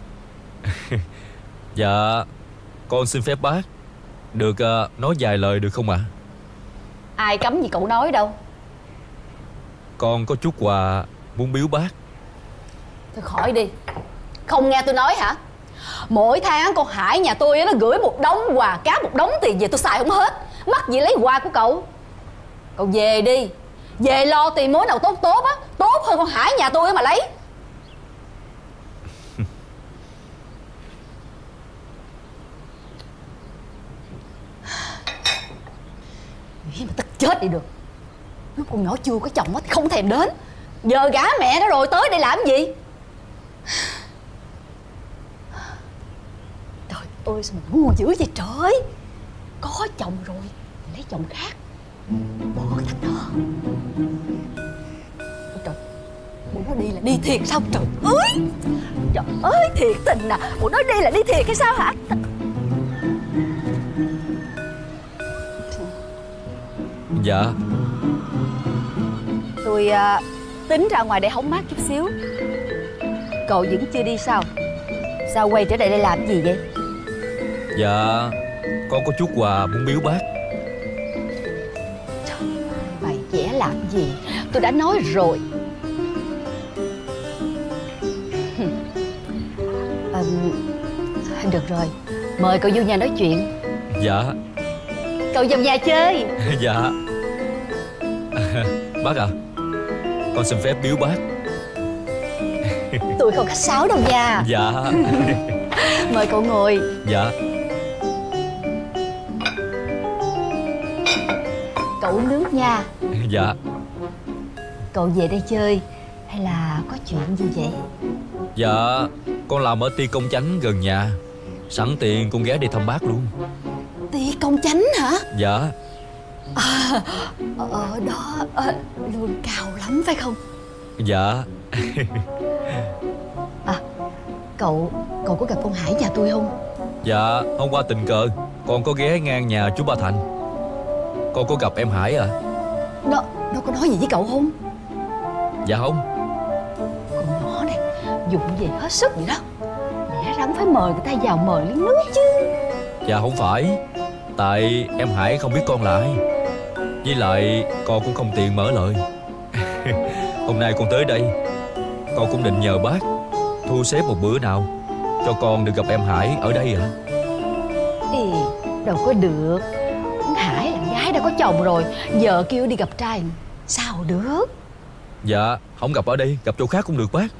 S12: Dạ, con xin phép bác được uh, nói vài lời được không ạ?
S6: Ai cấm gì cậu nói đâu.
S12: Con có chút quà muốn biếu bác.
S6: Thôi khỏi đi. Không nghe tôi nói hả? Mỗi tháng con Hải nhà tôi nó gửi một đống quà cáp, một đống tiền về tôi xài không hết. Mắc gì lấy quà của cậu. Cậu về đi. Về lo tìm mối nào tốt tốt á, tốt hơn con Hải nhà tôi mà lấy. Nghĩ mà tức chết đi được. Lúc con nhỏ chưa có chồng á thì không thèm đến. Giờ gả mẹ nó rồi tới đây làm gì? Trời ơi sao mà ngu dữ vậy trời. Có chồng rồi thì lấy chồng khác. Bỏ cái thằng đó. Ôi trời, bộ nó đi là đi thiệt sao trời ơi. Trời ơi thiệt tình à. Bộ nói đi là đi thiệt hay sao hả?
S12: Dạ.
S6: Tôi uh, tính ra ngoài để hóng mát chút xíu. Cậu vẫn chưa đi sao? Sao quay trở lại đây làm gì vậy?
S12: Dạ, con có chút quà muốn biếu bác.
S6: Trời ơi, mày vẽ làm gì? Tôi đã nói rồi. à, Được rồi, mời cậu vô nhà nói chuyện.
S12: Dạ.
S6: Cậu vào nhà chơi.
S12: Dạ. Bác à, con xin phép biếu bác.
S6: Tôi không khách sáo đâu nha.
S12: Dạ.
S6: Mời cậu ngồi.
S12: Dạ.
S6: Cậu uống nước nha.
S12: Dạ.
S6: Cậu về đây chơi hay là có chuyện gì vậy?
S12: Dạ, con làm ở ty công chánh gần nhà. Sẵn tiện con ghé đi thăm bác luôn.
S6: Ty công chánh hả?
S12: Dạ.
S6: À, ở đó à, lương cao lắm phải không?
S12: Dạ.
S6: À, cậu cậu có gặp con Hải nhà tôi không?
S12: Dạ, hôm qua tình cờ con có ghé ngang nhà chú Ba Thành. Con có gặp em Hải à?
S6: Nó nó có nói gì với cậu không?
S12: Dạ không.
S6: Con nhỏ này dụng về hết sức vậy đó. Lẽ ra phải mời người ta vào mời ly nước chứ.
S12: Dạ không phải. Tại em Hải không biết con là ai. Với lại con cũng không tiện mở lời. Hôm nay con tới đây, con cũng định nhờ bác thu xếp một bữa nào cho con được gặp em Hải ở đây ạ. À?
S6: Ê, đâu có được. Con Hải là gái đã có chồng rồi, giờ kêu đi gặp trai sao được.
S12: Dạ, không gặp ở đây, gặp chỗ khác cũng được bác.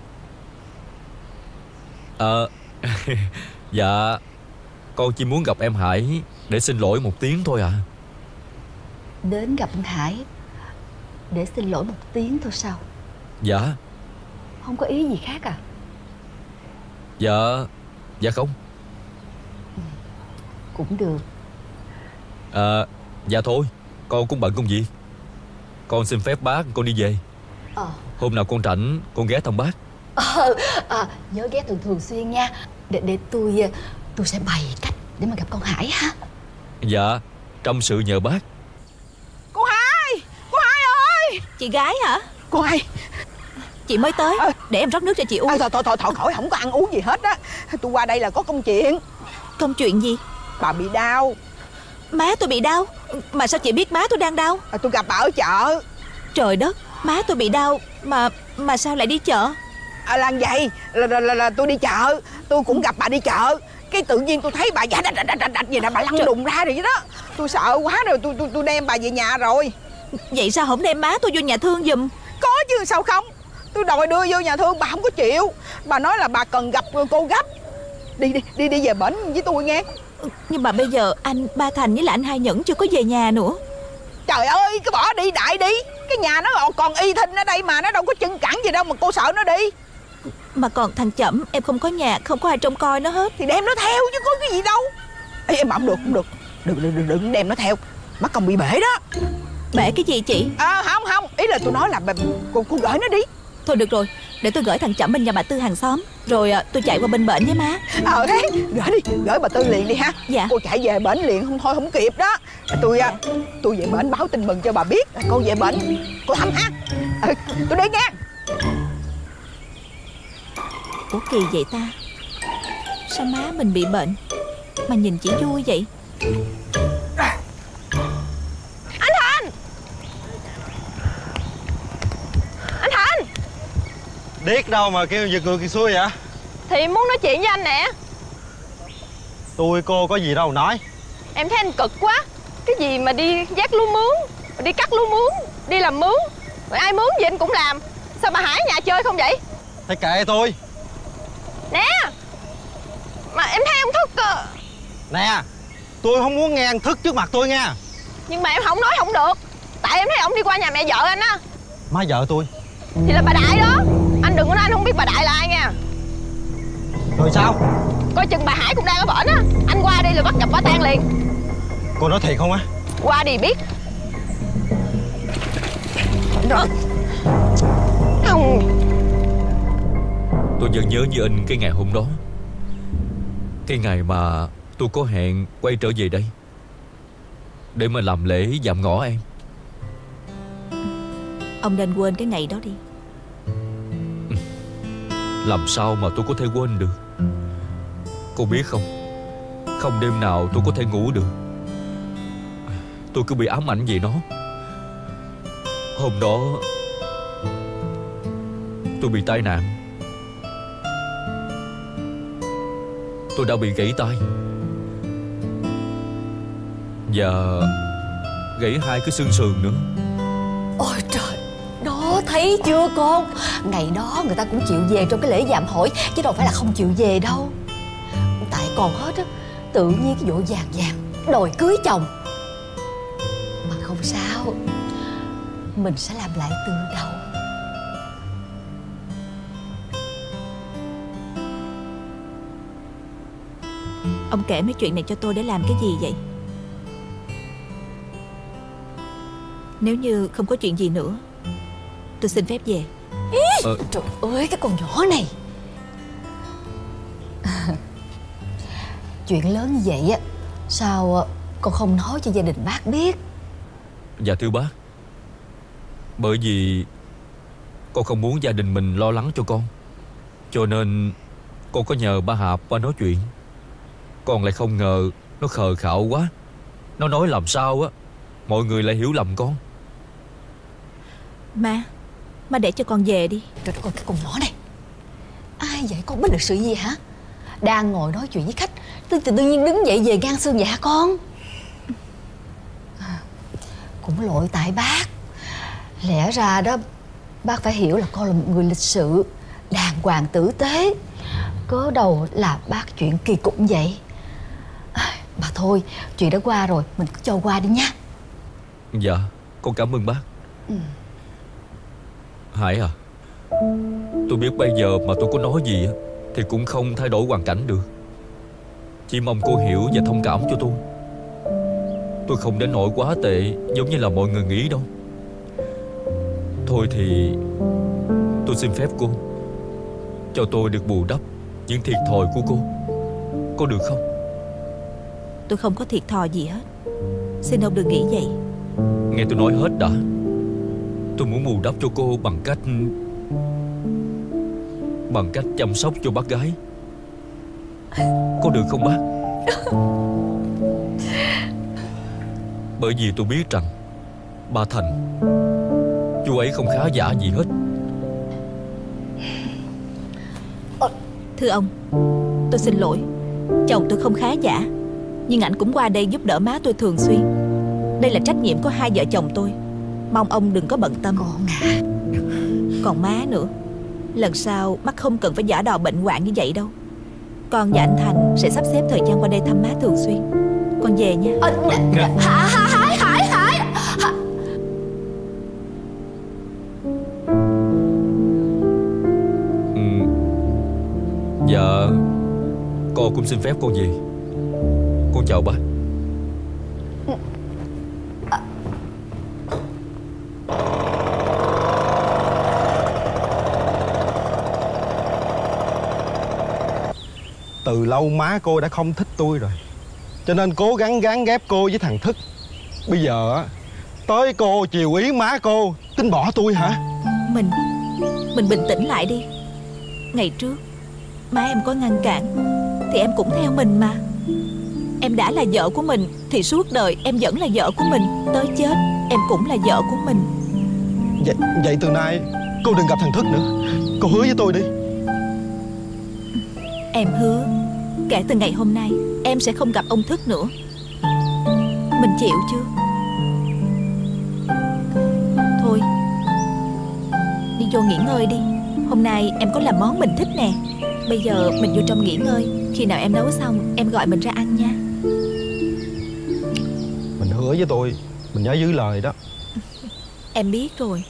S12: Ờ à, dạ, con chỉ muốn gặp em Hải để xin lỗi một tiếng thôi à.
S6: Đến gặp anh Hải để xin lỗi một tiếng thôi sao?
S12: Dạ.
S6: Không có ý gì khác à?
S12: Dạ, dạ không.
S6: Ừ, cũng được.
S12: À, dạ thôi, con cũng bận công việc. Con xin phép bác con đi về.
S6: à.
S12: Hôm nào con rảnh con ghé thăm bác.
S6: à, à, Nhớ ghé thường thường xuyên nha. Để để tôi tôi sẽ bày cách để mà gặp con Hải ha.
S12: Dạ, trong sự nhờ bác.
S7: Cô Hai, cô Hai ơi.
S2: Chị gái hả?
S7: Cô Hai,
S2: chị mới tới. à, Để em rót nước cho chị uống.
S7: à, Thôi thôi thôi thôi khỏi, không có ăn uống gì hết á. Tôi qua đây là có công chuyện.
S2: Công chuyện gì?
S7: Bà bị đau.
S2: Má tôi bị đau? Mà sao chị biết má tôi đang đau?
S7: à, Tôi gặp bà ở chợ.
S2: Trời đất, má tôi bị đau Mà mà sao lại đi chợ?
S7: À, là vậy là, là, là, là tôi đi chợ. Tôi cũng gặp bà đi chợ. Cái tự nhiên tôi thấy bà dạ đạch đạch đạch đạch gì nè, bà lăn đùng ra rồi vậy đó. Tôi sợ quá rồi, tôi tôi tôi đem bà về nhà rồi.
S2: Vậy sao không đem má tôi vô nhà thương giùm?
S7: Có chứ sao không. Tôi đòi đưa vô nhà thương, bà không có chịu. Bà nói là bà cần gặp cô gấp. Đi đi đi đi về bển với tôi nghe.
S2: Nhưng mà bây giờ anh Ba Thành với lại anh Hai Nhẫn chưa có về nhà nữa.
S7: Trời ơi, cứ bỏ đi đại đi. Cái nhà nó còn y thinh ở đây mà, nó đâu có chân cẳng gì đâu mà cô sợ nó đi.
S2: Mà còn thằng Chậm, em không có nhà, không có ai trông coi nó hết.
S7: Thì đem nó theo chứ có cái gì đâu. Ê, em không được, không được. Đừng, đừng, đừng, đừng đem nó theo. Mắt còn bị bể đó.
S2: Bể cái gì chị?
S7: À, không, không. Ý là tôi nói là bà, cô, cô gửi nó đi.
S2: Thôi được rồi, Để tôi gửi thằng Chậm bên nhà bà Tư hàng xóm, rồi tôi chạy qua bên bển với má.
S7: Ờ thế, gửi đi, gửi bà Tư liền đi ha.
S2: Dạ.
S7: Cô chạy về bển liền không thôi không kịp đó. Tôi tôi về bển báo tin mừng cho bà biết. Cô về bển cô thăm ha. Ừ, tôi đi nha.
S2: Ủa kỳ vậy ta? Sao má mình bị bệnh mà nhìn chỉ vui vậy?
S11: Anh Thành! Anh Thành!
S10: Điếc đâu mà kêu giật ngược kìa xuôi vậy?
S11: Thì muốn nói chuyện với anh nè.
S10: Tôi cô có gì đâu nói.
S11: Em thấy anh cực quá. Cái gì mà đi vác lúa mướn, đi cắt lúa mướn, đi làm mướn, rồi ai mướn gì anh cũng làm. Sao bà Hải nhà chơi không vậy?
S10: Thế kệ tôi.
S11: Nè, mà em thấy ông thức à.
S10: Nè, tôi không muốn nghe anh thức trước mặt tôi nha.
S11: Nhưng mà em không nói không được. Tại em thấy ông đi qua nhà mẹ vợ anh á.
S10: Má vợ tôi?
S11: Thì là bà Đại đó. Anh đừng có nói anh không biết bà Đại là ai nha.
S10: Rồi sao?
S11: Coi chừng bà Hải cũng đang ở bển á. Anh qua đi là bắt gặp quả tang liền.
S10: Cô nói thiệt không á?
S11: Qua đi biết. Rồi. Không.
S12: Tôi vẫn nhớ như in cái ngày hôm đó. Cái ngày mà tôi có hẹn quay trở về đây để mà làm lễ dạm ngõ em.
S2: Ông nên quên cái ngày đó đi.
S12: Làm sao mà tôi có thể quên được? Cô biết không, không đêm nào tôi có thể ngủ được. Tôi cứ bị ám ảnh về nó. Hôm đó tôi bị tai nạn. Tôi đã bị gãy tay và gãy hai cái xương sườn nữa.
S6: Ôi trời, đó thấy chưa con? Ngày đó người ta cũng chịu về trong cái lễ dạm hỏi, chứ đâu phải là không chịu về đâu. Tại còn hết á, tự nhiên cái vụ vàng vàng đòi cưới chồng. Mà không sao, mình sẽ làm lại từ đầu.
S2: Ông kể mấy chuyện này cho tôi để làm cái gì vậy? Nếu như không có chuyện gì nữa, tôi xin phép về.
S6: Ý, ờ. Trời ơi, cái con nhỏ này. Chuyện lớn như vậy á, sao con không nói cho gia đình bác biết?
S12: Dạ thưa bác, bởi vì con không muốn gia đình mình lo lắng cho con, cho nên con có nhờ ba Hạp qua nói chuyện. Con lại không ngờ nó khờ khạo quá. Nó nói làm sao á mọi người lại hiểu lầm con.
S2: Má, má để cho con về đi.
S6: Trời đất ơi, cái con nhỏ này, ai vậy con biết được sự gì hả? Đang ngồi nói chuyện với khách, tự, tự nhiên đứng dậy về ngang xương dạ con. Cũng lỗi tại bác. Lẽ ra đó bác phải hiểu là con là một người lịch sự, đàng hoàng tử tế. Cớ đầu là bác chuyện kỳ cục vậy. Mà thôi, chuyện đã qua rồi, mình cứ cho qua đi nha.
S12: Dạ, con cảm ơn bác. Ừ. Hải à, tôi biết bây giờ mà tôi có nói gì thì cũng không thay đổi hoàn cảnh được. Chỉ mong cô hiểu và thông cảm cho tôi. Tôi không đến nỗi quá tệ giống như là mọi người nghĩ đâu. Thôi thì tôi xin phép cô cho tôi được bù đắp những thiệt thòi của cô, có được không?
S2: Tôi không có thiệt thòi gì hết. Xin ông đừng nghĩ vậy.
S12: Nghe tôi nói hết đã. Tôi muốn bù đắp cho cô bằng cách Bằng cách chăm sóc cho bác gái. Có được không bác? Bởi vì tôi biết rằng ba Thành, chú ấy không khá giả gì hết.
S2: Thưa ông, tôi xin lỗi. Chồng tôi không khá giả, nhưng ảnh cũng qua đây giúp đỡ má tôi thường xuyên. Đây là trách nhiệm của hai vợ chồng tôi. Mong ông đừng có bận tâm.
S6: Con à.
S2: Còn má nữa, lần sau má không cần phải giả đò bệnh hoạn như vậy đâu. Con và anh Thành sẽ sắp xếp thời gian qua đây thăm má thường xuyên. Con về nha.
S6: à, Hải, Hải, Hải, Hải.
S12: Ừ. Dạ, cô cũng xin phép con về. Con chào bác.
S8: từ lâu má cô đã không thích tôi rồi, cho nên cố gắng gán ghép cô với thằng Thức. Bây giờ á, tới cô chiều ý má cô, tính bỏ tôi hả?
S2: Mình Mình bình tĩnh lại đi. Ngày trước má em có ngăn cản thì em cũng theo mình mà. Em đã là vợ của mình thì suốt đời em vẫn là vợ của mình. Tới chết em cũng là vợ của mình.
S8: Vậy, vậy từ nay cô đừng gặp thằng Thức nữa. Cô hứa với tôi đi.
S2: Em hứa kể từ ngày hôm nay em sẽ không gặp ông Thức nữa. Mình chịu chưa? Thôi đi vô nghỉ ngơi đi. Hôm nay em có làm món mình thích nè. Bây giờ mình vô trong nghỉ ngơi. Khi nào em nấu xong em gọi mình ra ăn nha.
S8: Mình hứa với tôi, mình nhớ giữ lời đó.
S2: Em biết rồi.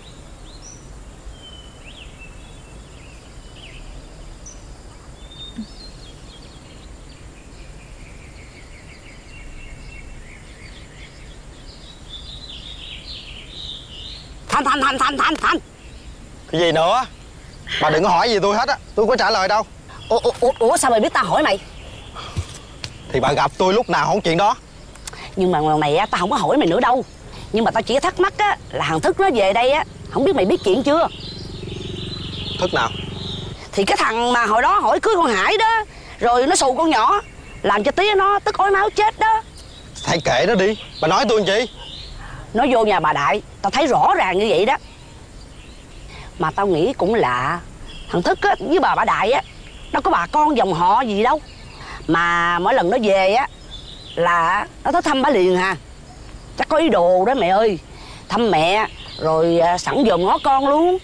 S18: Thành Thành Thành Thành Thành Thành
S10: Cái gì nữa? Bà đừng có hỏi gì tôi hết á, tôi không có trả lời đâu.
S18: Ủa, ủa, ủa sao mày biết tao hỏi mày?
S10: Thì bà gặp tôi lúc nào không chuyện đó.
S18: Nhưng mà lần này á, tao không có hỏi mày nữa đâu. Nhưng mà tao chỉ thắc mắc á, là thằng Thức nó về đây á, không biết mày biết chuyện chưa?
S10: Thức nào?
S18: Thì cái thằng mà hồi đó hỏi cưới con Hải đó, rồi nó xù con nhỏ, làm cho tía nó tức ói máu chết đó.
S10: Thầy kệ nó đi, bà nói tôi làm chi?
S18: Nó vô nhà bà Đại, tao thấy rõ ràng như vậy đó. Mà tao nghĩ cũng lạ. Thằng Thức á, với bà bà Đại á, đâu có bà con dòng họ gì đâu. Mà mỗi lần nó về á, là nó tới thăm bà liền hà. Chắc có ý đồ đó mẹ ơi. Thăm mẹ, rồi sẵn dòm ngó con luôn.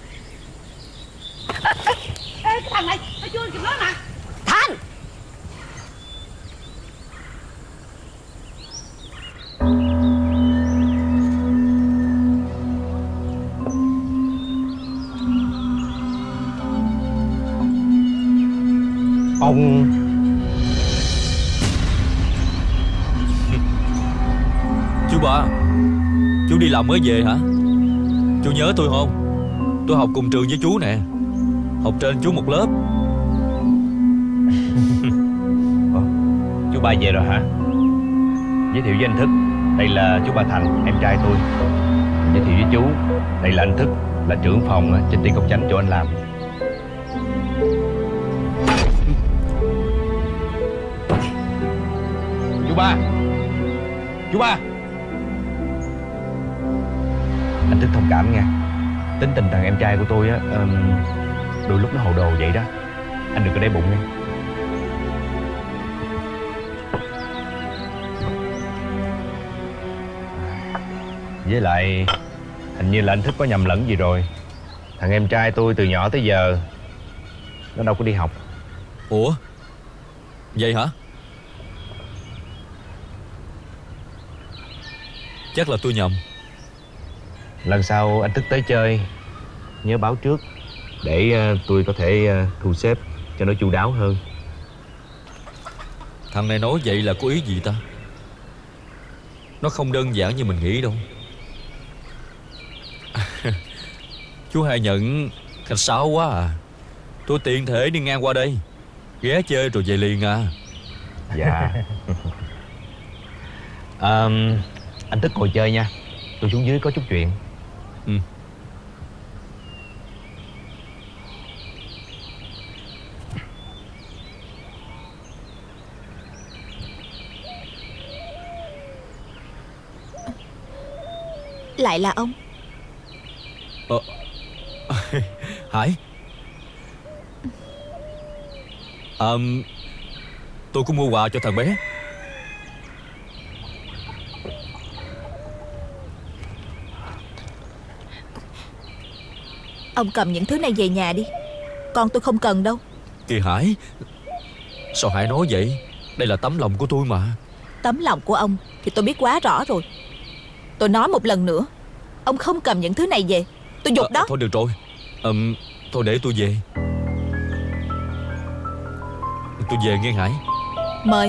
S18: Ê, ê, ê, cái thằng này, nó chưa kịp nói mà. Thành!
S8: Ông...
S12: Chú ba, chú đi làm mới về hả? Chú nhớ tôi không? Tôi học cùng trường với chú nè. Học trên chú một lớp.
S1: Ủa, chú ba về rồi hả? Giới thiệu với anh Thức, đây là chú ba Thành, em trai tôi. Giới thiệu với chú, đây là anh Thức, là trưởng phòng trên Tiên Công Chánh chỗ anh làm. Chú ba, chú ba. Anh Thức thông cảm nha. Tính tình thằng em trai của tôi á, um, đôi lúc nó hồ đồ vậy đó. Anh đừng có để bụng nha. Với lại hình như là anh Thức có nhầm lẫn gì rồi. Thằng em trai tôi từ nhỏ tới giờ nó đâu có đi học.
S12: Ủa? Vậy hả? Chắc là tôi nhầm.
S1: Lần sau anh Thức tới chơi nhớ báo trước, để uh, tôi có thể uh, thu xếp cho nó chu đáo hơn.
S12: Thằng này nói vậy là có ý gì ta? Nó không đơn giản như mình nghĩ đâu. Chú Hai nhận khách sáo quá à. Tôi tiện thể đi ngang qua đây, ghé chơi rồi về liền à.
S1: Dạ. um, Anh Thức ngồi chơi nha. Tôi xuống dưới có chút chuyện.
S12: Ừ.
S2: Lại là ông.
S12: Ờ. Hải. À, tôi cũng mua quà cho thằng bé.
S2: Ông cầm những thứ này về nhà đi. Con tôi không cần đâu.
S12: Kìa Hải, sao Hải nói vậy? Đây là tấm lòng của tôi mà.
S2: Tấm lòng của ông thì tôi biết quá rõ rồi. Tôi nói một lần nữa, ông không cầm những thứ này về, tôi giục à, đó.
S12: Thôi được rồi, à, thôi để tôi về. Tôi về nghe Hải.
S2: Mời.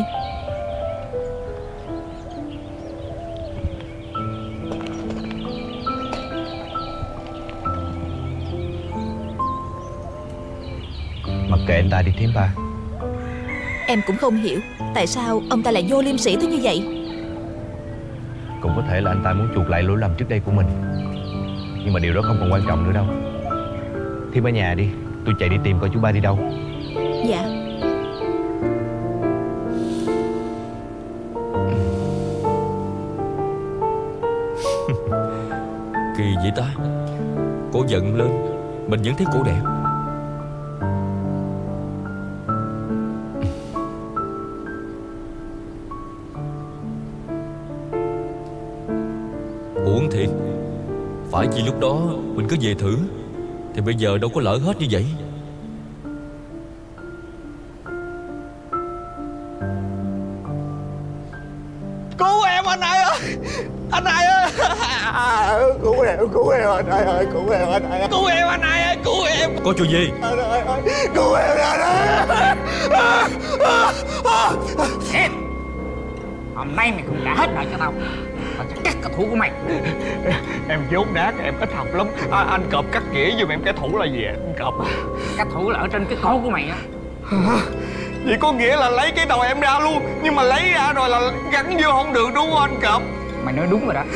S1: Mặc kệ anh ta đi thím ba.
S2: Em cũng không hiểu tại sao ông ta lại vô liêm sỉ tới như vậy.
S1: Cũng có thể là anh ta muốn chuộc lại lỗi lầm trước đây của mình. Nhưng mà điều đó không còn quan trọng nữa đâu. Thiêm ở nhà đi, tôi chạy đi tìm coi chú ba đi đâu.
S2: Dạ.
S12: Kỳ vậy ta. Cô giận lên mình vẫn thấy cô đẹp. Uổng thiệt. Phải chỉ lúc đó mình cứ về thử thì bây giờ đâu có lỡ hết như vậy.
S8: Cứu em anh hai ơi. Anh hai ơi. Cứu em, cứu em anh hai ơi. Cứu em anh hai ơi. Cứu em anh hai ơi. Cứu em.
S12: Có chuyện gì?
S8: Anh hai ơi. Cứu em anh hai.
S19: Em, hôm nay mày cũng trả hết nợ cho tao. Tao sẽ cắt cả thủ của mày.
S8: Em vốn đát, em ít học lắm. À, anh Cọp cắt nghĩa giùm em cái thủ là gì ạ? Anh Cọp.
S19: Cái thủ là ở trên cái cổ của mày á.
S8: Vậy có nghĩa là lấy cái đầu em ra luôn. Nhưng mà lấy ra rồi là gắn vô không được đúng không anh Cọp?
S19: Mày nói đúng rồi đó.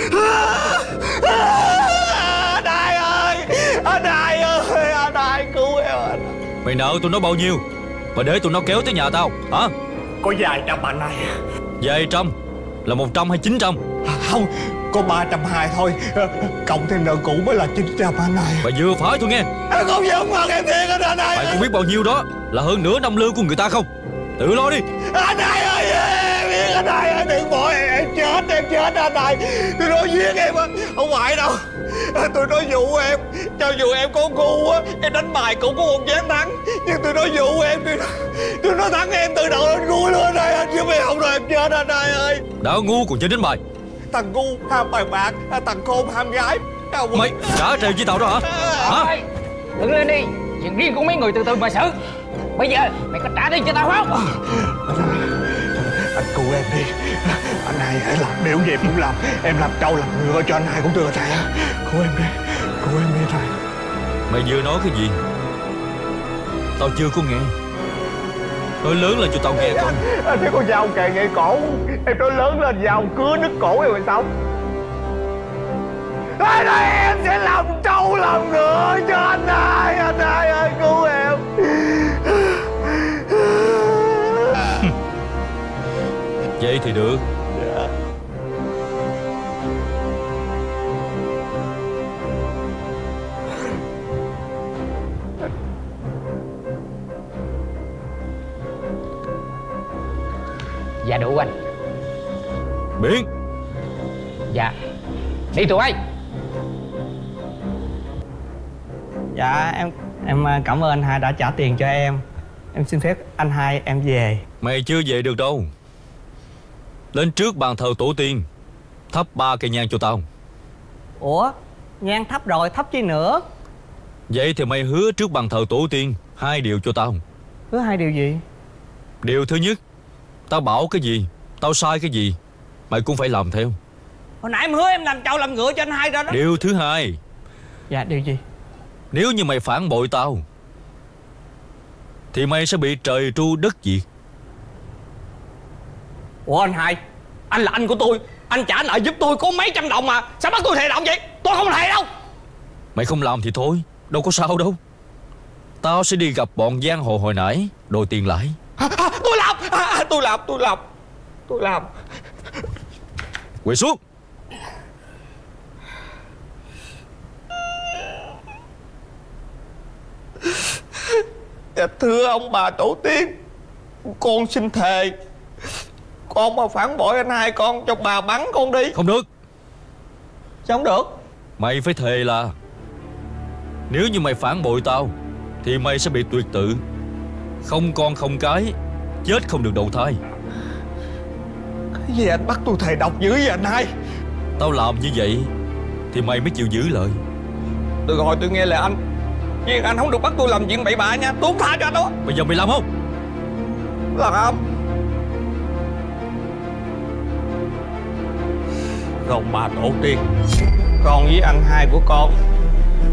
S8: Anh Hai ơi. Anh Hai ơi. Anh Hai cứu em anh.
S12: Mày nợ tụi nó bao nhiêu mà để tụi nó kéo tới nhà tao hả?
S8: Có vài trăm anh Hai.
S12: Vài trăm là một trăm hay chín trăm?
S8: Không, có ba trăm hai thôi. Cộng thêm nợ cũ mới là chín trăm anh Hai.
S12: Mày vừa phải thôi nghe.
S8: Em không giỡn mặt em thiệt anh Hai.
S12: Mày cũng biết bao nhiêu đó là hơn nửa năm lương của người ta không? Tự lo đi.
S8: Anh Hai ơi, em biết anh Hai ơi, đừng bỏ em, em chết, em chết anh Hai. Tôi nói giết em á, không phải đâu. Tôi nói dụ em, cho dù em có ngu á, em đánh bài cũng có một ván thắng. Nhưng tôi nói dụ em, tôi, tôi nói thắng em từ đầu đến cuối luôn anh Hai. Anh chứ mày không rồi em chết anh Hai ơi.
S12: Đã ngu còn chơi đánh bài.
S8: Thằng ngu ham bàn bạc, thằng khôn ham gái.
S12: Mày trả treo với tao đó hả? Hả?
S19: Đứng lên đi, chuyện riêng của mấy người từ từ mà xử. Bây giờ mày có trả tiền cho tao không?
S8: Anh cứu em đi. Anh Hai hãy làm điều gì em cũng làm. Em làm trâu làm ngựa cho anh Hai cũng được thầy. Cứu em đi. Cứu em đi thầy.
S12: Mày vừa nói cái gì? Tao chưa có nghe. Nói lớn lên cho tao nghe coi.
S8: Anh thấy con dao kề ngay cổ. Em nói lớn lên dao cứa đứt cổ em rồi sao? Anh nói em sẽ làm trâu làm ngựa cho anh Hai. Anh Hai ơi cứu em.
S12: Vậy thì được.
S8: Dạ.
S19: Dạ đủ anh.
S12: Biến.
S19: Dạ. Đi tụi bay.
S16: Dạ em em cảm ơn anh Hai đã trả tiền cho em. Em xin phép anh Hai em về.
S12: Mày chưa về được đâu. Lên trước bàn thờ tổ tiên, thắp ba cây nhang cho tao.
S16: Ủa, nhang thắp rồi, thắp chi nữa?
S12: Vậy thì mày hứa trước bàn thờ tổ tiên hai điều cho tao.
S16: Hứa hai điều gì?
S12: Điều thứ nhất, tao bảo cái gì, tao sai cái gì, mày cũng phải làm theo.
S16: Hồi nãy em hứa em làm trâu làm ngựa cho anh Hai đó đó.
S12: Điều thứ hai.
S16: Dạ, điều gì?
S12: Nếu như mày phản bội tao thì mày sẽ bị trời tru đất diệt.
S8: Ủa anh Hai, anh là anh của tôi, anh trả nợ giúp tôi có mấy trăm đồng mà sao bắt tôi thề động vậy? Tôi không thề đâu.
S12: Mày không làm thì thôi, đâu có sao đâu. Tao sẽ đi gặp bọn giang hồ hồi nãy, đòi tiền lại.
S8: À, à, tôi làm, à, tôi làm, tôi làm, tôi làm.
S12: Quỳ xuống.
S8: Dạ, thưa ông bà tổ tiên, con xin thề, con mà phản bội anh Hai con cho bà bắn con đi.
S12: Không được.
S8: Sao không được?
S12: Mày phải thề là nếu như mày phản bội tao thì mày sẽ bị tuyệt tự, không con không cái, chết không được đầu thai.
S8: Cái gì anh bắt tôi thề độc dữ vậy anh Hai?
S12: Tao làm như vậy thì mày mới chịu giữ lời.
S8: Được rồi, tôi nghe lời anh, nhưng anh không được bắt tôi làm chuyện bậy bạ nha. Tôi không tha cho anh đâu.
S12: Bây giờ mày làm không?
S8: Làm không? Rồi bà tổ tiên, con với anh Hai của con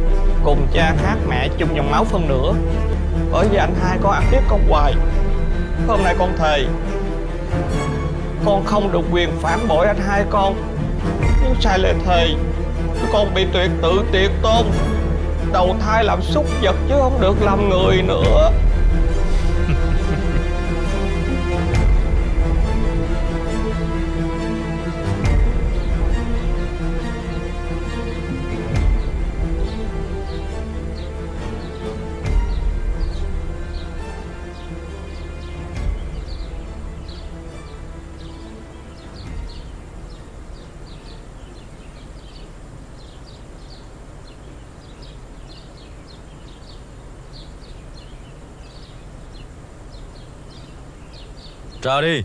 S8: cùng cha khác mẹ chung dòng máu phân nửa. Bởi vì anh Hai con ăn hiếp con hoài,
S13: Hôm nay con thề con không được quyền phản bội anh hai con. Nếu sai lời thề con bị tuyệt tự tuyệt tôn, đầu thai làm súc vật chứ không được làm người nữa.
S12: Ra đi.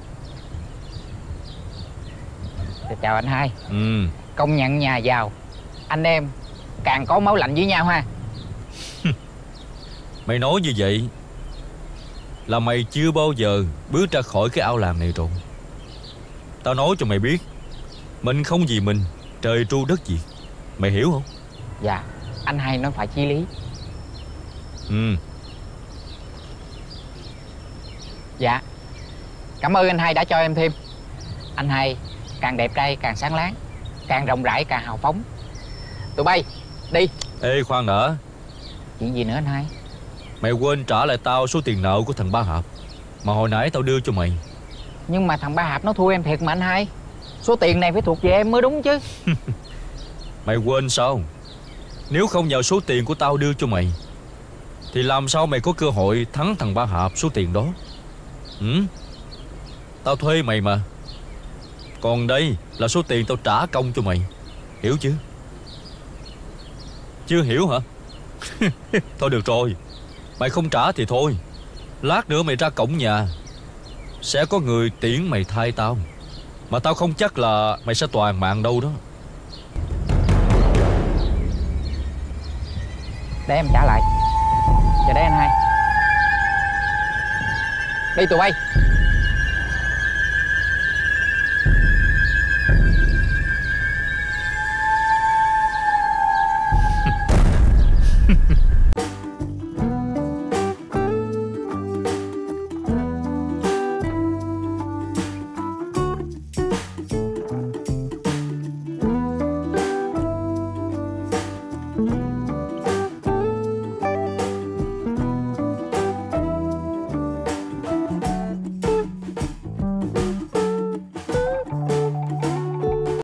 S19: Chào anh hai.
S12: Ừ.
S19: Công nhận nhà giàu, anh em càng có máu lạnh với nhau ha.
S12: Mày nói như vậy là mày chưa bao giờ bước ra khỏi cái ao làng này rồi. Tao nói cho mày biết, mình không vì mình, trời tru đất diệt. Mày hiểu không?
S19: Dạ, anh hai nói phải chí lý.
S12: Ừ.
S19: Dạ, cảm ơn anh hai đã cho em thêm. Anh hai càng đẹp trai càng sáng láng, càng rộng rãi càng hào phóng. Tụi bay đi.
S12: Ê khoan đã.
S19: Chuyện gì nữa anh hai?
S12: Mày quên trả lại tao số tiền nợ của thằng Ba Hạp mà hồi nãy tao đưa cho mày.
S19: Nhưng mà thằng Ba Hạp nó thua em thiệt mà anh hai. Số tiền này phải thuộc về em mới đúng chứ.
S12: Mày quên sao? Nếu không nhờ số tiền của tao đưa cho mày thì làm sao mày có cơ hội thắng thằng Ba Hạp số tiền đó? Ừ? Tao thuê mày mà. Còn đây là số tiền tao trả công cho mày. Hiểu chưa? Chưa hiểu hả? Thôi được rồi, mày không trả thì thôi. Lát nữa mày ra cổng nhà sẽ có người tiễn mày thay tao. Mà tao không chắc là mày sẽ toàn mạng đâu đó.
S19: Để em trả lại. Dạ đấy anh hai. Đi tụi bay.